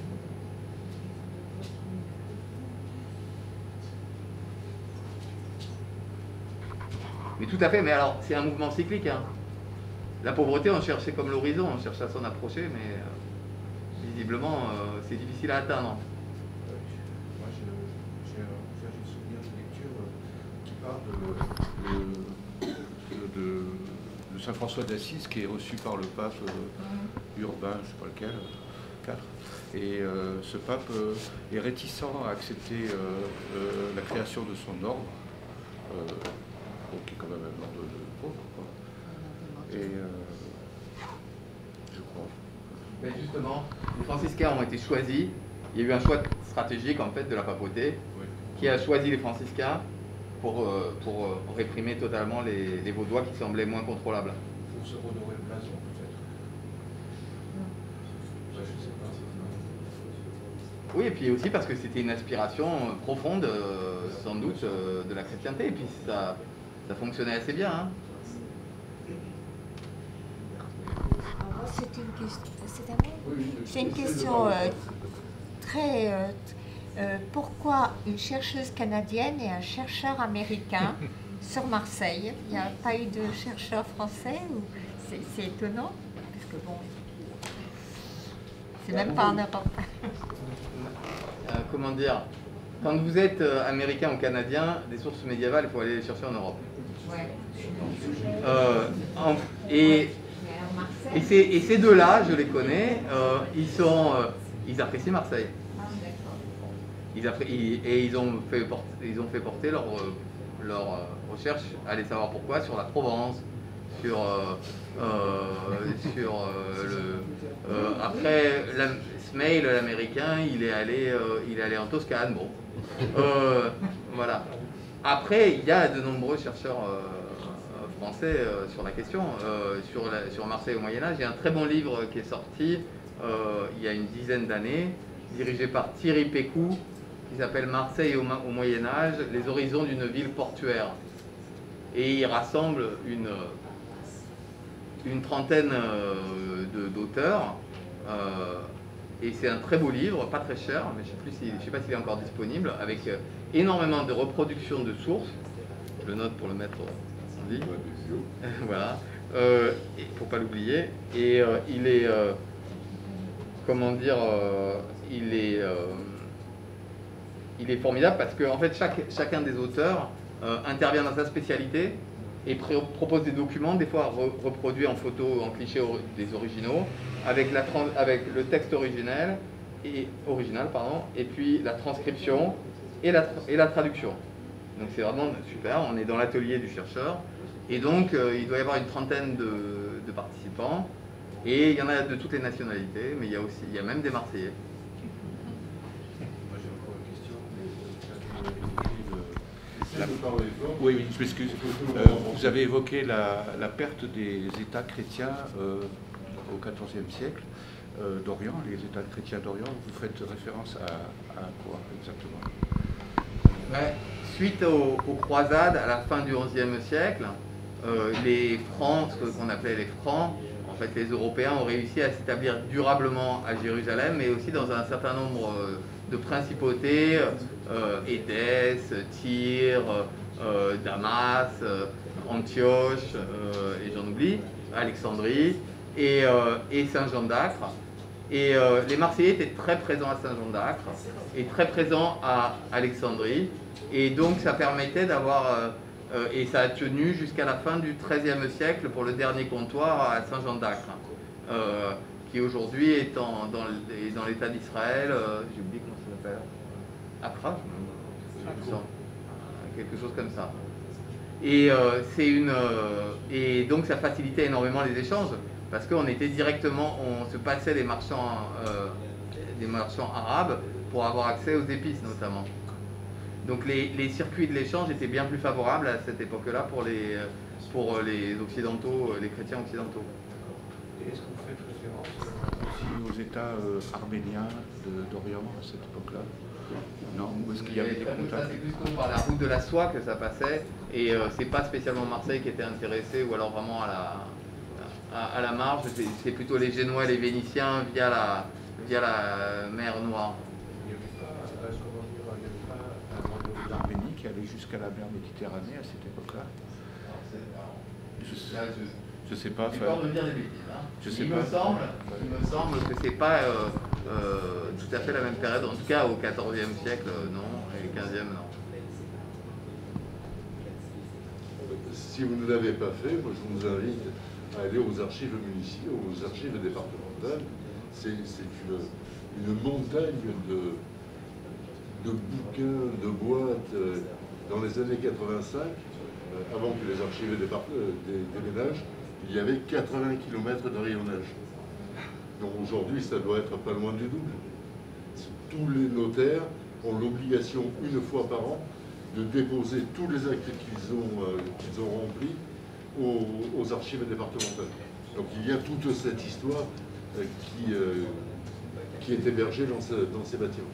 Mais tout à fait, mais alors c'est un mouvement cyclique. Hein. La pauvreté, on cherchait comme l'horizon, on cherchait à s'en approcher, mais euh, visiblement euh, c'est difficile à atteindre. Moi j'ai un souvenir de lecture qui parle de, de, de, de Saint François d'Assise qui est reçu par le pape euh, Urbain, je ne sais pas lequel, quatre. Et euh, ce pape euh, est réticent à accepter euh, euh, la création de son ordre. Euh, qui est quand même un ordre de pauvre, quoi. Et euh, je crois. Mais justement, les franciscains ont été choisis. Il y a eu un choix stratégique en fait de la papauté, oui, qui a choisi les franciscains pour, euh, pour euh, réprimer totalement les, les Vaudois qui semblaient moins contrôlables. Il faut se redorer le blason peut-être. Ouais, je sais pas. Oui, et puis aussi parce que c'était une aspiration profonde, euh, sans doute, euh, de la chrétienté. Et puis ça. Ça fonctionnait assez bien. Hein. C'est une question. C'est à moi oui, C'est une question euh, très. Euh, euh, pourquoi une chercheuse canadienne et un chercheur américain sur Marseille? Il n'y a pas eu de chercheur français ou... C'est étonnant parce que bon, c'est même pas en Europe. euh, comment dire? Quand vous êtes euh, américain ou canadien, des sources médiévales, il faut aller les chercher en Europe. Ouais. Euh, en, et, et, ces, et ces deux-là, je les connais, euh, ils, sont, euh, ils apprécient Marseille. Ils ils, et ils ont fait porter, ils ont fait porter leur, leur euh, recherche, allez savoir pourquoi, sur la Provence, sur, euh, euh, sur euh, le... Euh, après, la, Smail, l'américain, il est allé, euh, il est allé en Toscane, bon. Euh, voilà. Après, il y a de nombreux chercheurs euh, français euh, sur la question, euh, sur, la, sur Marseille au Moyen-Âge. Il y a un très bon livre qui est sorti euh, il y a une dizaine d'années, dirigé par Thierry Pécou, qui s'appelle Marseille au, au Moyen-Âge, les horizons d'une ville portuaire. Et il rassemble une, une trentaine euh, d'auteurs. Euh, et c'est un très beau livre, pas très cher, mais je ne sais, si, sais pas s'il est encore disponible, avec euh, énormément de reproductions de sources. Je le note pour le mettre en ligne. Voilà. Euh, il ne faut pas l'oublier. Et euh, il est, euh, comment dire, euh, il est, euh, il est formidable parce que en fait, chaque, chacun des auteurs euh, intervient dans sa spécialité et propose des documents, des fois re reproduits en photo, en cliché or des originaux, avec, la avec le texte original et, original, pardon, et puis la transcription et la, tra et la traduction. Donc c'est vraiment super, on est dans l'atelier du chercheur, et donc euh, il doit y avoir une trentaine de, de participants, et il y en a de toutes les nationalités, mais il y a, aussi, il y a même des Marseillais. Moi j'ai encore une question. La... Oui, oui, je m'excuse. Euh, vous avez évoqué la, la perte des États chrétiens euh, au quatorzième siècle euh, d'Orient, les États chrétiens d'Orient. Vous faites référence à, à quoi exactement? Ouais. Suite aux, aux croisades à la fin du onzième siècle, euh, les Francs, ce qu'on appelait les Francs, en fait les Européens ont réussi à s'établir durablement à Jérusalem, mais aussi dans un certain nombre euh, de principautés, euh, Édesse, Tyr, euh, Damas, euh, Antioche, euh, et j'en oublie, Alexandrie, et, euh, et Saint-Jean d'Acre. Et euh, les Marseillais étaient très présents à Saint-Jean d'Acre et très présents à Alexandrie. Et donc ça permettait d'avoir, euh, euh, et ça a tenu jusqu'à la fin du treizième siècle pour le dernier comptoir à Saint-Jean d'Acre, euh, qui aujourd'hui est en, dans, dans l'État d'Israël, euh, j'ai oublié comment ça s'appelle, Accra, je me quelque chose comme ça. Et, euh, c'est une, euh, et donc ça facilitait énormément les échanges, parce qu'on était directement, on se passait des marchands, euh, des marchands arabes pour avoir accès aux épices notamment. Donc les, les circuits de l'échange étaient bien plus favorables à cette époque-là pour les, pour les occidentaux, les chrétiens occidentaux. Et est-ce que vous faites référence euh, aussi aux États euh, arméniens d'Orient à cette époque-là? Non, ou est-ce qu'il y avait des contacts? C'est plutôt par la route de la soie que ça passait, et euh, c'est pas spécialement Marseille qui était intéressé, ou alors vraiment à la, à, à la marge, c'est plutôt les Génois et les Vénitiens via la, via la mer Noire. Il n'y avait pas, euh, comment dire, il n'y avait pas un royaume d'Arménie qui allait jusqu'à la mer Méditerranée à cette époque-là? Je ne sais pas. J'ai peur de dire des bêtises. Hein. Je sais il, pas. Me semble, il me semble que c'est pas euh, euh, tout à fait la même période, en tout cas au quatorzième siècle, euh, non, et au quinzième, non. Si vous ne l'avez pas fait, moi je vous invite à aller aux archives municipales, aux archives départementales. C'est une, une montagne de, de bouquins, de boîtes. Euh, dans les années quatre-vingt-cinq, euh, avant que les archives déménagent, il y avait quatre-vingts kilomètres de rayonnage. Donc aujourd'hui, ça doit être pas loin du double. Tous les notaires ont l'obligation, une fois par an, de déposer tous les actes qu'ils ont, euh, qu'ils ont remplis aux, aux archives départementales. Donc il y a toute cette histoire euh, qui, euh, qui est hébergée dans, ce, dans ces bâtiments.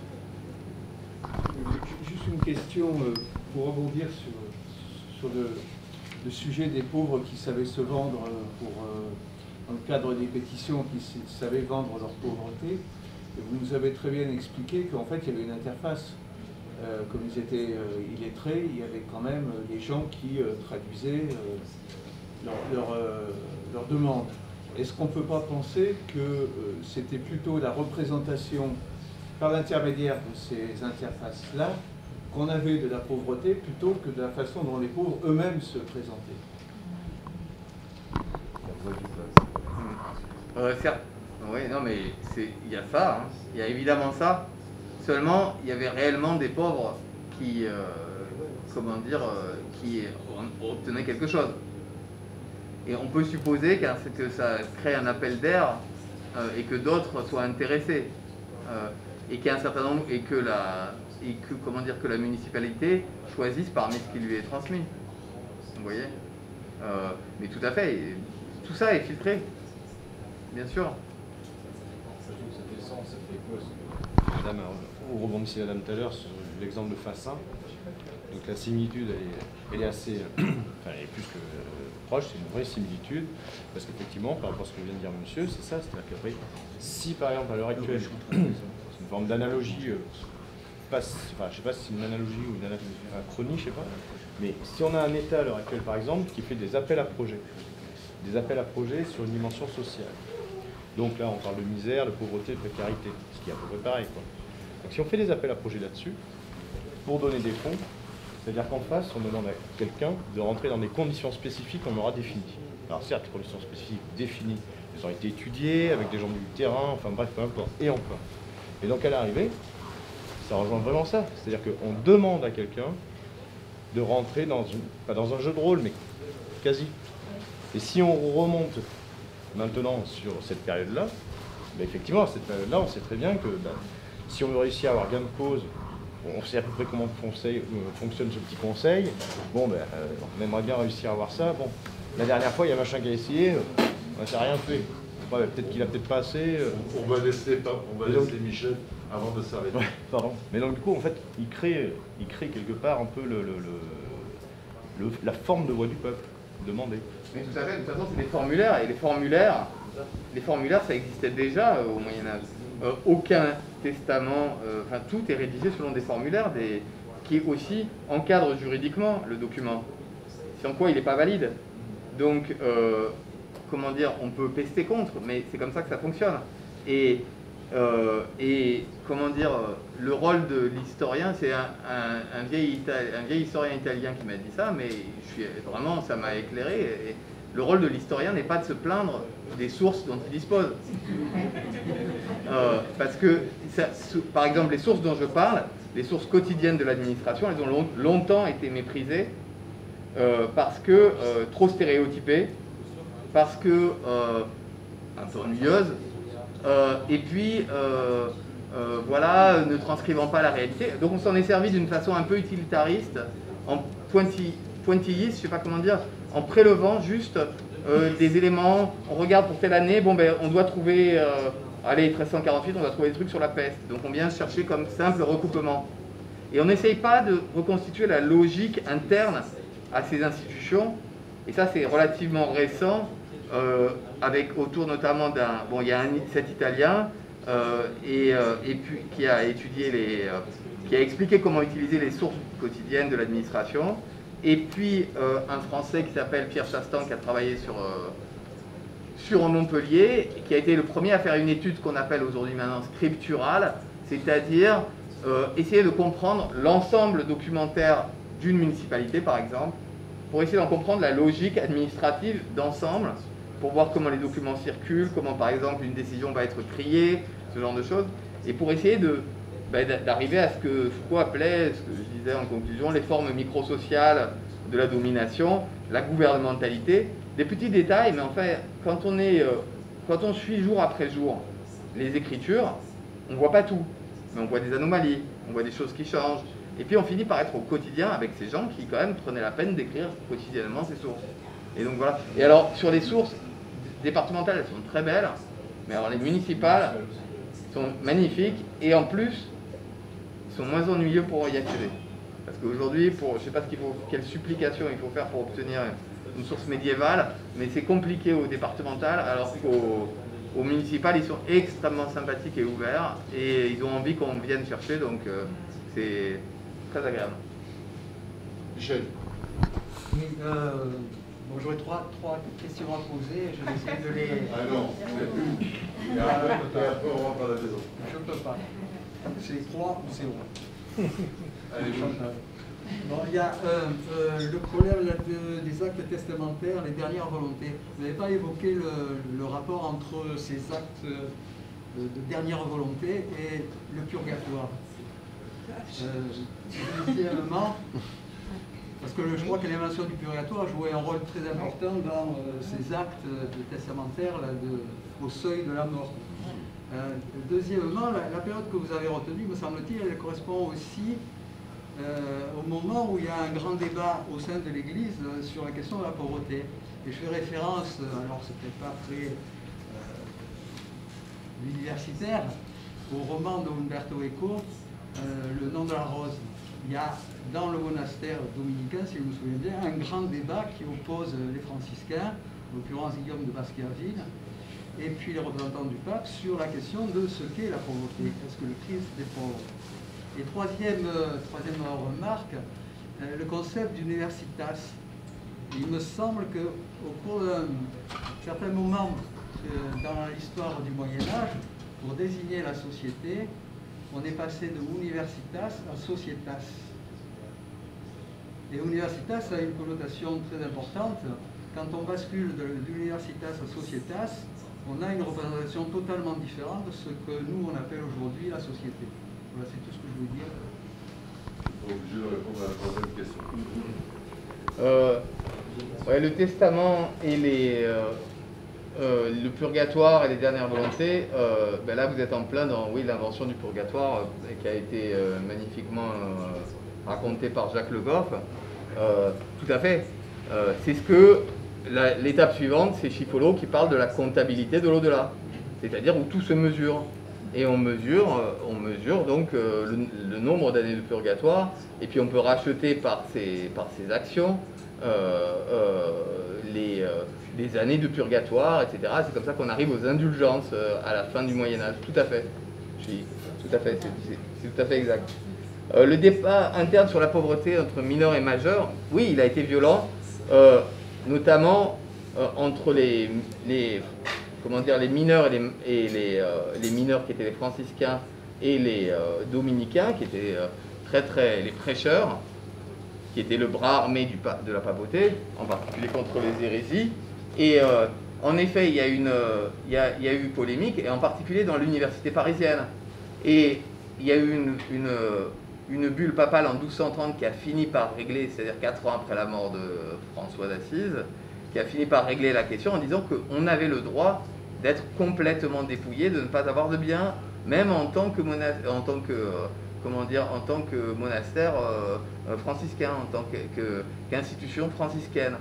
Juste une question euh, pour rebondir sur, sur le, le sujet des pauvres qui savaient se vendre pour, euh, dans le cadre des pétitions, qui savaient vendre leur pauvreté. Et vous nous avez très bien expliqué qu'en fait il y avait une interface. Euh, comme ils étaient euh, illettrés, il y avait quand même euh, des gens qui euh, traduisaient euh, leur, leur, euh, leur demande. Est-ce qu'on ne peut pas penser que euh, c'était plutôt la représentation par l'intermédiaire de ces interfaces-là qu'on avait de la pauvreté plutôt que de la façon dont les pauvres eux-mêmes se présentaient? Euh, certes, oui, non mais il y a ça, hein. Il y a évidemment ça. Seulement, il y avait réellement des pauvres qui, euh, comment dire, euh, qui obtenaient quelque chose. Et on peut supposer que ça crée un appel d'air euh, et que d'autres soient intéressés. Euh, et qu'il y a un certain nombre, et que la, et que, comment dire, que la municipalité choisisse parmi ce qui lui est transmis. Vous voyez euh, mais tout à fait, et tout ça est filtré, bien sûr. Madame, on rebondissait Madame tout à l'heure sur l'exemple de Fassin. Donc la similitude, elle est, elle est assez, enfin, elle est plus que euh, proche, c'est une vraie similitude, parce qu'effectivement, par rapport à ce que vient de dire Monsieur, c'est ça, c'est-à-dire qu'après, si par exemple à l'heure actuelle, c'est une forme d'analogie, euh, enfin je sais pas si c'est une analogie ou une anachronie, je sais pas, mais si on a un État à l'heure actuelle par exemple qui fait des appels à projets, des appels à projets sur une dimension sociale. Donc là, on parle de misère, de pauvreté, de précarité, ce qui est à peu près pareil, quoi. Donc si on fait des appels à projets là-dessus, pour donner des fonds, c'est-à-dire qu'en face, on demande à quelqu'un de rentrer dans des conditions spécifiques qu'on aura définies. Alors certes, les conditions spécifiques définies, elles ont été étudiées avec des gens du terrain, enfin bref, peu importe, et emploi. Et donc à l'arrivée, ça rejoint vraiment ça. C'est-à-dire qu'on demande à quelqu'un de rentrer dans, une, pas dans un jeu de rôle, mais quasi. Et si on remonte maintenant sur cette période-là, ben effectivement, à cette période-là, on sait très bien que ben, si on veut réussir à avoir gain de cause, on sait à peu près comment conseil, euh, fonctionne ce petit conseil, bon, ben, euh, on aimerait bien réussir à avoir ça. Bon, la dernière fois, il y a machin qui a essayé, euh, on n'a rien fait. Ouais, ben, peut-être qu'il a peut-être pas assez. Euh... On va laisser, on va donc, laisser Michel avant de s'arrêter. Ouais, pardon. Mais donc, du coup, en fait, il crée, il crée quelque part un peu le, le, le, le, la forme de voix du peuple, demandée. Mais tout à fait, de toute façon, c'est des formulaires, et les formulaires, les formulaires, ça existait déjà euh, au Moyen-Âge. Euh, aucun testament, euh, enfin tout est rédigé selon des formulaires des, qui aussi encadrent juridiquement le document. Sans quoi il n'est pas valide. Donc, euh, comment dire, on peut pester contre, mais c'est comme ça que ça fonctionne. Et, euh, et comment dire, le rôle de l'historien, c'est un, un, un, vieil un vieil historien italien qui m'a dit ça, mais je suis, vraiment, ça m'a éclairé. Et, le rôle de l'historien n'est pas de se plaindre des sources dont il dispose. Euh, parce que, ça, par exemple, les sources dont je parle, les sources quotidiennes de l'administration, elles ont long, longtemps été méprisées euh, parce que euh, trop stéréotypées, parce que euh, un peu ennuyeuses, euh, et puis, euh, euh, voilà, ne transcrivant pas la réalité. Donc on s'en est servi d'une façon un peu utilitariste, en pointi, pointilliste, je ne sais pas comment dire, en prélevant juste euh, des éléments, on regarde pour telle année, bon ben on doit trouver, euh, allez, treize cent quarante-huit, on doit trouver des trucs sur la peste. Donc on vient chercher comme simple recoupement. Et on n'essaye pas de reconstituer la logique interne à ces institutions. Et ça, c'est relativement récent, euh, avec autour notamment d'un... Bon, il y a un, cet Italien, euh, et, euh, et puis, qui a étudié les... Euh, qui a expliqué comment utiliser les sources quotidiennes de l'administration. Et puis, euh, un Français qui s'appelle Pierre Chastan, qui a travaillé sur, euh, sur Montpellier, qui a été le premier à faire une étude qu'on appelle aujourd'hui maintenant scripturale, c'est-à-dire euh, essayer de comprendre l'ensemble documentaire d'une municipalité, par exemple, pour essayer d'en comprendre la logique administrative d'ensemble, pour voir comment les documents circulent, comment par exemple une décision va être triée, ce genre de choses, et pour essayer de, ben, d'arriver à ce que Foucault appelait, ce que je disais en conclusion, les formes microsociales de la domination, la gouvernementalité, des petits détails, mais en fait, quand on, est, euh, quand on suit jour après jour les écritures, on ne voit pas tout, mais on voit des anomalies, on voit des choses qui changent. Et puis on finit par être au quotidien avec ces gens qui quand même prenaient la peine d'écrire quotidiennement ces sources. Et donc voilà. Et alors sur les sources départementales, elles sont très belles, mais alors les municipales sont magnifiques et en plus, ils sont moins ennuyeux pour y accéder. Parce qu'aujourd'hui, pour, je ne sais pas ce qu'il faut, quelle supplication il faut faire pour obtenir une source médiévale, mais c'est compliqué au départemental, alors qu'au au municipal, ils sont extrêmement sympathiques et ouverts, et ils ont envie qu'on vienne chercher, donc euh, c'est très agréable. Michel. Oui, euh, bon, j'aurais trois, trois questions à poser, je vais essayer de les... Ah non, une. Et après, après, on rentre à la maison. Je ne peux pas. C'est trois ou c'est haut. Allez, change. Bon, il y a euh, euh, le problème là, de, des actes testamentaires, les dernières volontés. Vous n'avez pas évoqué le, le rapport entre ces actes de, de dernière volonté et le purgatoire. Euh, deuxièmement, parce que je crois que l'invention du purgatoire jouait un rôle très important dans euh, ces actes de testamentaire là, de, au seuil de la mort. Euh, deuxièmement, la, la période que vous avez retenue, me semble-t-il, elle correspond aussi Euh, au moment où il y a un grand débat au sein de l'Église euh, sur la question de la pauvreté. Et je fais référence, euh, alors c'est peut-être pas très euh, universitaire, au roman d'Umberto Eco, euh, Le nom de la rose. Il y a dans le monastère dominicain, si je me souviens bien, un grand débat qui oppose les franciscains, en l'occurrence Guillaume de Baskerville, et puis les représentants du pape sur la question de ce qu'est la pauvreté. Est-ce que le Christ est pauvre? Et troisième, euh, troisième remarque, euh, le concept d'universitas. Il me semble qu'au cours d'un certain moment euh, dans l'histoire du Moyen-Âge, pour désigner la société, on est passé de universitas à societas. Et universitas a une connotation très importante. Quand on bascule de l'universitas à societas, on a une représentation totalement différente de ce que nous on appelle aujourd'hui la société. Voilà, c'est tout ce que je voulais dire. Obligé de répondre à la troisième question. Euh, ouais, le testament et les, euh, euh, le purgatoire et les dernières volontés, euh, ben là vous êtes en plein dans oui, l'invention du purgatoire euh, qui a été euh, magnifiquement euh, racontée par Jacques Le Goff. Euh, tout à fait. Euh, c'est ce que l'étape suivante, c'est Schipholo qui parle de la comptabilité de l'au-delà, c'est-à-dire où tout se mesure. Et on mesure, on mesure donc euh, le, le nombre d'années de purgatoire, et puis on peut racheter par ces, par ces actions euh, euh, les, euh, les années de purgatoire, et cetera. C'est comme ça qu'on arrive aux indulgences euh, à la fin du Moyen-Âge. Tout à fait. Je suis, tout à fait, c'est tout à fait exact. Euh, le débat interne sur la pauvreté entre mineurs et majeurs, oui, il a été violent, euh, notamment euh, entre les, les comment dire, les mineurs et les, et les, euh, les mineurs qui étaient les franciscains et les euh, dominicains, qui étaient euh, très très les prêcheurs, qui étaient le bras armé du, de la papauté, en particulier contre les hérésies. Et euh, en effet, il y, a une, euh, il, y a, il y a eu polémique, et en particulier dans l'université parisienne. Et il y a eu une, une, une bulle papale en douze cent trente qui a fini par régler, c'est-à-dire quatre ans après la mort de François d'Assise, qui a fini par régler la question en disant qu'on avait le droit d'être complètement dépouillé, de ne pas avoir de biens, même en tant que, en tant que, euh, comment dire, en tant que monastère euh, franciscain, en tant qu'institution que, franciscaine.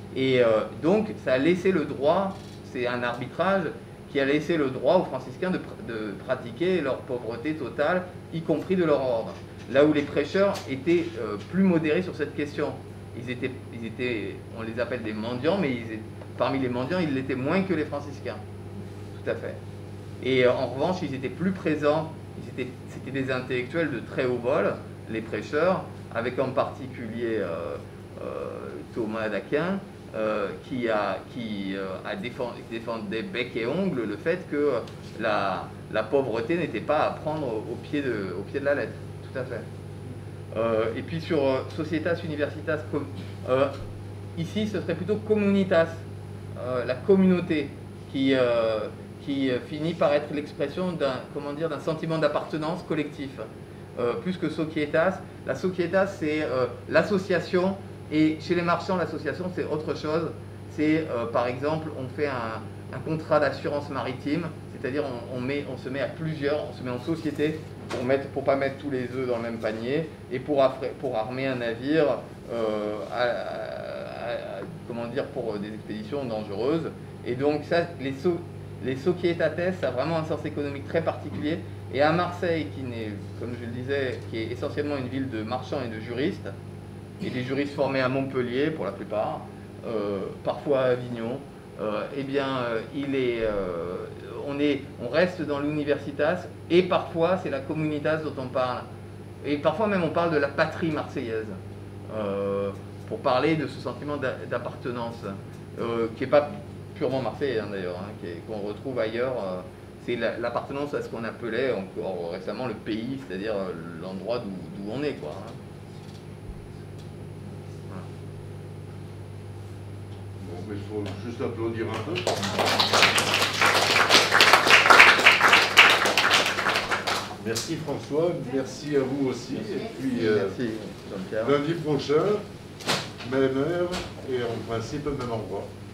Et euh, donc, ça a laissé le droit, c'est un arbitrage qui a laissé le droit aux franciscains de, pr de pratiquer leur pauvreté totale, y compris de leur ordre. Là où les prêcheurs étaient euh, plus modérés sur cette question. Ils étaient, ils étaient, on les appelle des mendiants, mais ils étaient, parmi les mendiants, ils l'étaient moins que les franciscains. Tout à fait. Et euh, en revanche, ils étaient plus présents, c'était des intellectuels de très haut vol, les prêcheurs, avec en particulier euh, euh, Thomas d'Aquin, euh, qui, a, qui euh, a défendu, défendait bec et ongle le fait que la, la pauvreté n'était pas à prendre au, au, pied de, au pied de la lettre. Tout à fait. Euh, et puis sur euh, Societas Universitas, euh, ici ce serait plutôt Communitas, euh, la communauté, qui, euh, qui finit par être l'expression d'un, comment dire, d'un sentiment d'appartenance collectif. Euh, plus que Societas, la Societas c'est euh, l'association, et chez les marchands l'association c'est autre chose. C'est euh, par exemple on fait un, un contrat d'assurance maritime, c'est-à-dire on, on, met, on se met à plusieurs, on se met en société pour ne pour pas mettre tous les œufs dans le même panier et pour, pour armer un navire euh, à, à, à, comment dire, pour des expéditions dangereuses. Et donc ça, les, so, les Societates, ça a vraiment un sens économique très particulier. Et à Marseille, qui n'est, comme je le disais, qui est essentiellement une ville de marchands et de juristes, et des juristes formés à Montpellier pour la plupart, euh, parfois à Avignon, euh, eh bien, euh, il est, euh, on, est, on reste dans l'universitas, et parfois c'est la communitas dont on parle. Et parfois même on parle de la patrie marseillaise, euh, pour parler de ce sentiment d'appartenance, euh, qui n'est pas purement marseillais hein, d'ailleurs, hein, qu'on retrouve ailleurs. Euh, c'est l'appartenance à ce qu'on appelait encore récemment le pays, c'est-à-dire l'endroit d'où on est, quoi. Hein. Bon, mais il faut juste applaudir un peu. Merci François, merci à vous aussi. Et puis, euh, merci Jean-Pierre. Lundi prochain, même heure et en principe même endroit.